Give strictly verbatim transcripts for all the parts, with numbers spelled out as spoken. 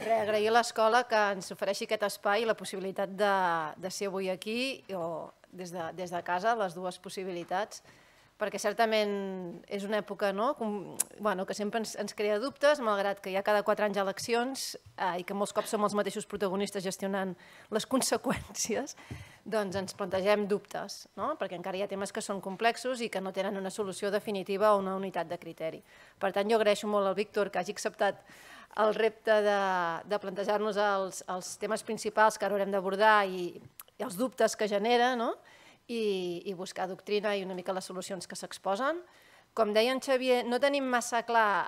Agrair a l'escola que ens ofereixi aquest espai i la possibilitat de ser avui aquí o des de casa, les dues possibilitats, perquè certament és una època que sempre ens crea dubtes, malgrat que hi ha cada quatre anys eleccions i que molts cops som els mateixos protagonistes gestionant les conseqüències, doncs ens plantegem dubtes, perquè encara hi ha temes que són complexos i que no tenen una solució definitiva o una unitat de criteri. Per tant, jo agraeixo molt al Víctor que hagi acceptat el repte de plantejar-nos els temes principals que ara haurem d'abordar i els dubtes que genera i buscar doctrina i una mica les solucions que s'exposen. Com deia en Xavier, no tenim massa clar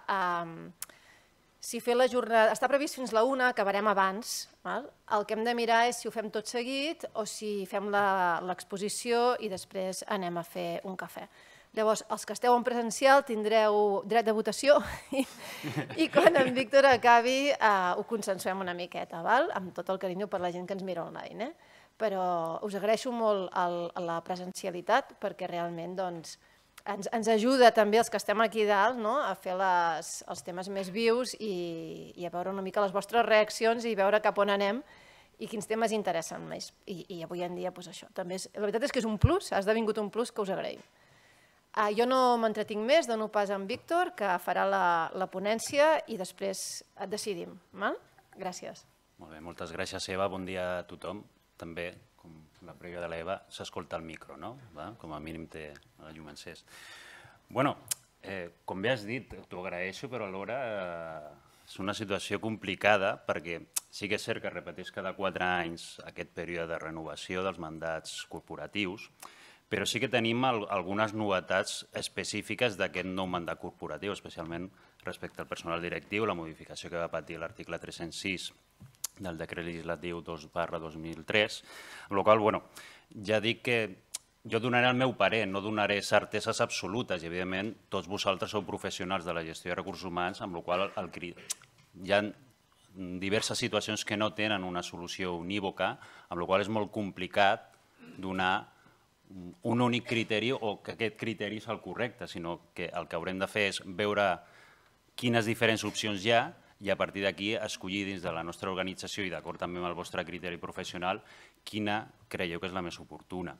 si fer la jornada... Està previst fins la una, acabarem abans. El que hem de mirar és si ho fem tot seguit o si fem l'exposició i després anem a fer un cafè. Llavors, els que esteu en presencial tindreu dret de votació i quan en Víctor acabi ho consensuem una miqueta, amb tot el carinyo per la gent que ens mira online. Però us agraeixo molt la presencialitat perquè realment ens ajuda també els que estem aquí dalt a fer els temes més vius i a veure una mica les vostres reaccions i veure cap on anem i quins temes interessen més. I avui en dia, doncs això, també és... La veritat és que és un plus, ha esdevingut un plus que us agraïm. Jo no m'entretinc més, dono pas a en Víctor, que farà la ponència i després et decidim. Gràcies. Molt bé, moltes gràcies, Eva. Bon dia a tothom. També, com la prèvia de l'Eva, s'escolta el micro, no? Com a mínim té la llum encès. Bé, com bé has dit, t'ho agraeixo, però alhora és una situació complicada perquè sí que és cert que repeteix cada quatre anys aquest període de renovació dels mandats corporatius, però sí que tenim algunes novetats específiques d'aquest nou mandat corporatiu, especialment respecte al personal directiu, la modificació que va patir l'article tres-cents sis del decret legislatiu dos barra dos mil tres, amb la qual cosa ja dic que jo donaré el meu parer, no donaré certeses absolutes i, evidentment, tots vosaltres sou professionals de la gestió de recursos humans, amb la qual hi ha diverses situacions que no tenen una solució unívoca, amb la qual és molt complicat donar un únic criteri o que aquest criteri és el correcte, sinó que el que haurem de fer és veure quines diferents opcions hi ha i a partir d'aquí escollir dins de la nostra organització i d'acord també amb el vostre criteri professional quina creieu que és la més oportuna.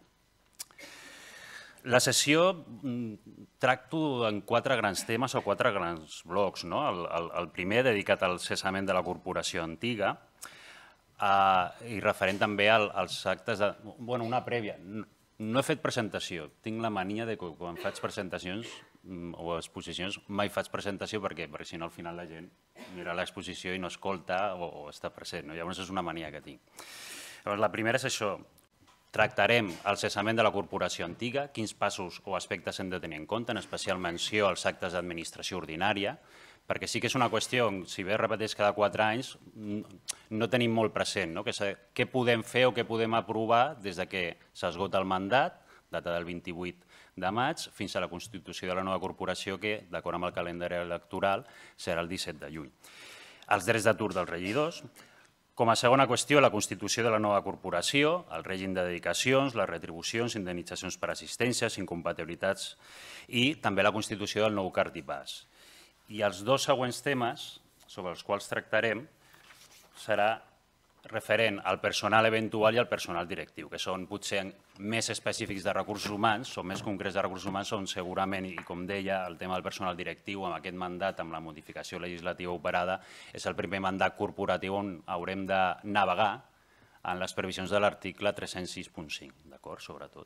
La sessió tracto en quatre grans temes o quatre grans blocs. El primer dedicat al cessament de la corporació antiga i referent també als actes de... Bueno, una prèvia. No he fet presentació. Tinc la mania que quan faig presentacions o exposicions mai faig presentació perquè si no al final la gent mira l'exposició i no escolta o està present. Llavors és una mania que tinc. La primera és això. Tractarem el cessament de la corporació antiga, quins passos o aspectes hem de tenir en compte, en especial menció als actes d'administració ordinària, perquè sí que és una qüestió, si bé repeteix cada quatre anys, no tenim molt present què podem fer o què podem aprovar des que s'esgota el mandat, data del vint-i-vuit de maig, fins a la constitució de la nova corporació que, d'acord amb el calendari electoral, serà el disset de juny. Els drets d'atur dels regidors. Com a segona qüestió, la constitució de la nova corporació, el règim de dedicacions, les retribucions, indemnitzacions per assistències, incompatibilitats i també la constitució del nou cartipàs. I els dos següents temes sobre els quals tractarem serà referent al personal eventual i al personal directiu, que són potser més específics de recursos humans, són més concrets de recursos humans, són segurament, i com deia, el tema del personal directiu, amb aquest mandat, amb la modificació legislativa operada, és el primer mandat corporatiu on haurem de navegar en les previsions de l'article tres-cents sis punt cinc, d'acord, sobretot.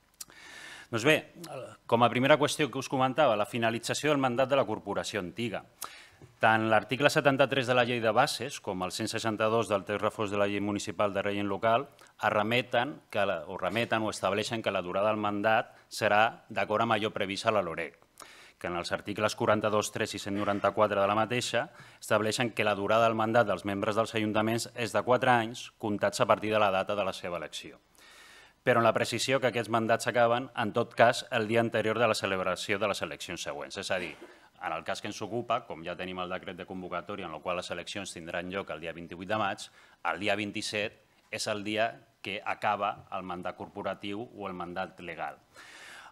Doncs bé, com a primera qüestió que us comentava, la finalització del mandat de la corporació antiga. Tant l'article setanta-tres de la llei de bases com el cent seixanta-dos del text refós de la llei municipal de règim local remeten o remeten o estableixen que la durada del mandat serà d'acord amb allò previst a la LOREC, que en els articles quaranta-dos, tres i cent noranta-quatre de la mateixa estableixen que la durada del mandat dels membres dels ajuntaments és de quatre anys comptats a partir de la data de la seva elecció. Però en la precisió que aquests mandats acaben, en tot cas, el dia anterior de la celebració de les eleccions següents. És a dir, en el cas que ens ocupa, com ja tenim el decret de convocatòria en el qual les eleccions tindran lloc el dia vint-i-vuit de maig, el dia vint-i-set és el dia que acaba el mandat corporatiu o el mandat legal.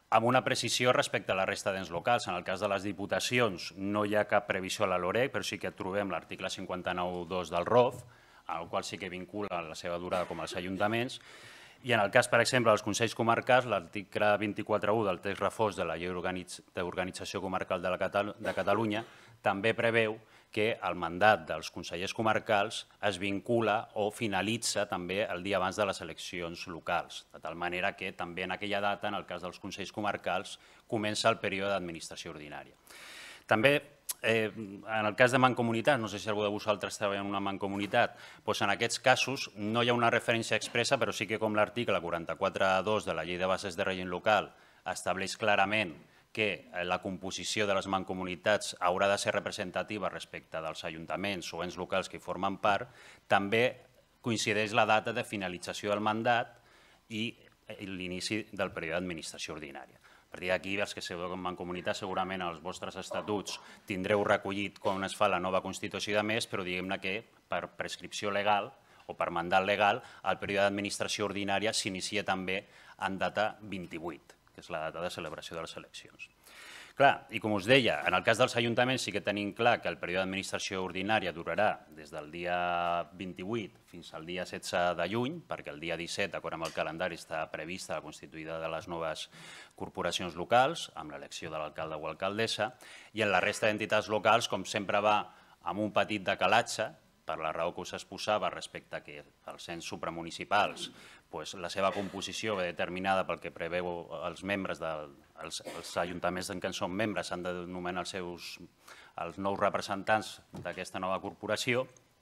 amb una precisió respecte a la resta d'ens locals. En el cas de les diputacions no hi ha cap previsió a la LOREC, però sí que trobem l'article cinquanta-nou punt dos del R O F, al qual sí que vincula la seva durada com els ajuntaments, i en el cas, per exemple, dels Consells Comarcals, l'article vint-i-quatre punt u del text refós de la Llei d'Organització Comarcal de Catalunya també preveu que el mandat dels consellers comarcals es vincula o finalitza també el dia abans de les eleccions locals, de tal manera que també en aquella data, en el cas dels consells comarcals, comença el període d'administració ordinària. També, en el cas de mancomunitat, no sé si algú de vosaltres treballa en una mancomunitat, doncs en aquests casos no hi ha una referència expressa, però sí que com l'article quaranta-quatre punt dos de la Llei de Bases de Règim Local estableix clarament que la composició de les mancomunitats haurà de ser representativa respecte dels ajuntaments o ens locals que hi formen part, també coincideix la data de finalització del mandat i l'inici del període d'administració ordinària. A partir d'aquí, els que sou en mancomunitat, segurament als vostres estatuts tindreu recollit com es fa la nova Constitució i de més, però diguem-ne que per prescripció legal o per mandat legal, el període d'administració ordinària s'inicia també en data vint-i-vuit, que és la data de celebració de les eleccions. Clar, i com us deia, en el cas dels ajuntaments sí que tenim clar que el període d'administració ordinària durarà des del dia vint-i-vuit fins al dia setze de juny, perquè el dia disset, d'acord amb el calendari, està prevista la constituïda de les noves corporacions locals, amb l'elecció de l'alcalde o alcaldessa, i en la resta d'entitats locals, com sempre va amb un petit decalatge, per la raó que us exposava respecte que els ens supramunicipals, la seva composició ve determinada pel que preveu els membres dels ajuntaments en què en són membres, s'han de nomenar els nous representants d'aquesta nova corporació,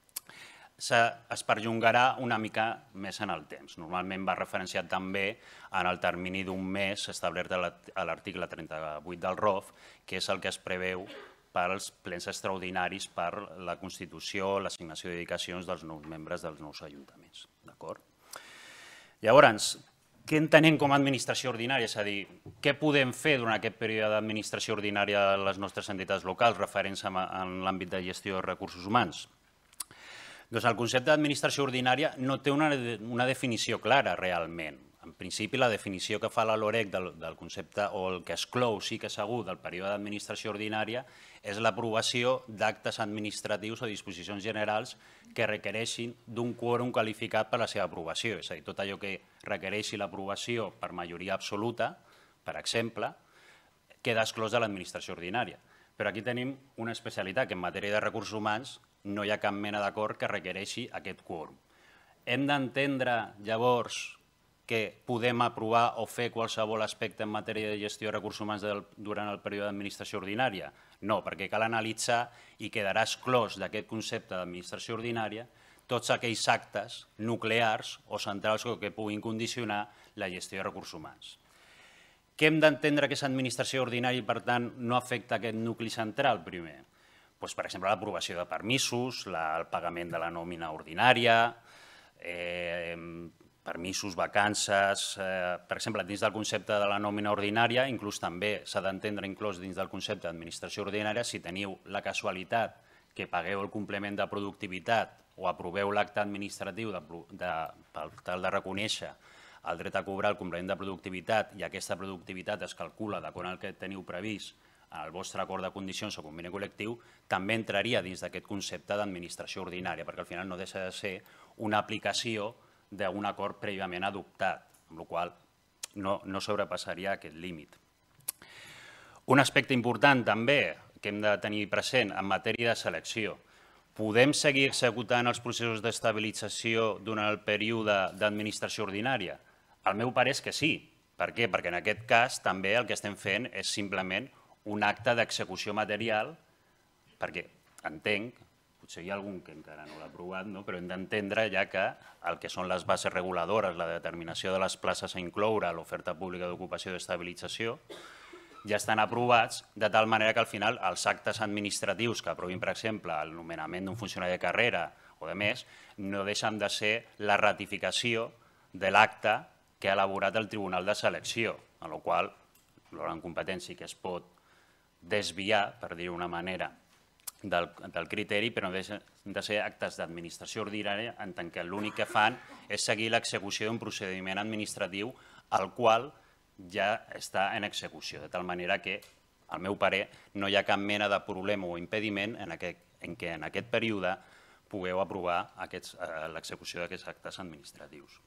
es perllongarà una mica més en el temps. Normalment va referenciat també en el termini d'un mes establert a l'article trenta-vuit del R O F, que és el que es preveu per als plens extraordinaris per la constitució, l'assignació de dedicacions dels nous membres dels nous ajuntaments. D'acord? Llavors, què entenem com a administració ordinària? És a dir, què podem fer durant aquest període d'administració ordinària a les nostres entitats locals referents en l'àmbit de gestió de recursos humans? Doncs el concepte d'administració ordinària no té una definició clara realment. En principi, la definició que fa la LOREC del concepte, o el que exclou sí que segur del període d'administració ordinària, és l'aprovació d'actes administratius o disposicions generals que requereixin d'un quòrum qualificat per a la seva aprovació. És a dir, tot allò que requereixi l'aprovació per majoria absoluta, per exemple, queda exclòs de l'administració ordinària. Però aquí tenim una especialitat, que en matèria de recursos humans no hi ha cap mena d'acord que requereixi aquest quòrum. Hem d'entendre, llavors, que podem aprovar o fer qualsevol aspecte en matèria de gestió de recursos humans durant el període d'administració ordinària? No, perquè cal analitzar i quedarà exclòs d'aquest concepte d'administració ordinària tots aquells actes nuclears o centrals que puguin condicionar la gestió de recursos humans. Què hem d'entendre que és administració ordinària i, per tant, no afecta aquest nucli central, primer? Per exemple, l'aprovació de permisos, el pagament de la nòmina ordinària, permisos, vacances. Per exemple, dins del concepte de la nòmina ordinària, inclús també s'ha d'entendre inclòs dins del concepte d'administració ordinària si teniu la casualitat que pagueu el complement de productivitat o aproveu l'acte administratiu per tal de reconèixer el dret a cobrar el complement de productivitat i aquesta productivitat es calcula d'acord amb el que teniu previst en el vostre acord de condicions o conveni col·lectiu, també entraria dins d'aquest concepte d'administració ordinària, perquè al final no deixa de ser una aplicació d'un acord prèviament adoptat, amb la qual cosa no sobrepassaria aquest límit. Un aspecte important també que hem de tenir present en matèria de selecció. Podem seguir executant els processos d'estabilització durant el període d'administració ordinària? El meu parer és que sí. Per què? Perquè en aquest cas també el que estem fent és simplement un acte d'execució material, perquè entenc, potser hi ha algun que encara no l'ha aprovat, però hem d'entendre ja que el que són les bases reguladores, la determinació de les places a incloure a l'oferta pública d'ocupació d'estabilització, ja estan aprovats, de tal manera que al final els actes administratius que aprovin, per exemple, el nomenament d'un funcionari de carrera o de més, no deixen de ser la ratificació de l'acte que ha elaborat el Tribunal de Selecció, en la qual l'òrgan competència que es pot desviar, per dir-ho d'una manera, del criteri, però no deixen de ser actes d'administració ordinària en tant que l'únic que fan és seguir l'execució d'un procediment administratiu al qual ja està en execució, de tal manera que, al meu parer, no hi ha cap mena de problema o impediment en què en aquest període pugueu aprovar l'execució d'aquests actes administratius.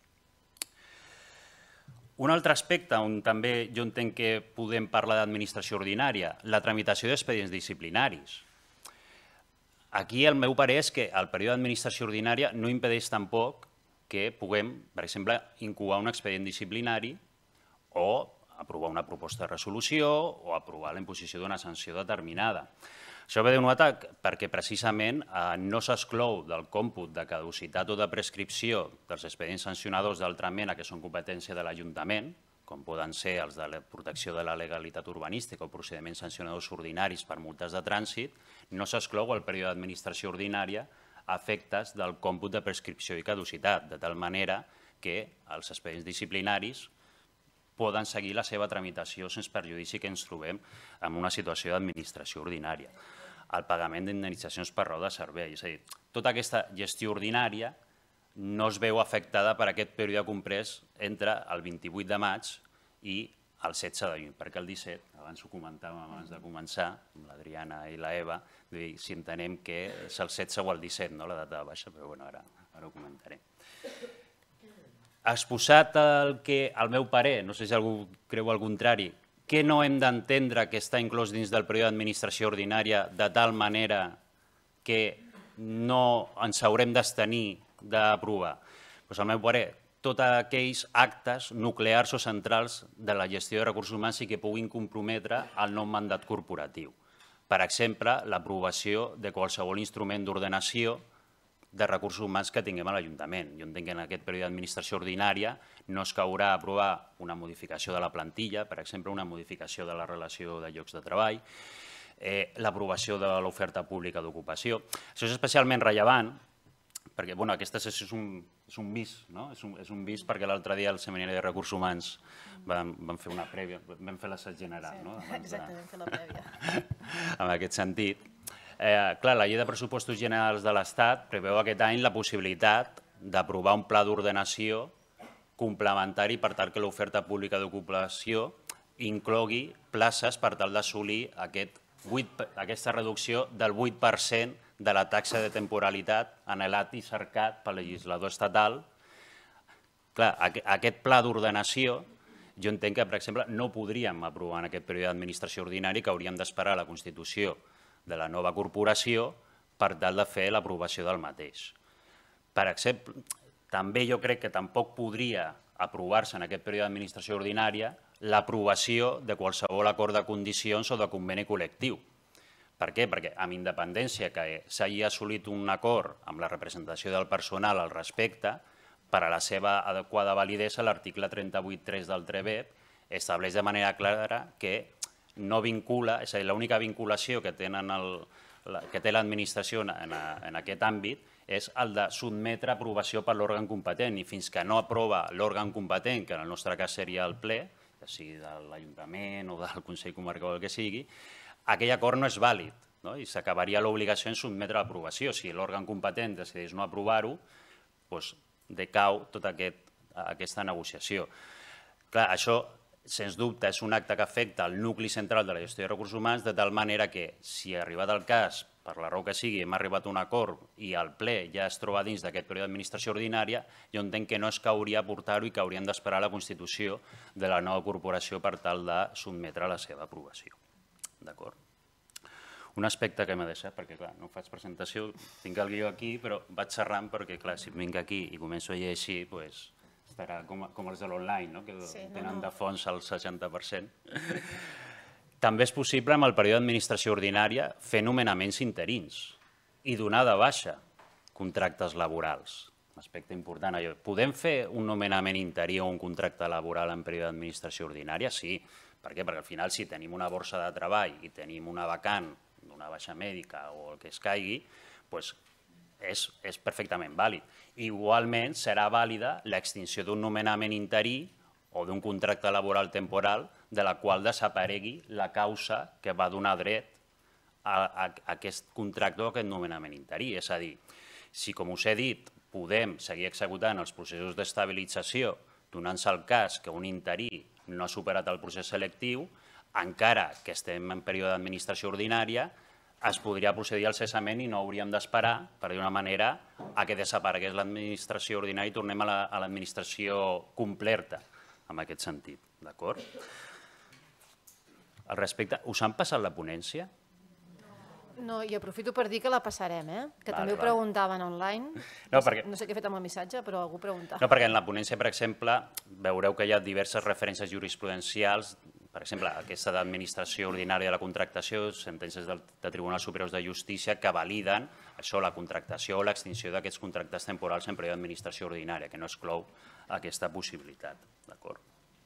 Un altre aspecte on també jo entenc que podem parlar d'administració ordinària, la tramitació d'expedients disciplinaris. Aquí el meu parer és que el període d'administració ordinària no impedeix tampoc que puguem, per exemple, incoar un expedient disciplinari o aprovar una proposta de resolució o aprovar la imposició d'una sanció determinada. Això ve d'un atac perquè precisament no s'exclou del còmput de caducitat o de prescripció dels expedients sancionadors d'altra mena que són competència de l'Ajuntament, com poden ser els de la protecció de la legalitat urbanística o procediments sancionadors ordinaris per multes de trànsit, no s'exclou el període d'administració ordinària a efectes del còmput de prescripció i caducitat, de tal manera que els expedients disciplinaris poden seguir la seva tramitació sense perjudici que ens trobem en una situació d'administració ordinària. El pagament d'indemnitzacions per raó de servei, és a dir, tota aquesta gestió ordinària no es veu afectada per aquest període comprès entre el vint-i-vuit de maig i el setze de juny, perquè el disset, abans ho comentàvem abans de començar, amb l'Adriana i l'Eva, si entenem que és el setze o el disset, la data de baixa, però ara ho comentaré. Exposat el que, al meu parer, no sé si algú creu al contrari, que no hem d'entendre que està inclòs dins del període d'administració ordinària de tal manera que no ens haurem d'abstenir d'aprovar? Doncs al meu parer, tots aquells actes nuclears o centrals de la gestió de recursos humans i que puguin comprometre el nou mandat corporatiu. Per exemple, l'aprovació de qualsevol instrument d'ordenació de recursos humans que tinguem a l'Ajuntament. Jo entenc que en aquest període d'administració ordinària no es caurà a aprovar una modificació de la plantilla, per exemple, una modificació de la relació de llocs de treball, l'aprovació de l'oferta pública d'ocupació. Això és especialment rellevant perquè aquesta és un vis, és un vis perquè l'altre dia al Seminari de Recursos Humans vam fer una prèvia, vam fer l'assaig general. Exactament, fer la prèvia. En aquest sentit. Clar, la llei de pressupostos generals de l'Estat preveu aquest any la possibilitat d'aprovar un pla d'ordenació complementari per tal que l'oferta pública d'ocupació inclogui places per tal d'assolir aquesta reducció del vuit per cent de la taxa de temporalitat anhelat i cercat pel legislador estatal. Clar, aquest pla d'ordenació jo entenc que, per exemple, no podríem aprovar en aquest període d'administració ordinari, que hauríem d'esperar la constitució de la nova corporació per tal de fer l'aprovació del mateix. Per exemple, també jo crec que tampoc podria aprovar-se en aquest període d'administració ordinària l'aprovació de qualsevol acord de condicions o de conveni col·lectiu. Per què? Perquè amb independència que s'hagi assolit un acord amb la representació del personal al respecte, per a la seva adequada validesa, l'article trenta-vuit punt tres del T R E B estableix de manera clara que no vincula, és a dir, l'única vinculació que té l'administració en aquest àmbit és el de sotmetre aprovació per l'òrgan competent i fins que no aprova l'òrgan competent, que en el nostre cas seria el ple, ja sigui de l'Ajuntament o del Consell Comarcal o el que sigui, aquell acord no és vàlid i s'acabaria l'obligació en sotmetre l'aprovació. Si l'òrgan competent decideix no aprovar-ho, doncs decau tota aquesta negociació. Clar, això sens dubte, és un acte que afecta el nucli central de la gestió de recursos humans, de tal manera que, si arribat el cas, per la raó que sigui, hem arribat a un acord i el ple ja es troba dins d'aquest període d'administració ordinària, jo entenc que no és que hauria de portar-ho i que hauríem d'esperar la constitució de la nova corporació per tal de sotmetre la seva aprovació. D'acord? Un aspecte que m'ha deixat, perquè clar, no faig presentació, tinc el guió aquí, però vaig xerrant perquè, clar, si vinc aquí i començo a llegir, doncs estarà com els de l'online, que tenen de fons el seixanta per cent. També és possible, amb el període d'administració ordinària, fer nomenaments interins i donar de baixa contractes laborals. Un aspecte important. Podem fer un nomenament interí o un contracte laboral en període d'administració ordinària? Sí. Per què? Perquè al final, si tenim una borsa de treball i tenim una vacant d'una baixa mèdica o el que es caigui, doncs és perfectament vàlid. Igualment, serà vàlida l'extinció d'un nomenament interí o d'un contracte laboral temporal de la qual desaparegui la causa que va donar dret a aquest contracte o a aquest nomenament interí. És a dir, si, com us he dit, podem seguir executant els processos d'estabilització donant-se el cas que un interí no ha superat el procés selectiu, encara que estem en període d'administració ordinària, es podria procedir al cessament i no hauríem d'esperar, per dir una manera, a que desaparegués l'administració ordinària i tornem a l'administració completa, en aquest sentit. D'acord? Al respecte, us han passat la ponència? No, i aprofito per dir que la passarem, eh? Que Vale, també ho vale. preguntaven online. No, perquè- No sé què he fet amb el missatge, però algú preguntava. No, perquè en la ponència, per exemple, veureu que hi ha diverses referències jurisprudencials, per exemple, aquesta d'administració ordinària de la contractació, sentències del, de Tribunals Superiors de Justícia que validen això, la contractació o l'extinció d'aquests contractes temporals en període d'administració ordinària, que no exclou aquesta possibilitat. D'acord?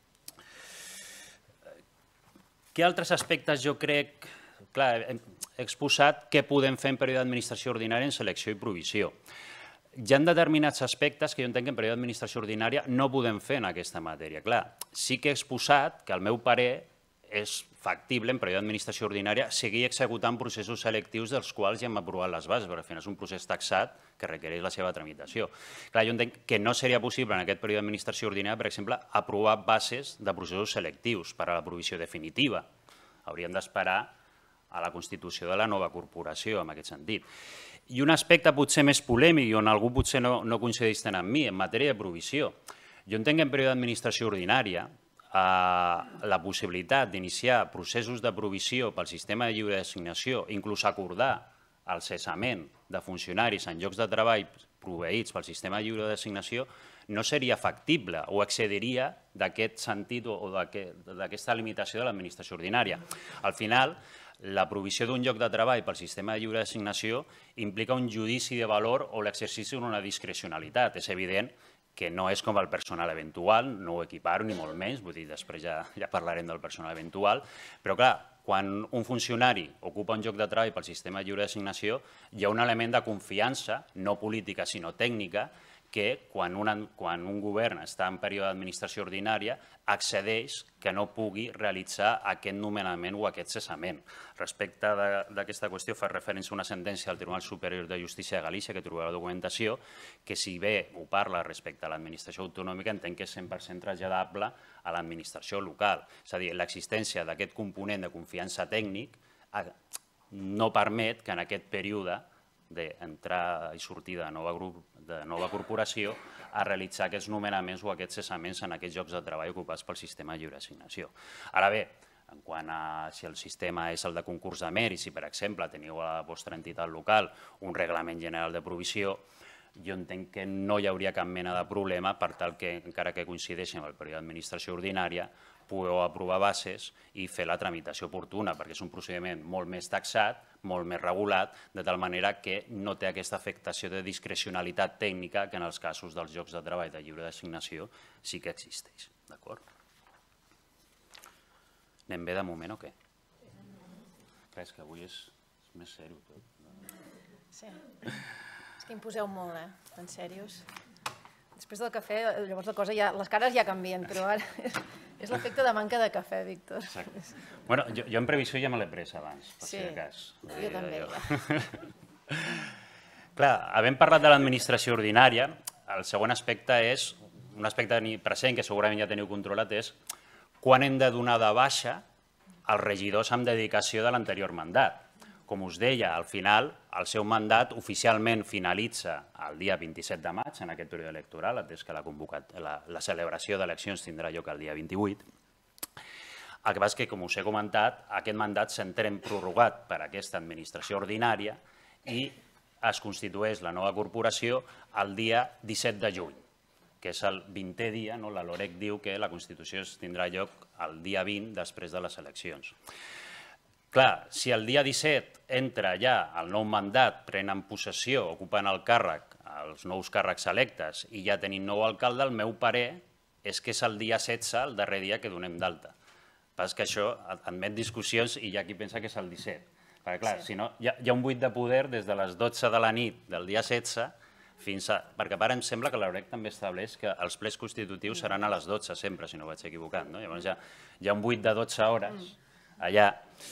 Què altres aspectes jo crec... Clar, he exposat què podem fer en període d'administració ordinària en selecció i provisió. Hi ha determinats aspectes que jo entenc que en període d'administració ordinària no podem fer en aquesta matèria. Clar, sí que he exposat que, al meu parer, és factible en període d'administració ordinària seguir executant processos selectius dels quals ja hem aprovat les bases, perquè al final és un procés taxat que requereix la seva tramitació. Clar, jo entenc que no seria possible en aquest període d'administració ordinària, per exemple, aprovar bases de processos selectius per a la provisió definitiva. Hauríem d'esperar a la constitució de la nova corporació, en aquest sentit. I un aspecte potser més polèmic i on algú potser no, no coincideix tant amb mi, en matèria de provisió. Jo entenc que en període d'administració ordinària eh, la possibilitat d'iniciar processos de provisió pel sistema de lliure designació, inclús acordar el cessament de funcionaris en llocs de treball proveïts pel sistema de lliure designació, no seria factible o excediria d'aquest sentit o d'aquesta limitació de l'administració ordinària. Al final, la provisió d'un lloc de treball pel sistema de lliure designació implica un judici de valor o l'exercici d'una discrecionalitat. És evident que no és com el personal eventual, no ho equiparo ni molt menys, vull dir, després ja, ja parlarem del personal eventual, però clar, quan un funcionari ocupa un lloc de treball pel sistema de lliure designació, hi ha un element de confiança, no política sinó tècnica, que quan, una, quan un govern està en període d'administració ordinària accedeix que no pugui realitzar aquest nomenament o aquest cessament. Respecte d'aquesta qüestió fa referència a una sentència del Tribunal Superior de Justícia de Galícia, que trobeu a la documentació, que si bé ho parla respecte a l'administració autonòmica, entenc que és cent per cent traslladable a l'administració local. És a dir, l'existència d'aquest component de confiança tècnic no permet que en aquest període d'entrada i sortida de nova, grup, de nova corporació a realitzar aquests nomenaments o aquests cessaments en aquests llocs de treball ocupats pel sistema de lliure assignació. Ara bé, en quant a si el sistema és el de concurs de mèrits, si per exemple teniu a la vostra entitat local un reglament general de provisió, jo entenc que no hi hauria cap mena de problema per tal que, encara que coincideixi amb el període d'administració ordinària, pugueu aprovar bases i fer la tramitació oportuna, perquè és un procediment molt més taxat, molt més regulat, de tal manera que no té aquesta afectació de discrecionalitat tècnica que en els casos dels llocs de treball de lliure designació sí que existeix. D'acord? Anem bé de moment o què? Clar, és que avui és més sèrio tot. Sí. És que imposeu molt, eh? Tan serios. Després del cafè, llavors la cosa ja... Les cares ja canvien, però ara és l'efecte de manca de cafè, Víctor. Exacte. Bueno, jo, jo en previsió ja me l'he pres abans, per sí, si de cas. Jo també, ja. Clar, havent parlat de l'administració ordinària, el segon aspecte és, un aspecte present que segurament ja teniu controlat, és quan hem de donar de baixa els regidors amb dedicació de l'anterior mandat. Com us deia, al final, el seu mandat oficialment finalitza el dia vint-i-set de maig, en aquest període electoral, atès que la, la, la celebració d'eleccions tindrà lloc el dia vint-i-vuit. El que passa és que, com us he comentat, aquest mandat s'entrem prorrogat per aquesta administració ordinària i es constitueix la nova corporació el dia disset de juny, que és el vintè dia, no? La LOREC diu que la Constitució tindrà lloc el dia vint després de les eleccions. Clar, si el dia disset entra ja el nou mandat, prenen possessió, ocupen el càrrec, els nous càrrecs electes i ja tenim nou alcalde, el meu parer és que és el dia setze, el darrer dia que donem d'alta. Pas que això admet discussions i hi ha qui pensa que és el disset. Perquè clar, si no, hi ha un buit de poder des de les dotze de la nit del dia setze fins a... Perquè ara em sembla que la LOREC també estableix que els plens constitutius seran a les dotze sempre, si no vaig equivocat. Llavors hi ha un buit de dotze hores allà.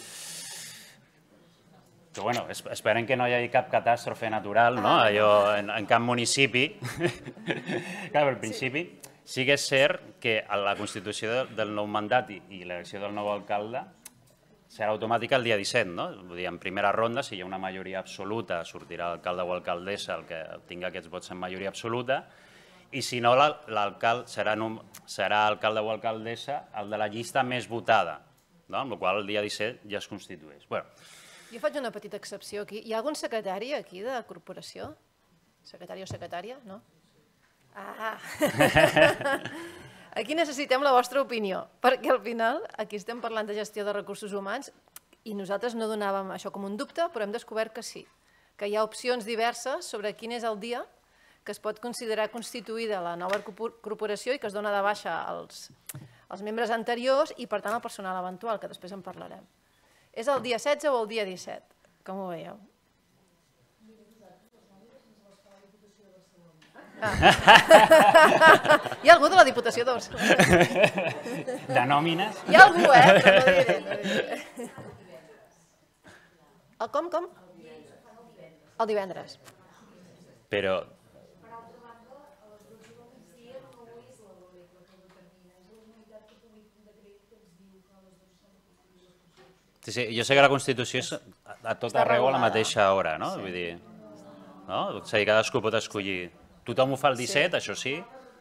Però bueno, esperem que no hi hagi cap catàstrofe natural, no? Allò en cap municipi. Clar, al principi Sí que és cert que la constitució del nou mandat i l'elecció del nou alcalde serà automàtica el dia disset, no? Vull dir, en primera ronda, si hi ha una majoria absoluta, sortirà l'alcalde o alcaldessa el que tingui aquests vots en majoria absoluta, i si no, l'alcalde serà alcalde o alcaldessa el de la llista més votada, amb la qual cosa el dia disset ja es constitueix. Jo faig una petita excepció aquí. Hi ha algun secretari aquí de corporació? Secretari o secretària? No? Ah! Aquí necessitem la vostra opinió, perquè al final aquí estem parlant de gestió de recursos humans i nosaltres no donàvem això com un dubte, però hem descobert que sí, que hi ha opcions diverses sobre quin és el dia que es pot considerar constituïda la nova corporació i que es dona de baixa als membres anteriors i, per tant, al personal eventual, que després en parlarem. És el dia setze o el dia disset? Com ho veieu? Hi ha algú de la Diputació de Barcelona? De nòmines? Hi ha algú, eh? Però no diré, no diré. El com, com? El divendres. Però... Sí, sí, jo sé que la Constitució és a tot arreu a la mateixa hora, no? Vull dir, no? És a dir, cadascú pot escollir. Tothom ho fa el disset, això sí?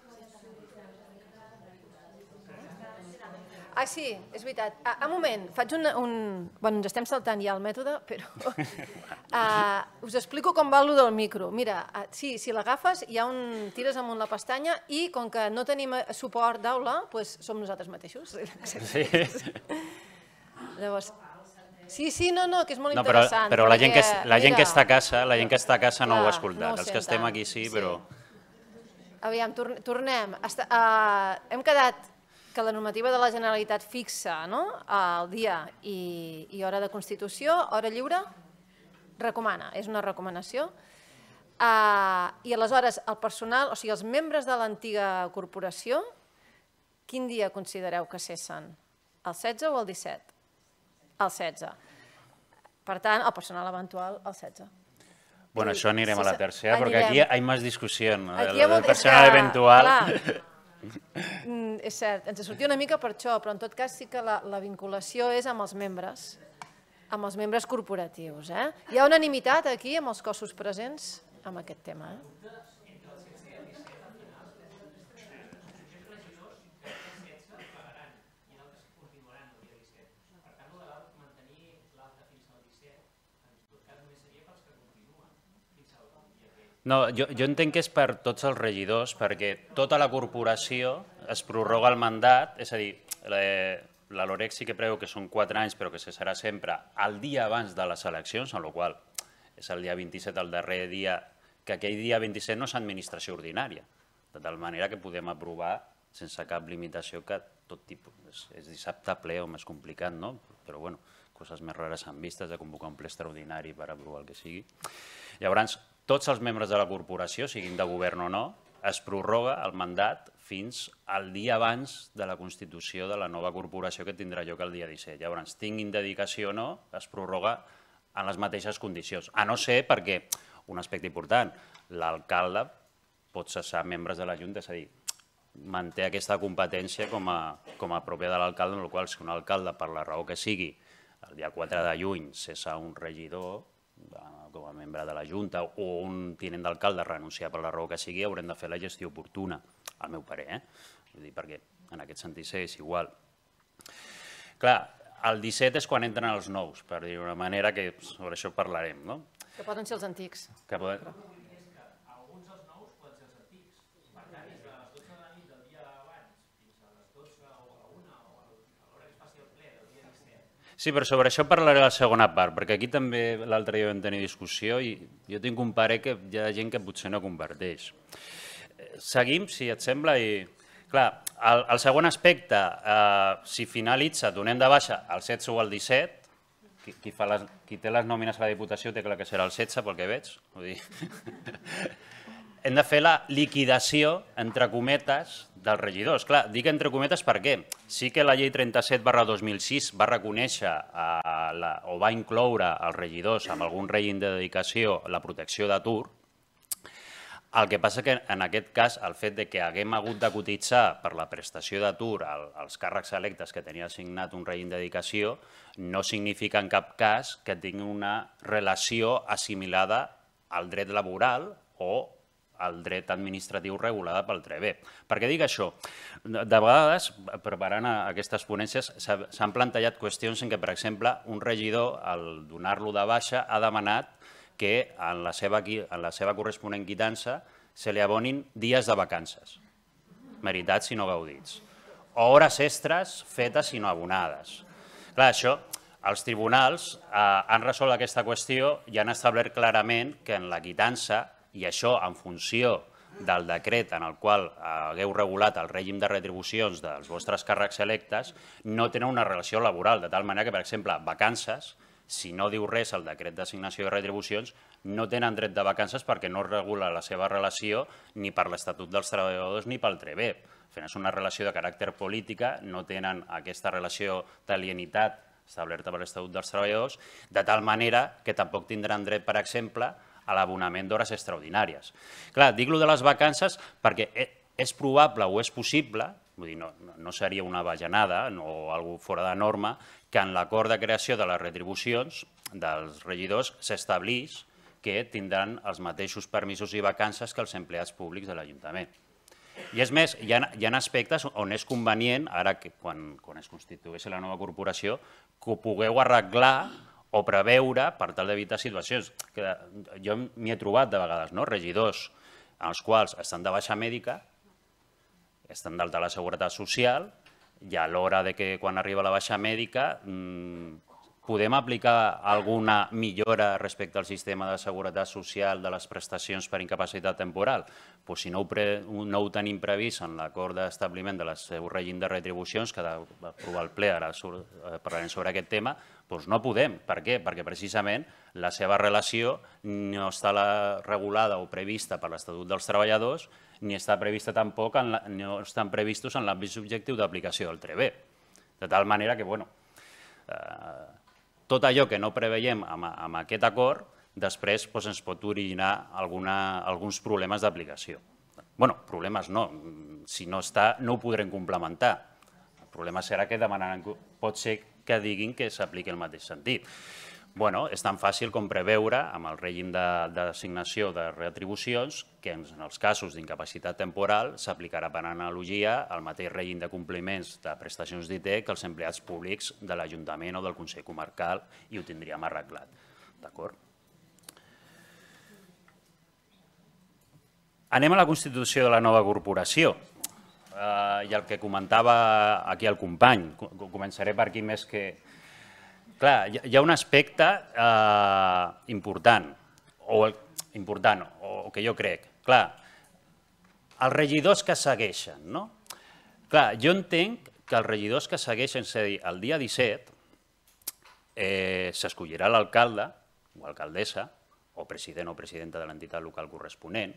Ah, sí, és veritat. Ah, un moment, faig un... Bueno, ens estem saltant ja el mètode, però... Us explico com va allò del micro. Mira, sí, si l'agafes, hi ha un... tires amunt la pestanya i, com que no tenim suport d'aula, doncs som nosaltres mateixos. Sí. Llavors... Sí, sí, no, no, que és molt no, però, interessant. Però la gent, que, la gent que està a casa, la gent que està a casa no ho ha escoltat. No Els que estem aquí sí, però... Aviam, tornem. Està, uh, hem quedat que la normativa de la Generalitat fixa, no?, el dia i, i hora de constitució, hora lliure, recomana, és una recomanació. Uh, I aleshores, el personal, o sigui, els membres de l'antiga corporació, quin dia considereu que cessen? El setze o el disset? El setze. Per tant, el personal eventual, el setze. Bueno, això anirem a la tercera, perquè aquí hi ha més discussió. El personal eventual... És cert, ens sortia una mica per això, però en tot cas sí que la vinculació és amb els membres, amb els membres corporatius. Hi ha unanimitat aquí amb els cossos presents amb aquest tema. No, jo, jo entenc que és per tots els regidors, perquè tota la corporació es prorroga el mandat, és a dir, la LOREC sí que preveu que són quatre anys, però que se serà sempre el dia abans de les eleccions, en la qual és el dia vint-i-set, el darrer dia, que aquell dia vint-i-set no és administració ordinària, de tal manera que podem aprovar sense cap limitació que tot tipus, és dissabte ple o més complicat, no? Però bueno, coses més rares s'han vistes de convocar un ple extraordinari per aprovar el que sigui. Llavors, tots els membres de la corporació, siguin de govern o no, es prorroga el mandat fins al dia abans de la constitució de la nova corporació que tindrà lloc el dia disset. Llavors, tinguin dedicació o no, es prorroga en les mateixes condicions. A no ser perquè, un aspecte important, l'alcalde pot cessar membres de la Junta, és a dir, manté aquesta competència com a pròpia de l'alcalde, en la qual si un alcalde, per la raó que sigui, el dia quatre de juny cessa un regidor com a membre de la Junta o un tinent d'alcalde renunciar per la raó que sigui, haurem de fer la gestió oportuna, al meu parer, eh? Vull dir, perquè en aquest sentit és igual. Clar, el disset és quan entren els nous, per dir-ho d'una manera, que sobre això parlarem, no? Que poden ser els antics. Que poden... Alguns dels nous poden ser els antics. Per tant, des de les dotze de la nit del dia abans fins a les dotze o a la una o a l'hora que es faci el ple del dia disset. Sí, però sobre això parlaré a la segona part, perquè aquí també l'altre dia vam tenir discussió i jo tinc un parer que hi ha gent que potser no comparteix. Seguim, si et sembla, i... Clar, el, el segon aspecte, eh, si finalitza, donem de baixa el setze o el disset, qui, qui, fa les, qui té les nòmines a la Diputació té clar que serà el setze, pel que veig. Vull dir. Hem de fer la liquidació, entre cometes, dels regidors. Clar, dic entre cometes perquè sí que la llei trenta-set barra dos mil sis va reconèixer a la, o va incloure als regidors amb algun règim de dedicació la protecció d'atur. El que passa que en aquest cas el fet de que haguem hagut de cotitzar per la prestació d'atur als càrrecs electes que tenia assignat un règim de dedicació no significa en cap cas que tingui una relació assimilada al dret laboral o al dret administratiu regulada pel T R E B. Per què dic això? De vegades, preparant aquestes ponències, s'han plantejat qüestions en què, per exemple, un regidor, al donar-lo de baixa, ha demanat que en la seva, en la seva corresponent quitança se li abonin dies de vacances, meritats i no gaudits, o hores extres fetes i no abonades. Clar, això, els tribunals eh, han resolt aquesta qüestió i han establert clarament que en la quitança, i això en funció del decret en el qual hagueu regulat el règim de retribucions dels vostres càrrecs electes, no tenen una relació laboral, de tal manera que, per exemple, vacances, si no diu res el decret d'assignació de retribucions, no tenen dret de vacances perquè no regula la seva relació ni per l'Estatut dels Treballadors ni pel T R E B. Fent és una relació de caràcter política, no tenen aquesta relació d'alienitat establerta per l'Estatut dels Treballadors, de tal manera que tampoc tindran dret, per exemple, a l'abonament d'hores extraordinàries. Clar, dic-lo de les vacances perquè és probable o és possible, vull dir, no, no seria una bajanada o alguna cosa fora de norma, que en l'acord de creació de les retribucions dels regidors s'establís que tindran els mateixos permisos i vacances que els empleats públics de l'Ajuntament. I és més, hi ha, hi ha aspectes on és convenient, ara que quan, quan es constitueixi la nova corporació, que ho pugueu arreglar o preveure per tal d'evitar situacions. Que jo m'hi he trobat de vegades, no? Regidors els quals estan de baixa mèdica, estan d'alta a la Seguretat Social, i a l'hora de que quan arriba la baixa mèdica podem aplicar alguna millora respecte al sistema de seguretat social de les prestacions per incapacitat temporal? Doncs si no ho tenim previst en l'acord d'establiment del seu règim de retribucions, que ha d'aprovar el ple, ara parlarem sobre aquest tema, doncs no podem. Per què? Perquè precisament la seva relació no està regulada o prevista per l'Estatut dels Treballadors, ni està prevista tampoc, no estan previstos en l'àmbit subjectiu d'aplicació del T R E B. De tal manera que, bueno, tot allò que no preveiem amb aquest acord, després ens pot originar alguns problemes d'aplicació. Bé, problemes no, si no està no ho podrem complementar. El problema serà que demanaran, pot ser que diguin que s'apliqui el mateix sentit. Bé, és tan fàcil com preveure amb el règim d'assignació de retribucions que en els casos d'incapacitat temporal s'aplicarà per analogia el mateix règim de compliments de prestacions d'I T que els empleats públics de l'Ajuntament o del Consell Comarcal i ho tindríem arreglat. D'acord? Anem a la constitució de la nova corporació. I el que comentava aquí el company, començaré per aquí més que... Clar, hi ha un aspecte important, o important, o que jo crec. Clar, els regidors que segueixen, no? Clar, jo entenc que els regidors que segueixen, és a dir, el dia disset s'escollirà l'alcalde o alcaldessa, o president o presidenta de l'entitat local corresponent.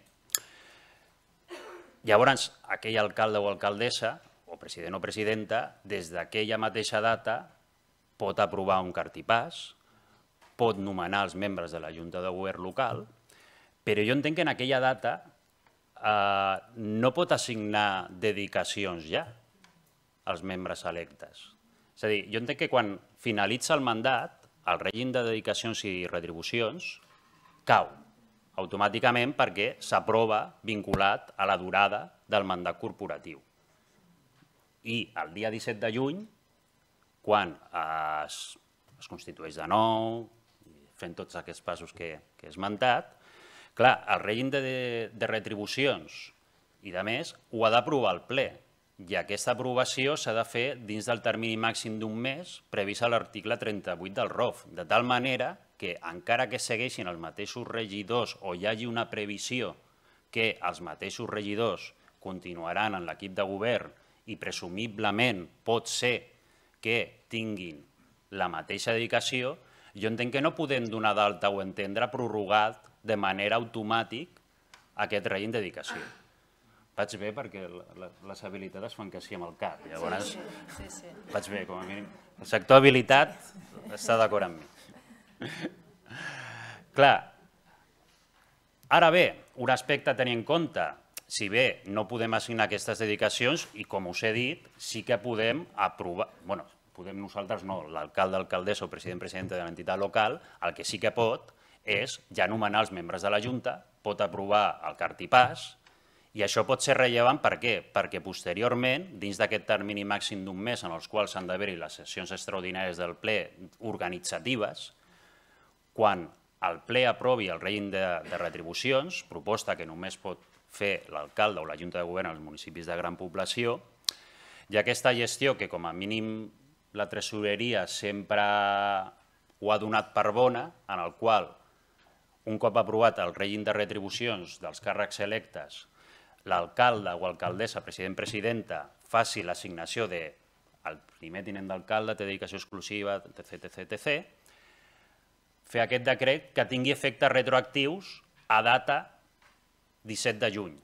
Llavors, aquell alcalde o alcaldessa, o president o presidenta, des d'aquella mateixa data pot aprovar un cartipàs, pot nomenar els membres de la Junta de Govern local, però jo entenc que en aquella data no pot assignar dedicacions ja als membres electes. És a dir, jo entenc que quan finalitza el mandat, el règim de dedicacions i retribucions cau automàticament perquè s'aprova vinculat a la durada del mandat corporatiu. I el dia disset de juny, quan es constitueix de nou, fent tots aquests passos que he esmentat, clar, el règim de retribucions i de més ho ha d'aprovar el ple i aquesta aprovació s'ha de fer dins del termini màxim d'un mes previst a l'article trenta-vuit del R O F, de tal manera que encara que segueixin els mateixos regidors o hi hagi una previsió que els mateixos regidors continuaran en l'equip de govern i presumiblement pot ser que tinguin la mateixa dedicació, jo entenc que no podem donar d'alta o entendre prorrogat de manera automàtica aquest règim de dedicació. Vaig bé perquè les habilitats fan que sí amb el cap. Llavors, vaig bé, com a mínim. El sector habilitat està d'acord amb mi. Clar, ara bé, un aspecte a tenir en compte, si bé no podem assignar aquestes dedicacions, i com us he dit, sí que podem aprovar, bueno, podem nosaltres no, l'alcalde, alcaldessa o president, presidenta de l'entitat local, el que sí que pot és ja nomenar els membres de la Junta, pot aprovar el cartipàs, i això pot ser rellevant per què? Perquè posteriorment, dins d'aquest termini màxim d'un mes en els quals s'han d'haver-hi les sessions extraordinàries del ple organitzatives, quan el ple aprovi el règim de, de retribucions, proposta que només pot fer l'alcalde o la Junta de Govern als municipis de gran població, i aquesta gestió que com a mínim la tresoreria sempre ho ha donat per bona, en el qual un cop aprovat el règim de retribucions dels càrrecs electes, l'alcalde o alcaldessa, president-presidenta, faci l'assignació de el primer tinent d'alcalde té dedicació exclusiva, etc, etc, etcètera, fer aquest decret que tingui efectes retroactius a data disset de juny.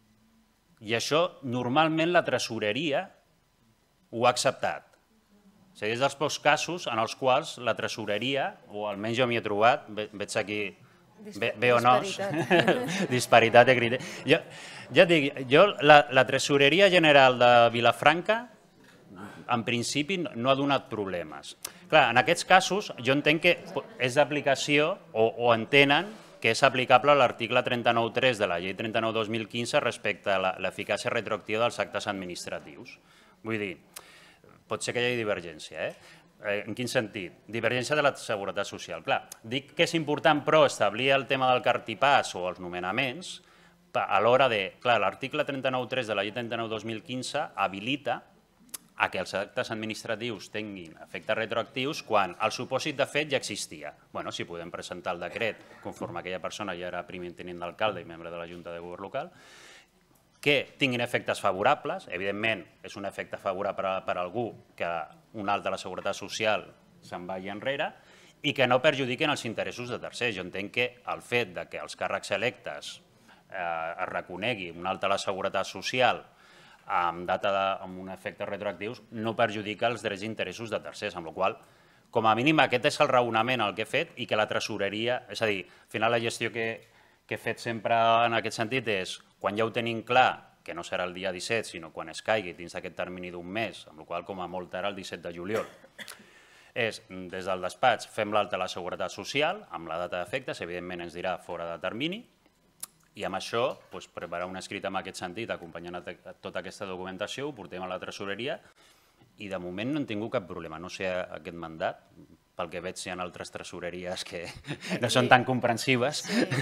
I això normalment la tresoreria ho ha acceptat. És a dir, és dels pocs casos en els quals la tresoreria, o almenys jo m'hi he trobat, veig aquí, bé o no, disparitat de criteri. Jo, ja et dic, jo, la, la tresoreria general de Vilafranca, en principi, no ha donat problemes. Clar, en aquests casos, jo entenc que és d'aplicació, o, o entenen que és aplicable a l'article trenta-nou punt tres de la llei trenta-nou dos mil quinze respecte a l'eficàcia retroactiva dels actes administratius. Vull dir, pot ser que hi hagi divergència, eh? En quin sentit? Divergència de la seguretat social. Clar, dic que és important, però, establir el tema del cartipàs o els nomenaments a l'hora de... Clar, l'article trenta-nou punt tres de la llei trenta-nou dos mil quinze habilita a que els actes administratius tinguin efectes retroactius quan el supòsit de fet ja existia. Bé, si podem presentar el decret conforme aquella persona ja era primer tinent d'alcalde i membre de la Junta de Govern local, que tinguin efectes favorables, evidentment és un efecte favorable per a algú que un alt de la seguretat social se'n vagi enrere i que no perjudiquen els interessos de tercers. Jo entenc que el fet que els càrrecs electes es reconegui un alt de la seguretat social amb data amb un efecte retroactius no perjudica els drets i interessos de tercers, amb la qual cosa, com a mínim, aquest és el raonament el que he fet i que la tresoreria, és a dir, al final la gestió que he fet sempre en aquest sentit és, quan ja ho tenim clar, que no serà el dia disset, sinó quan es caigui dins d'aquest termini d'un mes, amb la qual cosa, com a molt ara el disset de juliol, és, des del despatx, fem l'alta a la seguretat social, amb la data d'efectes, evidentment ens dirà fora de termini, i amb això preparar un escrit en aquest sentit, acompanyant tota aquesta documentació, ho portem a la tresoreria i de moment no hem tingut cap problema. No sé aquest mandat, pel que veig si hi ha altres tresoreries que no són tan comprensives.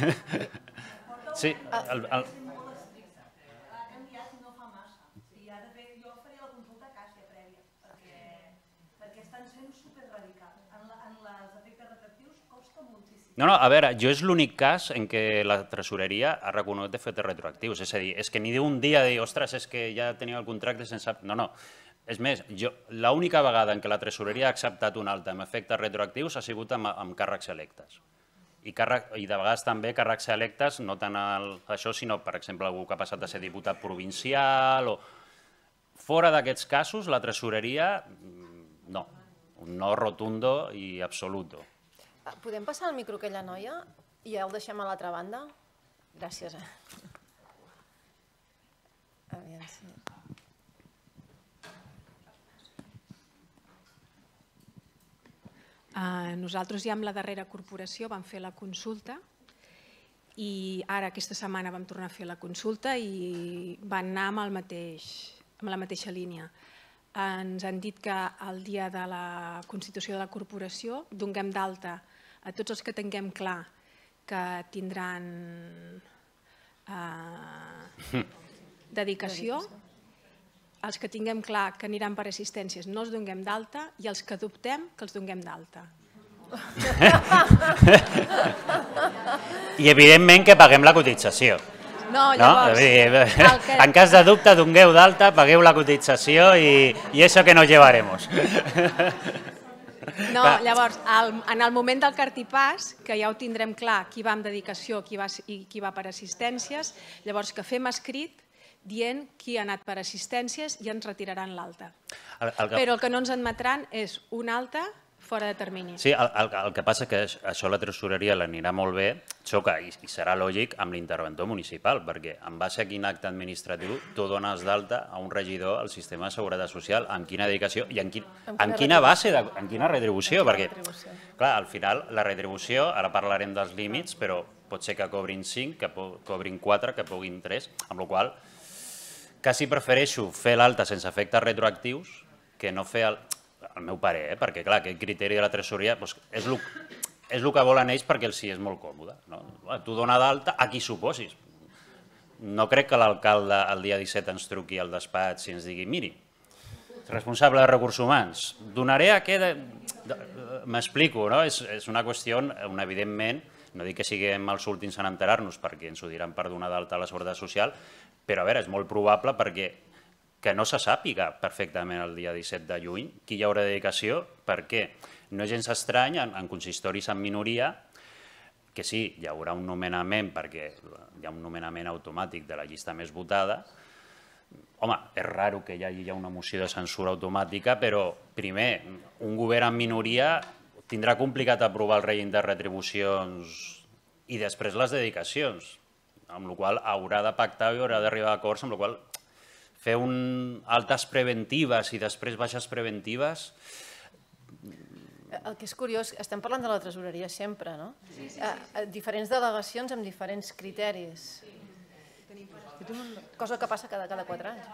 Sí, el... Ha canviat no fa massa. Jo faria la consulta a Caixa prèvia, perquè estan sent superradicals. En els efectes retroactius costa moltíssim. No, no, a veure, jo és l'únic cas en què la tresoreria ha reconegut efectes retroactius. És a dir, és que ni d'un dia dir, ostres, és que ja tenia el contracte sense... No, no. És més, l'única vegada en què la tresoreria ha acceptat un alta amb efectes retroactius ha sigut amb càrrecs electes. I de vegades també càrrecs electes, no tant això, sinó, per exemple, algú que ha passat a ser diputat provincial o... Fora d'aquests casos, la tresoreria, no. Un no rotundo i absoluto. Podem passar el micro a aquella noia i ja ho deixem a l'altra banda? Gràcies. Aviam si... Nosaltres ja amb la darrera corporació vam fer la consulta i ara aquesta setmana vam tornar a fer la consulta i van anar amb la mateixa línia. Ens han dit que el dia de la constitució de la corporació donem d'alta a tots els que tinguem clar que tindran dedicació, els que tinguem clar que aniran per assistències no els donem d'alta i els que dubtem que els donem d'alta. I evidentment que paguem la cotització. No, llavors... En cas de dubte, dongueu d'alta, pagueu la cotització i això que nos llevaremos. No, llavors, en el moment del cartipàs, que ja ho tindrem clar qui va amb dedicació i qui va per assistències, llavors que fem escrit dient qui ha anat per assistències i ens retiraran l'alta. Però el que no ens admetran és una alta fora de termini. Sí, el, el, el que passa és que això la tresoreria l'anirà molt bé, xoca, i, i serà lògic amb l'interventor municipal, perquè en base a quin acte administratiu tu dones d'alta a un regidor al sistema de seguretat social, amb quina dedicació i en, quin, en quina base, de, en quina retribució, perquè, clar, al final, la retribució, ara parlarem dels límits, però pot ser que cobrin cinc, que cobrin quatre, que puguin tres, amb la qual cosa quasi prefereixo fer l'alta sense efectes retroactius que no fer el... el meu parer, eh? Perquè clar, aquest criteri de la tresoreria doncs, és, el, és el que volen ells perquè els sí és molt còmode. No? Tu dona d'alta a qui suposis. No crec que l'alcalde el dia disset ens truqui al despatx i ens digui miri, responsable de recursos humans, donaré a què... M'explico, no? És, és una qüestió on evidentment, no dic que siguem els últims en enterar-nos perquè ens ho diran per donar d'alta a la seguretat social, però a veure, és molt probable perquè que no se sàpiga perfectament el dia disset de juny qui hi haurà dedicació, perquè no és gens estrany en consistoris en minoria que sí, hi haurà un nomenament perquè hi ha un nomenament automàtic de la llista més votada. Home, és raro que hi hagi una moció de censura automàtica, però primer, un govern en minoria tindrà complicat aprovar el règim de retribucions i després les dedicacions, amb la qual haurà de pactar i haurà d'arribar a acords, amb la qual fer un altes preventives i després baixes preventives... El que és curiós, estem parlant de la tresoreria sempre, no? Diferents delegacions amb diferents criteris. Cosa que passa cada quatre anys.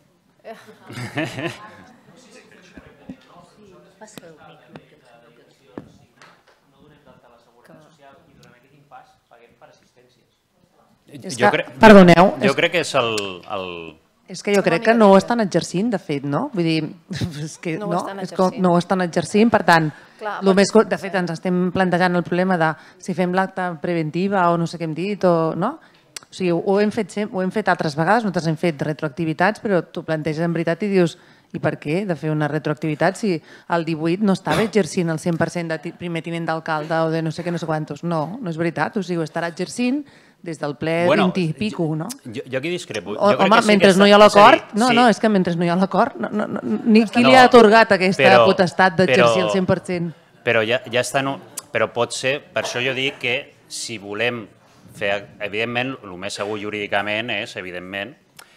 No donem d'alta a la seguretat social i durant aquest impàs paguem per assistències. Perdoneu. Jo crec que és el... És que jo crec que no ho estan exercint, de fet, no? Vull dir, és que no ho estan exercint, per tant, de fet ens estem plantejant el problema de si fem l'acte preventiva o no sé què hem dit, o no? O sigui, ho hem fet altres vegades, nosaltres hem fet retroactivitats, però tu planteges en veritat i dius, i per què de fer una retroactivitat si el divuit no estava exercint el cent per cent de primer tinent d'alcalde o de no sé què, no sé quantos? No, no és veritat, o sigui, ho estarà exercint des del ple vint i pico, no? Jo aquí discrepo. Home, mentre no hi ha l'acord, no, no, és que mentre no hi ha l'acord, ni qui li ha atorgat aquesta potestat d'exercir el cent per cent. Però ja està, però pot ser, per això jo dic que si volem fer, evidentment, el més segur jurídicament és, evidentment,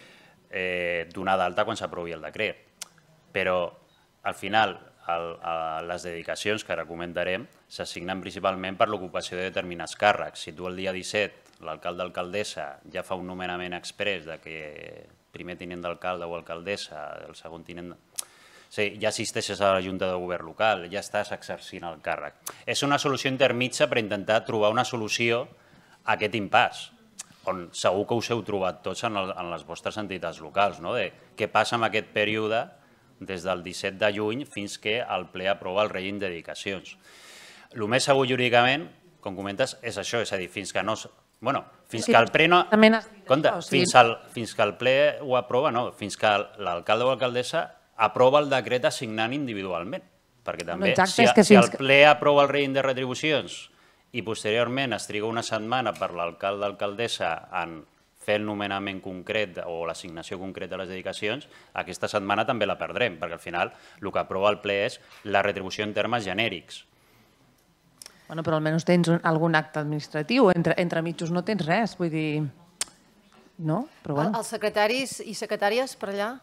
donar d'alta quan s'aprovi el decret. Però, al final, les dedicacions que ara comentarem s'assignen principalment per l'ocupació de determinats càrrecs. Si tu el dia disset l'alcalde o alcaldessa ja fa un nomenament exprés de que primer tinent d'alcalde o alcaldessa, el segon tinent... Sí, ja assisteixes a la Junta de Govern local, ja estàs exercint el càrrec. És una solució intermitja per intentar trobar una solució a aquest impàs, on segur que us heu trobat tots en les vostres entitats locals, no? De què passa en aquest període des del disset de juny fins que el ple aprova el règim de dedicacions. El més segur jurídicament, com comentes, és això, és a dir, fins que no... Bueno, fins que el ple no... Compte, fins que el ple ho aprova, no, fins que l'alcalde o alcaldessa aprova el decret assignant individualment. Perquè també, si el ple aprova el règim de retribucions i posteriorment es triga una setmana per l'alcalde o alcaldessa en fer el nomenament concret o l'assignació concreta de les dedicacions, aquesta setmana també la perdrem, perquè al final el que aprova el ple és la retribució en termes genèrics. Bueno, però almenys tens algun acte administratiu, entre mitjos no tens res, vull dir... No? Però bueno. Els secretaris i secretàries per allà?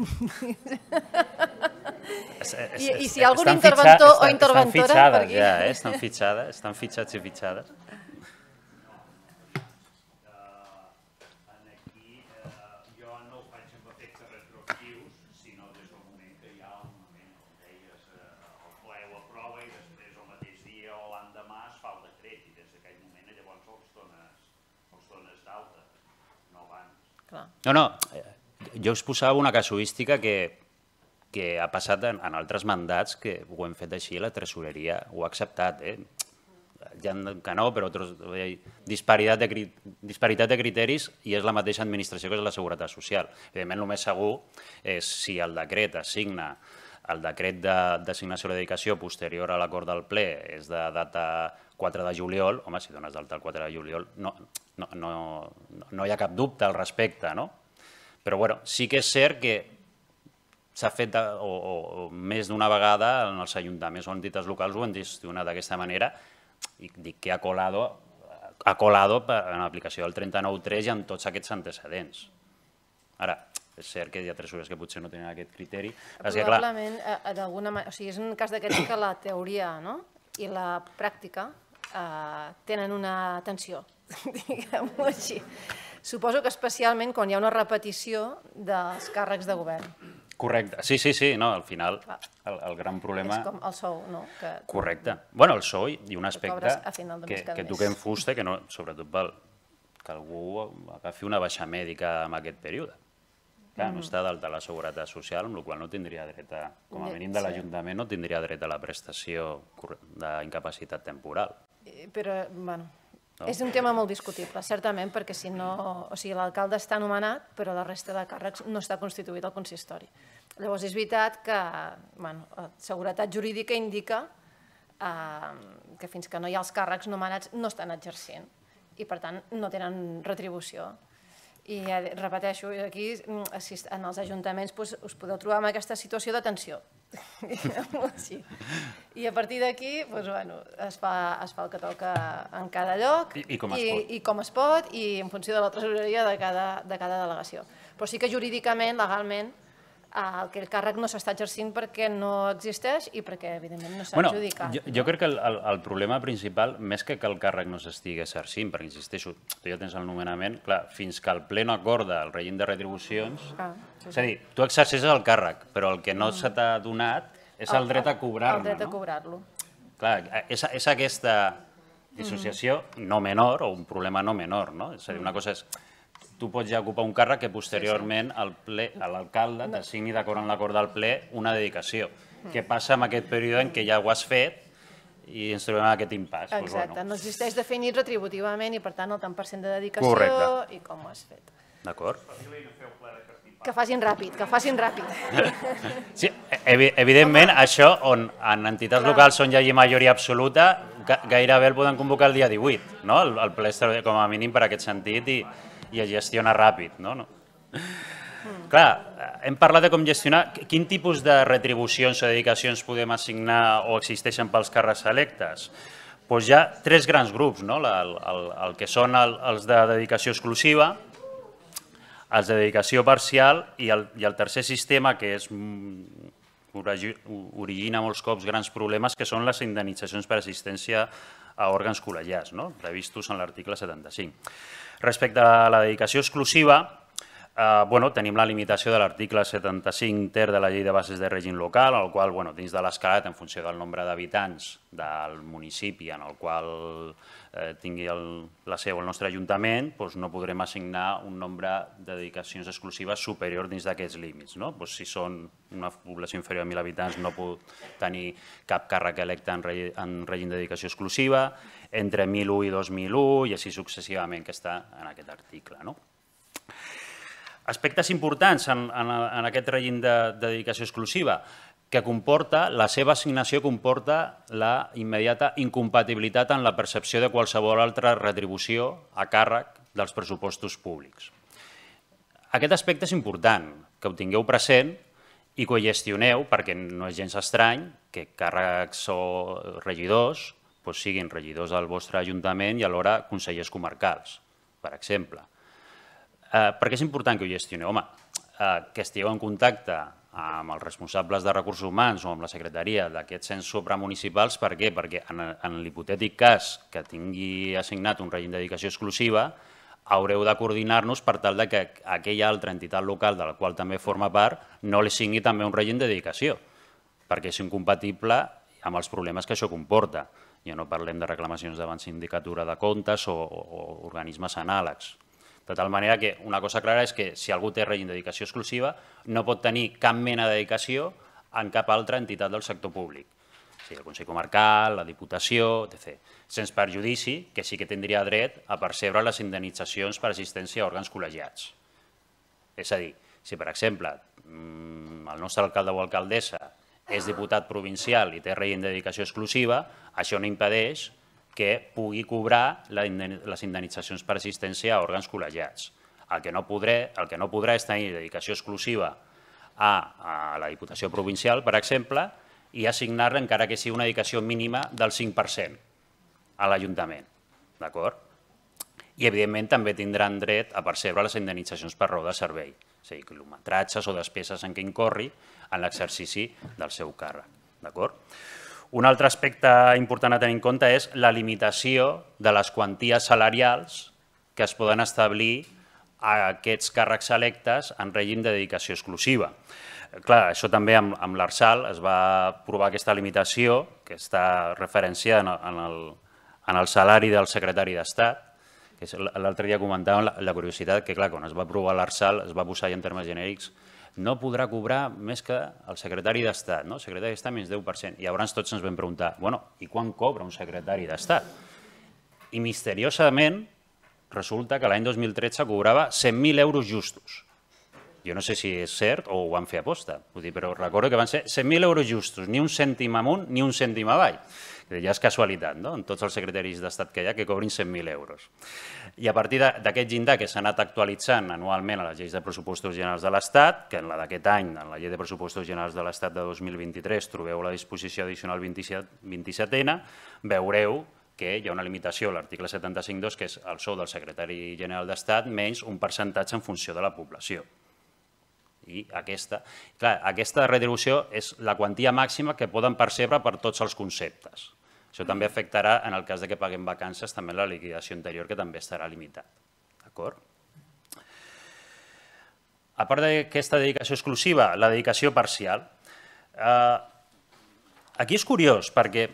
I si hi ha algun interventor o interventora per aquí? Estan fitxades, estan fitxats i fitxades. No, no, jo us posava una casuística que ha passat en altres mandats que ho hem fet així, la tresoreria ho ha acceptat. Hi ha que no, però disparitat de criteris i és la mateixa administració que és la Seguretat Social. Evidentment, el més segur és si el decret assigna el decret d'assignació de la dedicació posterior a l'acord del ple és de data quatre de juliol, home, si dones d'alta el quatre de juliol no hi ha cap dubte al respecte, no? Però sí que és cert que s'ha fet o més d'una vegada en els ajuntaments o entitats locals ho han gestionat d'aquesta manera i dic que ha colado ha colado en l'aplicació del trenta-nou tres i amb tots aquests antecedents. Ara, és cert que hi ha tresorers que potser no tenen aquest criteri. Probablement, és un cas d'aquests que la teoria i la pràctica tenen una tensió, diguem-ho així. Suposo que especialment quan hi ha una repetició dels càrrecs de govern. Correcte. Sí, sí, sí. Al final, el gran problema... És com el sou, no? Correcte. Bueno, el sou i un aspecte que toquem fusta, que sobretot que algú agafi una baixa mèdica en aquest període. No està dalt de la seguretat social, amb la qual no tindria dret a, com a mínim de l'Ajuntament, no tindria dret a la prestació d'incapacitat temporal. Però, bueno... És un tema molt discutible, certament, perquè si no... O sigui, l'alcalde està nomenat, però la resta de càrrecs no està constituït al consistori. Llavors, és veritat que la seguretat jurídica indica que fins que no hi ha els càrrecs nomenats no estan exercint i, per tant, no tenen retribució. I repeteixo, aquí en els ajuntaments us podeu trobar en aquesta situació de tensió. I a partir d'aquí es fa el que toca en cada lloc i com es pot i en funció de la tresoreria de cada delegació. Però sí que jurídicament, legalment, el càrrec no s'està exercint perquè no existeix i perquè, evidentment, no s'ha adjudicat. Jo crec que el problema principal, més que que el càrrec no s'estigui exercint, perquè, insisteixo, tu ja tens el nomenament, clar, fins que el ple no acorda el règim de retribucions, és a dir, tu exerceixes el càrrec, però el que no se t'ha donat és el dret a cobrar-lo. El dret a cobrar-lo. Clar, és aquesta dissociació no menor, o un problema no menor, no? És a dir, una cosa és... Tu pots ja ocupar un càrrec que posteriorment l'alcalde t'assigni d'acord amb l'acord del ple una dedicació. Què passa en aquest període en què ja ho has fet i ens trobem en aquest impàs? Exacte, no existeix definit retributivament i per tant el tant per cent de dedicació i com ho has fet. D'acord. Que facin ràpid, que facin ràpid. Sí, evidentment això on en entitats locals on hi hagi majoria absoluta gairebé el poden convocar el dia divuit, el ple com a mínim per aquest sentit i i es gestiona ràpid. Clar, hem parlat de com gestionar, quin tipus de retribucions o dedicacions podem assignar o existeixen pels càrrecs electes? Doncs hi ha tres grans grups, el que són els de dedicació exclusiva, els de dedicació parcial i el tercer sistema que origina molts cops grans problemes, que són les indemnitzacions per assistència a òrgans col·legiats, previstos en l'article setanta-cinc. Respecte a la dedicació exclusiva, tenim la limitació de l'article setanta-cinc ter de la Llei de Bases de Règim Local, el qual, dins de l'escalat, en funció del nombre d'habitants del municipi en el qual tingui la seu el nostre ajuntament, no podrem assignar un nombre de dedicacions exclusives superior dins d'aquests límits. Si són una població inferior a mil habitants no pot tenir cap càrrec electe en règim de dedicació exclusiva, entre mil u i dos mil u i així successivament, que està en aquest article. Aspectes importants en aquest règim de dedicació exclusiva, que comporta, la seva assignació comporta la immediata incompatibilitat en la percepció de qualsevol altra retribució a càrrec dels pressupostos públics. Aquest aspecte és important, que ho tingueu present i que ho gestioneu, perquè no és gens estrany que càrrecs o regidors siguin regidors del vostre ajuntament i alhora consellers comarcals, per exemple. Per què és important que ho gestioneu? Home, que estigueu en contacte amb els responsables de recursos humans o amb la secretaria d'aquests ens supramunicipals. Per què? Perquè en l'hipotètic cas que tingui assignat un règim de dedicació exclusiva, haureu de coordinar-nos per tal que aquella altra entitat local de la qual també forma part no li assigni també un règim de dedicació, perquè és incompatible amb els problemes que això comporta. Ja no parlem de reclamacions davant sindicatura de comptes o organismes anàlegs. De tal manera que una cosa clara és que si algú té règim de dedicació exclusiva no pot tenir cap mena de dedicació en cap altra entitat del sector públic. sigui el Consell Comarcal, la Diputació, etcètera. Sense perjudici que sí que tindria dret a percebre les indemnitzacions per assistència a òrgans col·legiats. És a dir, si per exemple el nostre alcalde o alcaldessa és diputat provincial i té règim de dedicació exclusiva, això no impedeix que pugui cobrar les indemnitzacions per assistència a òrgans col·legiats. El que no podrà és tenir dedicació exclusiva a la Diputació Provincial, per exemple, i assignar-la, encara que sigui una dedicació mínima del cinc per cent a l'Ajuntament. D'acord? I, evidentment, també tindran dret a percebre les indemnitzacions per raó de servei, és a dir, quilometratges o despeses en què incorri en l'exercici del seu càrrec. D'acord? Un altre aspecte important a tenir en compte és la limitació de les quanties salarials que es poden establir a aquests càrrecs electes en règim de dedicació exclusiva. Clar, això també amb l'Arsal es va aprovar aquesta limitació, que està referenciada en el salari del secretari d'Estat. L'altre dia comentàvem la curiositat que, clar, quan es va aprovar l'Arsal es va posar en termes genèrics no podrà cobrar més que el secretari d'Estat, no? El secretari d'Estat menys deu per cent. I llavors tots ens vam preguntar, bueno, i quan cobra un secretari d'Estat? I misteriosament resulta que l'any dos mil tretze cobrava cent mil euros justos. Jo no sé si és cert o ho van fer a posta, però recordo que van ser cent mil euros justos, ni un cèntim amunt ni un cèntim avall. Ja és casualitat, no?, en tots els secretaris d'Estat que hi ha que cobrin cent mil euros. I a partir d'aquest llindar que s'ha anat actualitzant anualment a les lleis de pressupostos generals de l'Estat, que en la d'aquest any, en la llei de pressupostos generals de l'Estat de dos mil vint-i-tres, trobeu la disposició addicional vint-i-setena, veureu que hi ha una limitació a l'article setanta-cinc punto dos, que és el sou del secretari general d'Estat menys un percentatge en funció de la població. I aquesta, clar, aquesta retribució és la quantia màxima que poden percebre per tots els conceptes. Això també afectarà, en el cas que paguem vacances, també la liquidació anterior, que també estarà limitat. D'acord? A part d'aquesta dedicació exclusiva, la dedicació parcial. Aquí és curiós, perquè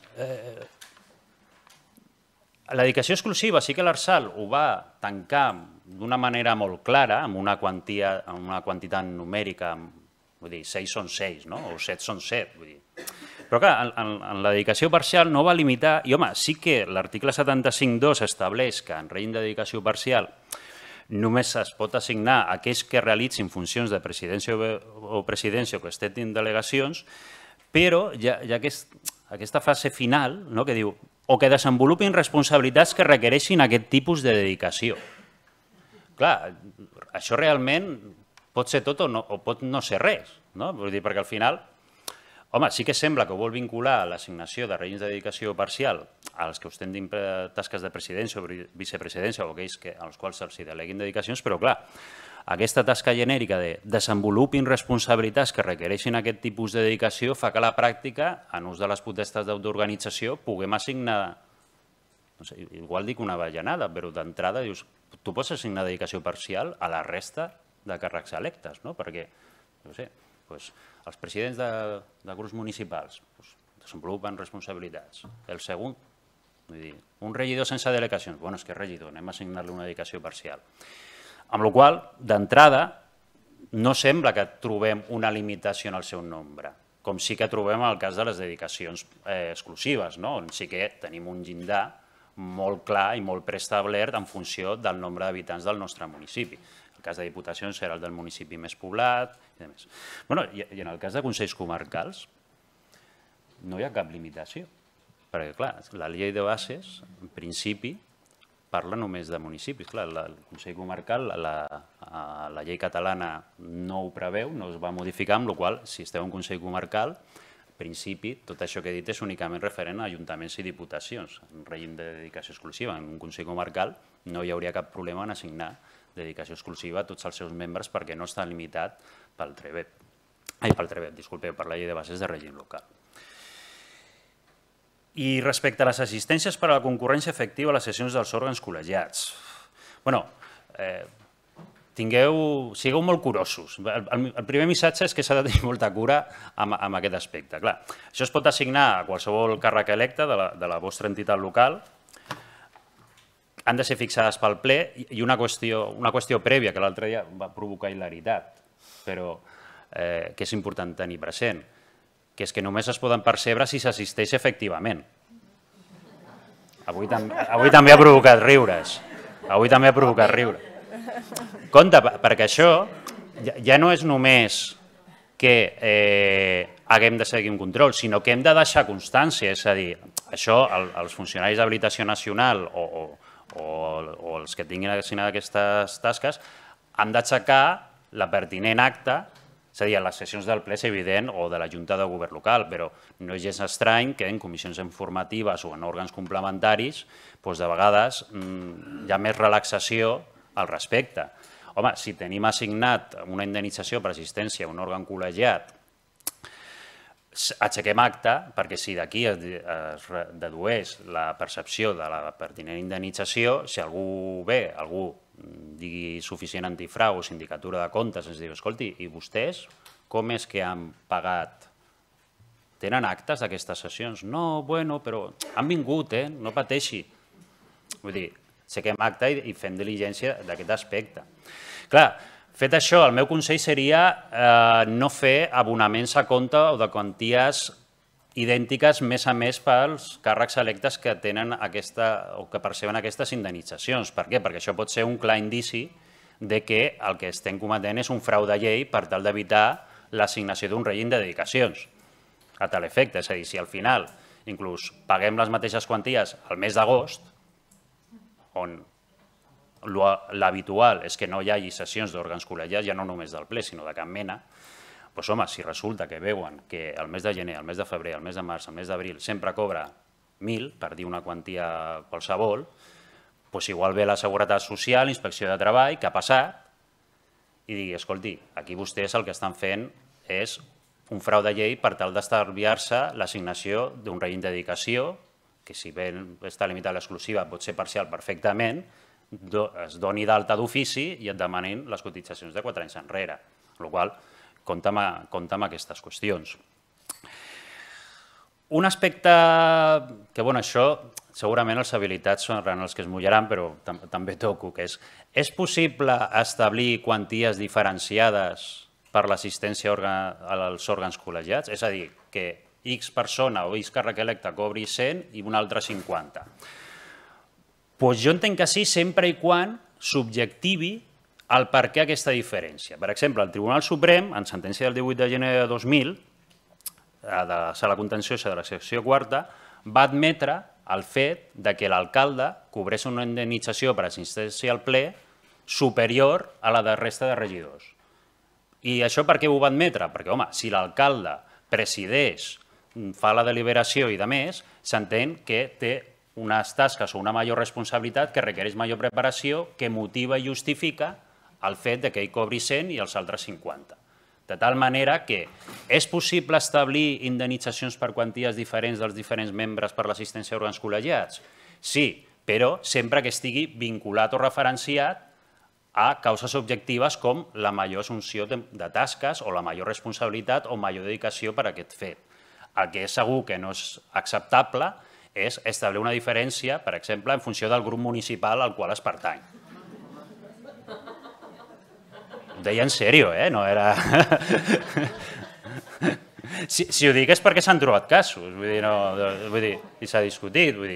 la dedicació exclusiva sí que l'Arsal ho va tancar d'una manera molt clara, amb una quantitat numèrica, vull dir, sis són sis, o set són set, vull dir. Però clar, en la dedicació parcial no va limitar, i home, sí que l'article setanta-cinc punto dos estableix que en règim de dedicació parcial només es pot assignar a aquells que realitzin funcions de presidència o presidència o que estetin delegacions, però hi ha aquesta fase final que diu o que desenvolupin responsabilitats que requereixin aquest tipus de dedicació. Clar, això realment pot ser tot o pot no ser res, perquè al final, home, sí que sembla que ho vol vincular l'assignació de règims de dedicació parcial als que ostentin tasques de presidència o vicepresidència o aquells als quals se'ls deleguin dedicacions, però clar, aquesta tasca genèrica de desenvolupin responsabilitats que requereixin aquest tipus de dedicació fa que a la pràctica, en ús de les potestats d'autoorganització, puguem assignar, no sé, igual dic una avellanada, però d'entrada dius, tu pots assignar dedicació parcial a la resta de càrrecs electes, no? Perquè, no sé, els presidents de grups municipals desenvolupen responsabilitats. El segon, vull dir, un regidor sense delegacions, bueno, és que és regidor, anem a assignar-li una dedicació parcial. Amb la qual cosa, d'entrada, no sembla que trobem una limitació en el seu nombre, com sí que trobem en el cas de les dedicacions exclusives, on sí que tenim un llindar molt clar i molt preestablert en funció del nombre d'habitants del nostre municipi. El cas de diputacions serà el del municipi més poblat i demés. I en el cas de consells comarcals no hi ha cap limitació, perquè, clar, la llei de bases, en principi, parla només de municipis. Clar, el Consell Comarcal, la llei catalana no ho preveu, no es va modificar, amb la qual cosa, si esteu en un Consell Comarcal, en principi, tot això que he dit és únicament referent a ajuntaments i diputacions, en règim de dedicació exclusiva. En un Consell Comarcal no hi hauria cap problema en assignar dedicació exclusiva a tots els seus membres perquè no està limitat pel TREBET, ai, pel TREBET, disculpeu, per la llei de bases de règim local. I respecte a les assistències per a la concurrència efectiva a les sessions dels òrgans col·legiats. Bé, sigueu molt curosos. El primer missatge és que s'ha de tenir molta cura amb aquest aspecte. Clar, això es pot assignar a qualsevol càrrec electe de la vostra entitat local, han de ser fixades pel ple i una qüestió prèvia que l'altre dia va provocar hilaritat, però que és important tenir present, que és que només es poden percebre si s'assisteix efectivament. Avui també ha provocat riures. Avui també ha provocat riures. Compte, perquè això ja no és només que haguem de seguir un control, sinó que hem de deixar constància, és a dir, això els funcionaris d'habilitació nacional o els que tinguin assignades aquestes tasques han d'aixecar la pertinent acta És a dir, a les sessions del ple és evident, o de la Junta de Govern local, però no és gens estrany que en comissions informatives o en òrgans complementaris de vegades hi ha més relaxació al respecte. Home, si tenim assignat una indemnització per assistència a un òrgan col·legiat, aixequem acta, perquè si d'aquí es dedueix la percepció de la pertinent indemnització, si algú ve, algú digui suficient antifrau o sindicatura de comptes, ens diu, escolti, i vostès com és que han pagat? Tenen actes d'aquestes sessions? No, bueno, però han vingut, eh? No pateixi. Vull dir, aixequem acta i fem diligència d'aquest aspecte. Clar, fet això, el meu consell seria no fer abonaments a compte o de quanties idèntiques més a més pels càrrecs electes que tenen aquesta o que perceben aquestes indemnitzacions. Per què? Perquè això pot ser un clar indici de que el que estem cometent és un frau de llei per tal d'evitar l'assignació d'un règim de dedicacions a tal efecte. És a dir, si al final inclús paguem les mateixes quanties al mes d'agost, on l'habitual és que no hi hagi sessions d'òrgans col·legiats, ja no només del ple, sinó de cap mena, doncs home, si resulta que veuen que el mes de gener, el mes de febrer, el mes de març, el mes d'abril sempre cobra mil, per dir una quantia qualsevol, doncs igual ve la Seguretat Social, Inspecció de Treball, que ha passat, i digui, escolti, aquí vostès el que estan fent és un frau de llei per tal d'estalviar-se l'assignació d'un règim de dedicació, que si bé està limitat a l'exclusiva pot ser parcial perfectament, es doni d'alta d'ofici i et demanin les cotitzacions de quatre anys enrere, amb la qual cosa compta amb aquestes qüestions. Un aspecte que, bueno, això segurament els habilitats seran els que es mullaran, però també toco, que és, és possible establir quanties diferenciades per l'assistència als òrgans col·legiats? És a dir, que X persona o X càrrec electe cobri cent i un altre cinquanta. Doncs jo entenc que sí, sempre i quan subjectivi el per què aquesta diferència. Per exemple, el Tribunal Suprem, en sentència del divuit de gener de dos mil, de la sala contenciosa de la secció quarta, va admetre el fet que l'alcalde cobrés una indemnització per assistència al ple superior a la de resta de regidors. I això per què ho va admetre? Perquè, home, si l'alcalde presideix, fa la deliberació i de més, s'entén que té unes tasques o una major responsabilitat que requereix major preparació, que motiva i justifica el fet que ell cobri cent i els altres cinquanta. De tal manera que és possible establir indemnitzacions per quanties diferents dels diferents membres per l'assistència a òrgans col·legiats? Sí, però sempre que estigui vinculat o referenciat a causes objectives com la major assumpció de tasques o la major responsabilitat o major dedicació per a aquest fet. El que és segur que no és acceptable és establir una diferència, per exemple, en funció del grup municipal al qual es pertany. Ho deia en sèrio, eh? No era... Si ho dic és perquè s'han trobat casos, vull dir, no... Vull dir, i s'ha discutit, vull dir...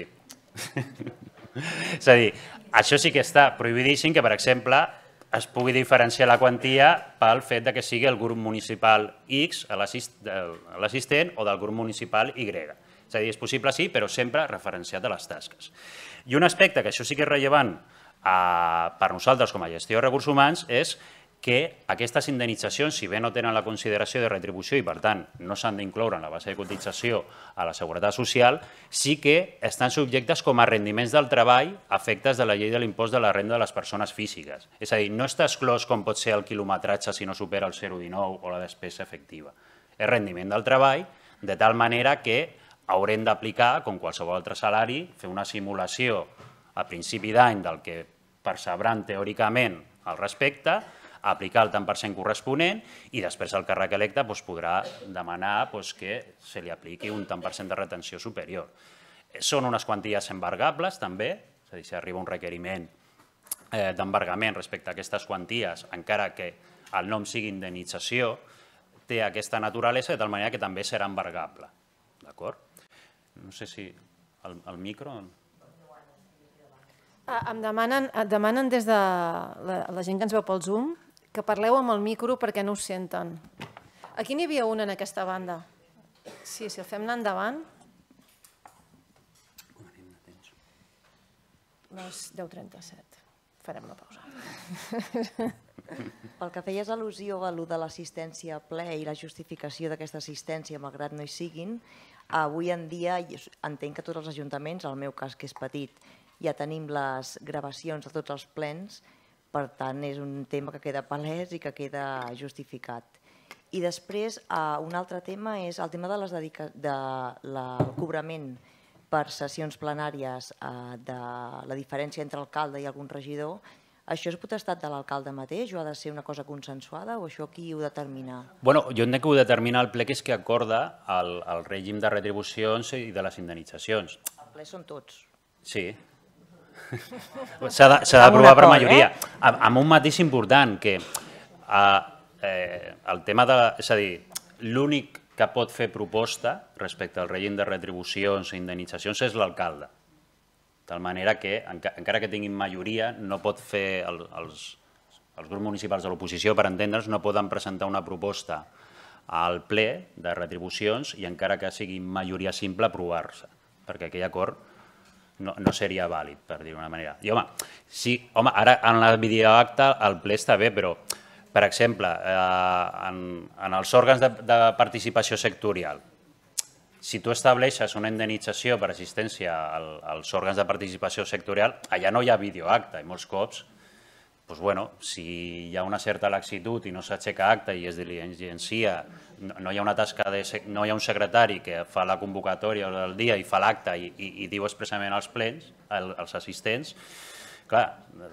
És a dir, això sí que està prohibidíssim que, per exemple, es pugui diferenciar la quantia pel fet que sigui el grup municipal X, l'assistent, o del grup municipal Y. És a dir, és possible sí, però sempre referenciat a les tasques. I un aspecte que això sí que és rellevant per nosaltres com a gestió de recursos humans és que aquestes indemnitzacions, si bé no tenen la consideració de retribució i, per tant, no s'han d'incloure en la base de cotització a la Seguretat Social, sí que estan subjectes com a rendiments del treball a efectes de la llei de l'impost de la renda de les persones físiques. És a dir, no està exclòs com pot ser el quilometratge si no supera el zero coma dinou o la despesa efectiva. És rendiment del treball, de tal manera que haurem d'aplicar, com qualsevol altre salari, fer una simulació a principi d'any del que percebran teòricament al respecte, aplicar el tant per cent corresponent i després el càrrec electe podrà demanar que se li apliqui un tant per cent de retenció superior. Són unes quanties embargables també, és a dir, si arriba un requeriment d'embargament respecte a aquestes quanties, encara que el nom sigui indemnització, té aquesta naturalesa de tal manera que també serà embargable. D'acord? No sé si el micro... Em demanen des de la gent que ens veu pel Zoom que parleu amb el micro perquè no us senten. Aquí n'hi havia una en aquesta banda. Sí, si el fem anar endavant... Les deu trenta-set. Farem una pausa. Pel que feies al·lusió a allò de l'assistència a ple i la justificació d'aquesta assistència, malgrat no hi siguin, avui en dia entenc que tots els ajuntaments, el meu cas que és petit, ja tenim les gravacions de tots els plens, per tant és un tema que queda palès i que queda justificat. I després un altre tema és el tema del cobrament per sessions plenàries de la diferència entre alcalde i algun regidor. Això és potestat de l'alcalde mateix o ha de ser una cosa consensuada o això qui ho determina? Bueno, jo entenc que ho determina el ple, que és que acorda el règim de retribucions i de les indemnitzacions. El ple són tots. Sí. S'ha d'aprovar per majoria. Amb un matís important, que el tema de... És a dir, l'únic que pot fer proposta respecte al règim de retribucions i indemnitzacions és l'alcalde. De tal manera que, encara que tinguin majoria, no pot fer, els grups municipals de l'oposició, per entendre's, no poden presentar una proposta al ple de retribucions i encara que sigui majoria simple, aprovar-se, perquè aquell acord no seria vàlid, per dir-ho d'una manera. I, home, sí, home, ara en la videoacta el ple està bé, però, per exemple, en els òrgans de participació sectorial, si tu estableixes una indemnització per assistència als òrgans de participació sectorial, allà no hi ha videoacta i molts cops, si hi ha una certa laxitud i no s'aixeca acta i es diligencia, no hi ha una tasca, no hi ha un secretari que fa la convocatòria del dia i fa l'acte i diu expressament als plens, als assistents, clar,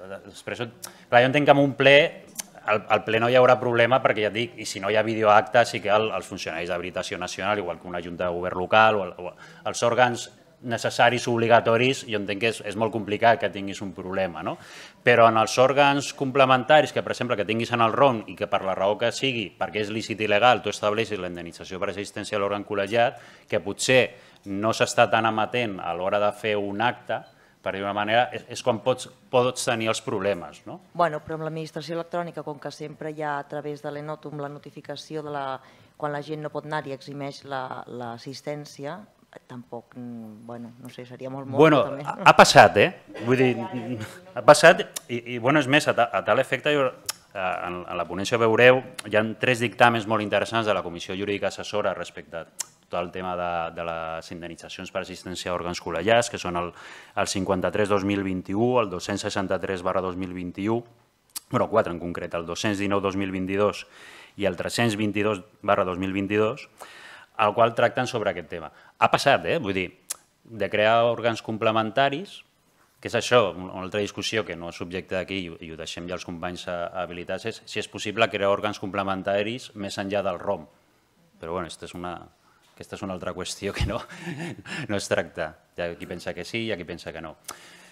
jo entenc que en un ple al ple no hi haurà problema perquè ja et dic, i si no hi ha videoacte sí que els funcionaris d'habilitació nacional, igual que una junta de govern local, o els òrgans necessaris o obligatoris, jo entenc que és molt complicat que tinguis un problema, no? Però en els òrgans complementaris, que per exemple que tinguis en el R O M i que per la raó que sigui, perquè és lícit i legal, tu estableixis la indemnització per assistència a l'òrgan col·legiat, que potser no s'està tan amatent a l'hora de fer un acte, per dir-ho d'una manera, és quan pots tenir els problemes, no? Bueno, però amb l'administració electrònica, com que sempre hi ha a través de l'Enotum la notificació de quan la gent no pot anar i eximeix l'assistència, tampoc, bueno, no sé, seria molt molt... Bueno, ha passat, eh? Vull dir, ha passat i, bueno, és més, a tal efecte, en la ponència veureu, hi ha tres dictàmens molt interessants de la Comissió Jurídica Assessora respecte a tot el tema de les indemnitzacions per assistència a òrgans col·legiats, que són el cinquanta-tres dos mil vint-i-u, el dos-cents seixanta-tres barra dos mil vint-i-u, bueno, quatre en concret, el dos-cents dinou dos mil vint-i-dos i el tres-cents vint-i-dos barra dos mil vint-i-dos, al qual tracten sobre aquest tema. Ha passat, eh? Vull dir, de crear òrgans complementaris, que és això, una altra discussió que no és subjecte d'aquí i ho deixem ja els companys habilitats, és si és possible crear òrgans complementaris més enllà del R O M. Però, bueno, aquesta és una... Aquesta és una altra qüestió que no es tracta. Hi ha qui pensa que sí i hi ha qui pensa que no.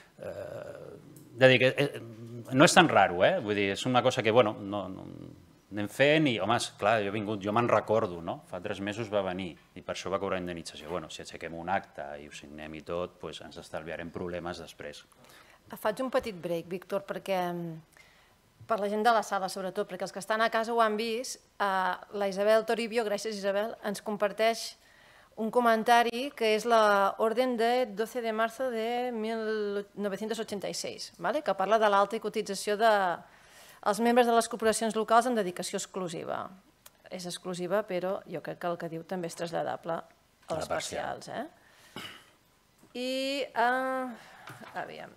No és tan raro, eh? Vull dir, és una cosa que, bueno, anem fent i, home, clar, jo he vingut, jo me'n recordo, no? Fa tres mesos va venir i per això va cobrar indemnització. Bueno, si aixequem un acte i ho signem i tot, doncs ens estalviarem problemes després. Faig un petit break, Víctor, perquè... per la gent de la sala, sobretot, perquè els que estan a casa ho han vist, la Isabel Toribio, gràcies Isabel, ens comparteix un comentari que és l'ordre de doce de marzo de mil novecientos ochenta y seis, que parla de l'alta cotització dels membres de les corporacions locals en dedicació exclusiva. És exclusiva, però jo crec que el que diu també és traslladable a les parcials. I, aviam...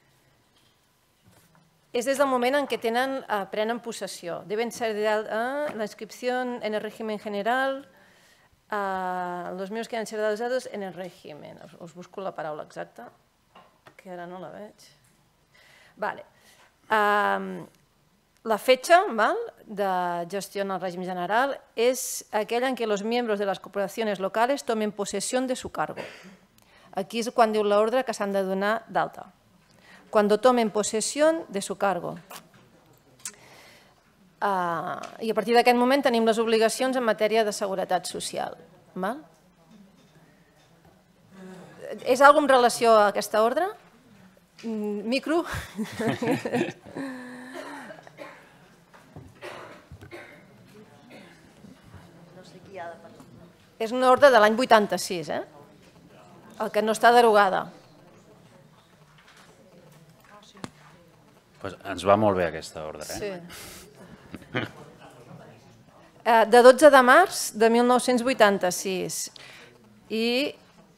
És des del moment en què prenen possessió. Deben ser la inscripció en el régimen general, los miembros que han sido realizados en el régimen. Us busco la paraula exacta, que ara no la veig. Vale. La fecha de gestión al régimen general es aquella en que los miembros de las corporaciones locales tomen posesión de su cargo. Aquí és quan diu l'ordre que s'han de donar d'alta. Cuando tomen posesión de su cargo. I a partir d'aquest moment tenim les obligacions en matèria de seguretat social. És alguna en relació a aquesta ordre? Micro? És una ordre de l'any vuitanta-sis, eh? El que no està derogada. Ens va molt bé aquesta ordre, eh? Sí. De dotze de març de mil nou-cents vuitanta-sis. I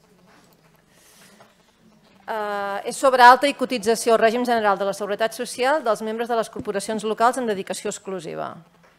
és sobre alta i cotització al règim general de la Seguretat Social dels membres de les corporacions locals en dedicació exclusiva.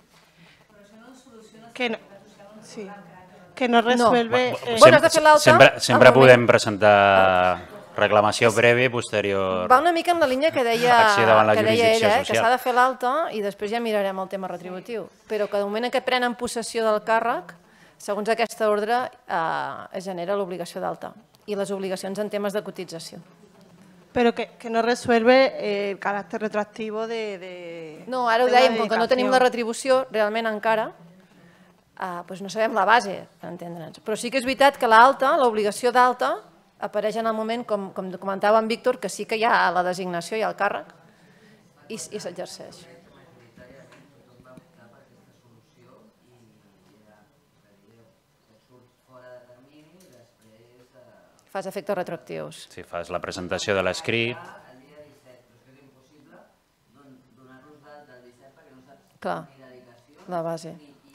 Que no, sí. Que no resuelve... Sempre podem presentar reclamació prèvia i posterior... Va una mica en la línia que deia ella, que s'ha de fer l'alta i després ja mirarem el tema retributiu. Però que de moment que prenen possessió del càrrec, segons aquesta ordre, es genera l'obligació d'alta i les obligacions en temes de cotització. Però que no resuelve el caràcter retroactiu de... No, ara ho dèiem, com que no tenim la retribució realment encara, no sabem la base, per entendre'ns. Però sí que és veritat que l'alta, l'obligació d'alta, apareix en el moment, com comentava en Víctor, que sí que hi ha la designació i el càrrec i s'exerceix. Fas efectes retroactius. Sí, fas la presentació de l'escrit. Clar, la base.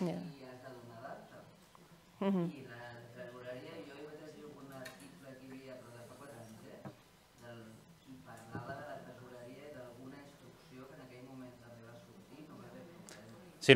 I la tresoreria, jo hi vaig llegir un article que hi havia, però de fa quatre anys, i parlava de la tresoreria i d'alguna instrucció que en aquell moment també va sortir. Sí,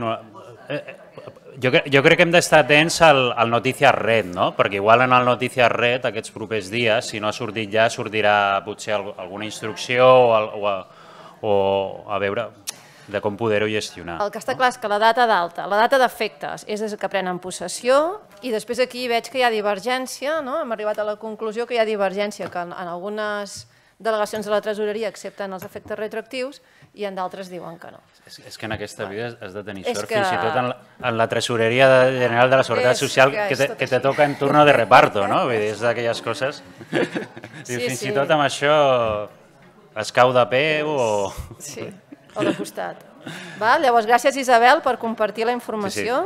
jo crec que hem d'estar atents al Noticias Red, perquè igual en el Noticias Red aquests propers dies, si no ha sortit ja, sortirà potser alguna instrucció o a veure... de com poder-ho gestionar. El que està clar és que la data d'alta, la data d'efectes és des que prenen possessió i després aquí veig que hi ha divergència, hem arribat a la conclusió que hi ha divergència, que en algunes delegacions de la tresoreria accepten els efectes retroactius i en d'altres diuen que no. És que en aquesta vida has de tenir sort, fins i tot en la tresoreria general de la Seguretat Social que te toca en turno de reparto, no? És d'aquelles coses. Fins i tot amb això es cau de peu o... Sí. O de costat. Llavors, gràcies Isabel per compartir la informació.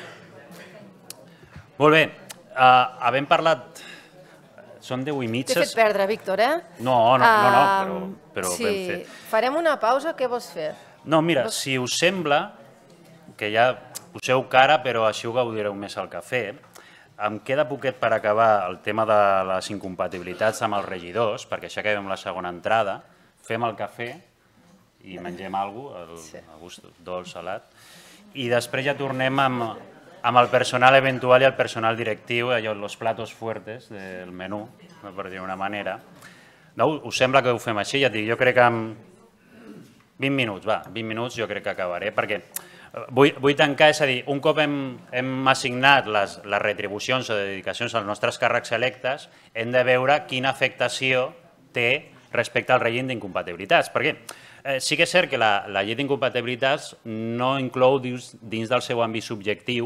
Molt bé, havent parlat... Són deu i mitja... T'he fet perdre, Víctor, eh? No, no, però ben fet. Farem una pausa, què vols fer? No, mira, si us sembla, que ja poseu cara, però així ho gaudireu més al cafè, em queda poquet per acabar el tema de les incompatibilitats amb els regidors, perquè ja acabem la segona entrada, fem el cafè i mengem alguna cosa, a gust dolç, salat, i després ja tornem amb el personal eventual i el personal directiu, allò, els platos fuertes del menú, per dir d'una manera. Us sembla que ho fem així? Ja et dic, jo crec que en vint minuts, va, vint minuts jo crec que acabaré, perquè vull tancar, és a dir, un cop hem assignat les retribucions o dedicacions als nostres càrrecs electes, hem de veure quina afectació té respecte al règim d'incompatibilitats, perquè sí que és cert que la llei d'incompatibilitats no inclou dins del seu àmbit subjectiu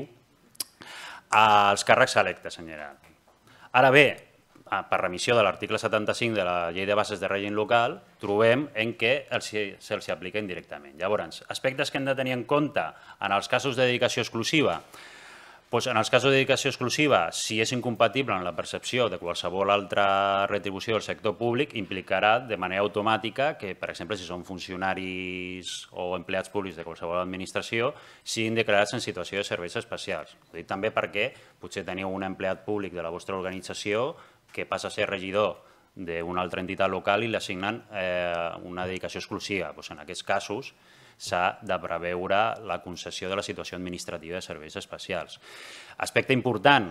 els càrrecs electes en general. Ara bé, per remissió de l'article setanta-cinc de la llei de bases de règim local, trobem en què se'ls aplica indirectament. Llavors, aspectes que hem de tenir en compte en els casos de dedicació exclusiva. En els casos de dedicació exclusiva, si és incompatible amb la percepció de qualsevol altra retribució del sector públic, implicarà de manera automàtica que, per exemple, si són funcionaris o empleats públics de qualsevol administració, siguin declarats en situació de serveis especials. Ho dic també perquè potser teniu un empleat públic de la vostra organització que passa a ser regidor d'una altra entitat local i li assignen una dedicació exclusiva. En aquests casos, s'ha de preveure la concessió de la situació administrativa de serveis especials. Aspecte important,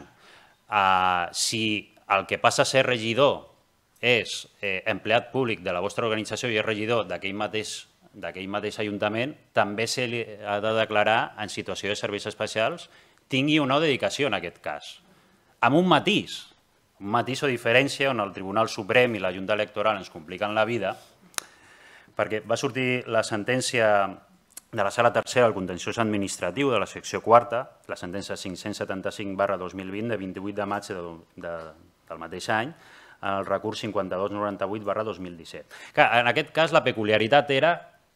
si el que passa a ser regidor és empleat públic de la vostra organització i és regidor d'aquell mateix ajuntament, també se li ha de declarar en situació de serveis especials, tingui o no dedicació en aquest cas. Amb un matís, un matís o diferència on el Tribunal Suprem i la Junta Electoral ens compliquen la vida, perquè va sortir la sentència de la Sala Tercera del Contenciós Administratiu de la secció quarta, la sentència cinc-cents setanta-cinc barra dos mil vint de vint-i-vuit de maig del mateix any, el recurs cinquanta-dos noranta-vuit barra dos mil disset. En aquest cas, la peculiaritat era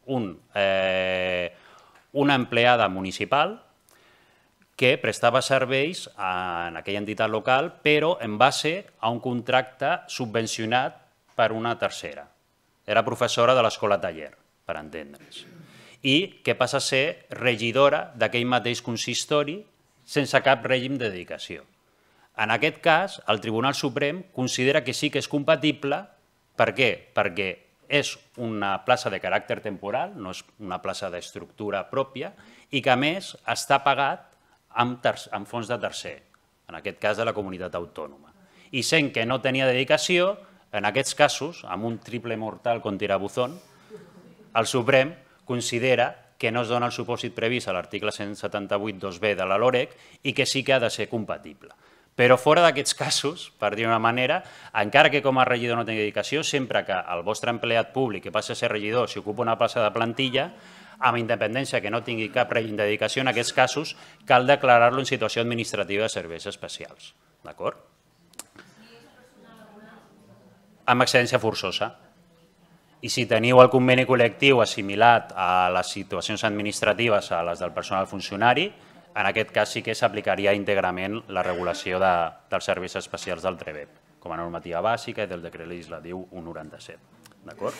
una empleada municipal que prestava serveis en aquella entitat local, però en base a un contracte subvencionat per una tercera. Era professora de l'escola taller, per entendre'ns. i que passa a ser regidora d'aquell mateix consistori sense cap règim de dedicació. En aquest cas, el Tribunal Suprem considera que sí que és compatible. Per què? Perquè és una plaça de caràcter temporal, no és una plaça d'estructura pròpia, i que a més està pagat amb fons de tercer, en aquest cas de la comunitat autònoma. I sent que no tenia dedicació, en aquests casos, amb un triple mortal con tirabuzón, el Suprem considera que no es dona el supòsit previst a l'article cent setanta-vuit dos B de la LOREC i que sí que ha de ser compatible. Però fora d'aquests casos, per dir-ho d'una manera, encara que com a regidor no tingui dedicació, sempre que el vostre empleat públic que passi a ser regidor si ocupa una plaça de plantilla, amb independència que no tingui cap règim de dedicació, en aquests casos cal declarar-lo en situació administrativa de serveis especials. D'acord? Amb excedència forçosa. I si teniu el conveni col·lectiu assimilat a les situacions administratives a les del personal funcionari, en aquest cas sí que s'aplicaria íntegrament la regulació de, dels serveis especials del T R E B, com a normativa bàsica i del decret legislatiu cent noranta-set. D'acord?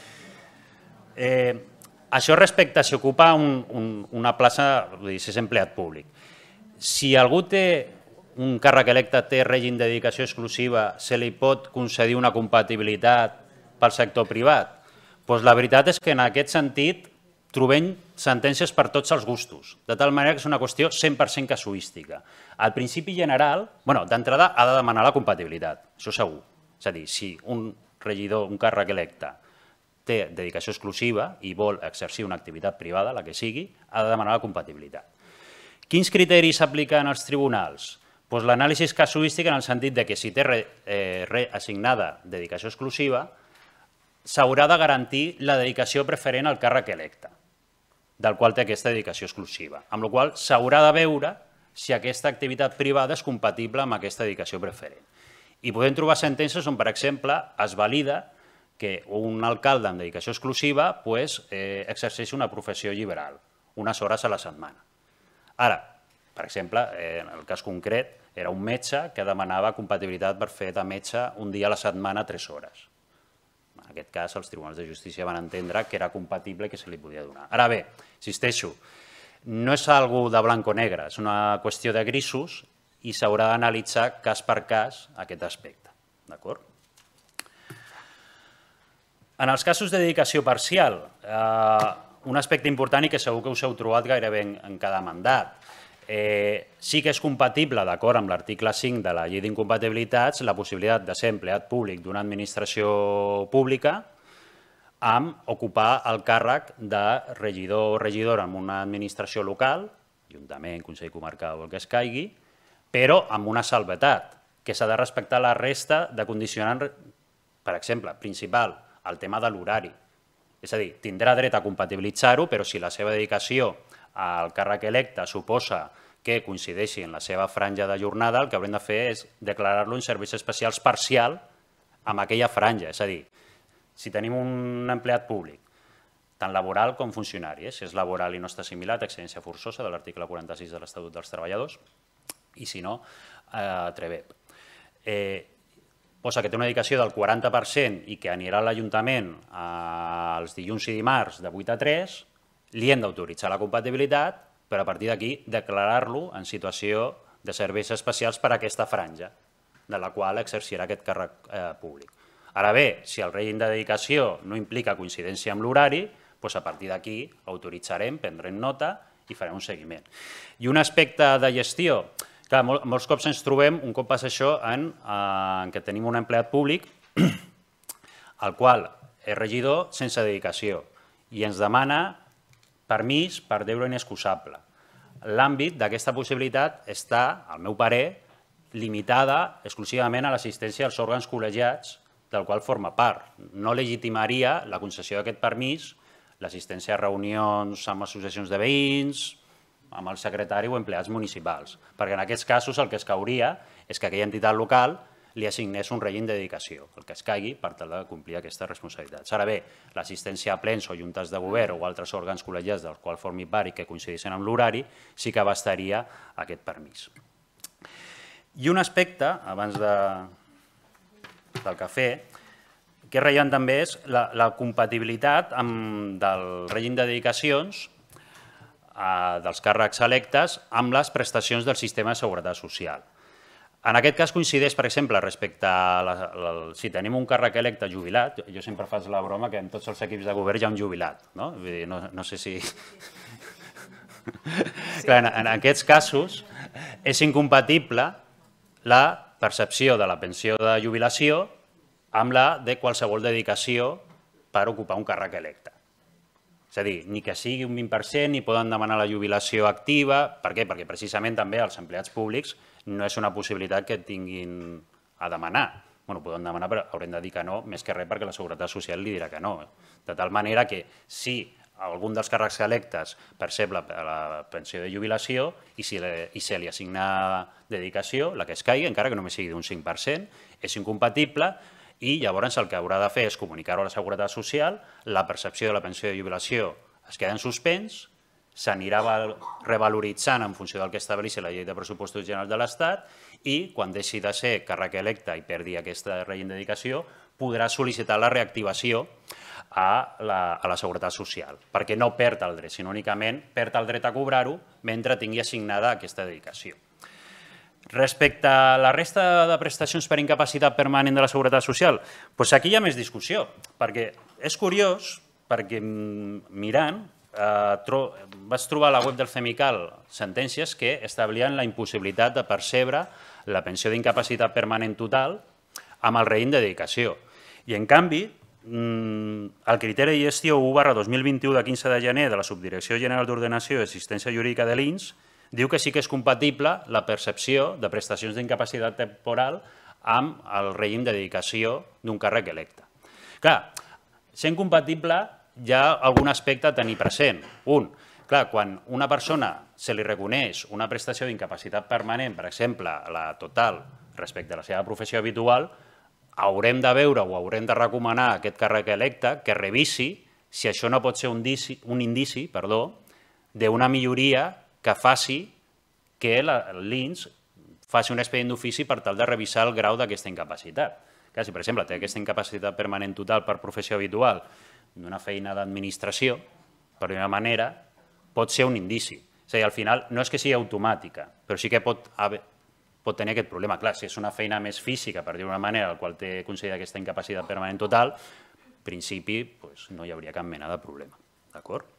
Eh, això respecte a si ocupa un, un, una plaça, vull dir, si és empleat públic. Si algú té un càrrec electe, té règim de dedicació exclusiva, se li pot concedir una compatibilitat pel sector privat? Doncs la veritat és que en aquest sentit trobem sentències per tots els gustos, de tal manera que és una qüestió cent per cent casuística. Al principi general, bueno, d'entrada ha de demanar la compatibilitat, això segur. És a dir, si un regidor, un càrrec electe, té dedicació exclusiva i vol exercir una activitat privada, la que sigui, ha de demanar la compatibilitat. Quins criteris s'apliquen als tribunals? Doncs l'anàlisi és casuística en el sentit que si té reassignada dedicació exclusiva, s'haurà de garantir la dedicació preferent al càrrec electe, del qual té aquesta dedicació exclusiva, amb la qual cosa s'haurà de veure si aquesta activitat privada és compatible amb aquesta dedicació preferent. I podem trobar sentències on, per exemple, es valida que un alcalde amb dedicació exclusiva exerceixi una professió liberal, unes hores a la setmana. Ara, per exemple, en el cas concret, era un metge que demanava compatibilitat per fer de metge un dia a la setmana tres hores. En aquest cas, els tribunals de justícia van entendre que era compatible i que se li podia donar. Ara bé, insisteixo, no és algo de blanc o negre, és una qüestió de grisos i s'haurà d'analitzar cas per cas aquest aspecte. D'acord? En els casos de dedicació parcial, un aspecte important i que segur que us heu trobat gairebé en cada mandat, sí que és compatible, d'acord amb l'article cinc de la llei d'incompatibilitats, la possibilitat de ser empleat públic d'una administració pública amb ocupar el càrrec de regidor o regidora en una administració local, ajuntament, consell comarcal o el que es caigui, però amb una salvetat, que s'ha de respectar la resta de condicionants, per exemple, principal, el tema de l'horari. És a dir, tindrà dret a compatibilitzar-ho, però si la seva dedicació al càrrec electe suposa que coincideixi en la seva franja de jornada, el que haurem de fer és declarar-lo en serveis especials parcial amb aquella franja. És a dir, si tenim un empleat públic, tant laboral com funcionari, si és laboral i no està assimilat, excedència forçosa de l'article quaranta-sis de l'Estatut dels Treballadors, i si no, T R E B. Posa que té una dedicació del quaranta per cent i que anirà a l'Ajuntament els dilluns i dimarts de vuit a tres, li hem d'autoritzar la compatibilitat, però a partir d'aquí declarar-lo en situació de serveis especials per a aquesta franja, de la qual exercirà aquest càrrec públic. Ara bé, si el règim de dedicació no implica coincidència amb l'horari, doncs a partir d'aquí autoritzarem, prendrem nota i farem un seguiment. I un aspecte de gestió, clar, molts cops ens trobem, un cop passa això, en què tenim un empleat públic el qual és regidor sense dedicació i ens demana permís per deure inexcusable. L'àmbit d'aquesta possibilitat està, al meu parer, limitada exclusivament a l'assistència als òrgans col·legiats del qual forma part. No legitimaria la concessió d'aquest permís, l'assistència a reunions amb associacions de veïns, amb el secretari o empleats municipals, perquè en aquests casos el que es cauria és que aquella entitat local li assignés un règim de dedicació, el que es caigui per tal de complir aquestes responsabilitats. Ara bé, l'assistència a plens o juntes de govern o altres òrgans col·legiats dels quals formi part i que coincideixen amb l'horari, sí que abastaria aquest permís. I un aspecte, abans del cafè, que és rellevant també és la, la compatibilitat amb, del règim de dedicacions eh, dels càrrecs electes amb les prestacions del sistema de seguretat social. En aquest cas coincideix, per exemple, respecte a la, la, si tenim un càrrec electe jubilat, jo sempre faig la broma que en tots els equips de govern hi ha un jubilat, no? Vull dir, no, no sé si... Sí. Clar, en, en aquests casos és incompatible la percepció de la pensió de jubilació amb la de qualsevol dedicació per ocupar un càrrec electe. És a dir, ni que sigui un vint per cent, ni poden demanar la jubilació activa. Per què? Perquè precisament també els empleats públics no és una possibilitat que tinguin a demanar. Bueno, poden demanar, però haurem de dir que no, més que res perquè la Seguretat Social li dirà que no. De tal manera que si algun dels càrrecs electes percep la, la pensió de jubilació i si le, i se li assigna dedicació, la que es caigui, encara que només sigui d'un cinc per cent, és incompatible i llavors el que haurà de fer és comunicar-ho a la Seguretat Social, la percepció de la pensió de jubilació es queda en suspens, s'anirà revaloritzant en funció del que estableixi la llei de pressupostos generals de l'Estat i quan deixi de ser càrrec electe i perdi aquest règim de dedicació podrà sol·licitar la reactivació a la, a la Seguretat Social, perquè no perd el dret, sinó únicament perd el dret a cobrar-ho mentre tingui assignada aquesta dedicació. Respecte a la resta de prestacions per incapacitat permanent de la Seguretat Social, doncs aquí hi ha més discussió, perquè és curiós, perquè mirant, eh, tro vaig trobar a la web del CEMICAL sentències que establien la impossibilitat de percebre la pensió d'incapacitat permanent total amb el règim de dedicació. I en canvi, el criteri de gestió u barra dos mil vint-i-u de quinze de gener de la Subdirecció General d'Ordenació i Assistència Jurídica de l'I N S diu que sí que és compatible la percepció de prestacions d'incapacitat temporal amb el règim de dedicació d'un càrrec electe. Clar, sent compatible hi ha algun aspecte a tenir present. Un, clar, quan una persona se li reconeix una prestació d'incapacitat permanent, per exemple, la total respecte a la seva professió habitual, haurem de veure o haurem de recomanar a aquest càrrec electe que revisi si això no pot ser un indici, un indici perdó, d'una milloria que faci que l'I N S faci un expedient d'ofici per tal de revisar el grau d'aquesta incapacitat. Clar, si, per exemple, té aquesta incapacitat permanent total per professió habitual d'una feina d'administració, per d'una manera, pot ser un indici. És a dir, al final, no és que sigui automàtica, però sí que pot haver pot tenir aquest problema. Clar, si és una feina més física, per dir-ho d'una manera, el qual té concedida aquesta incapacitat permanent total, en principi no hi hauria cap mena de problema. D'acord?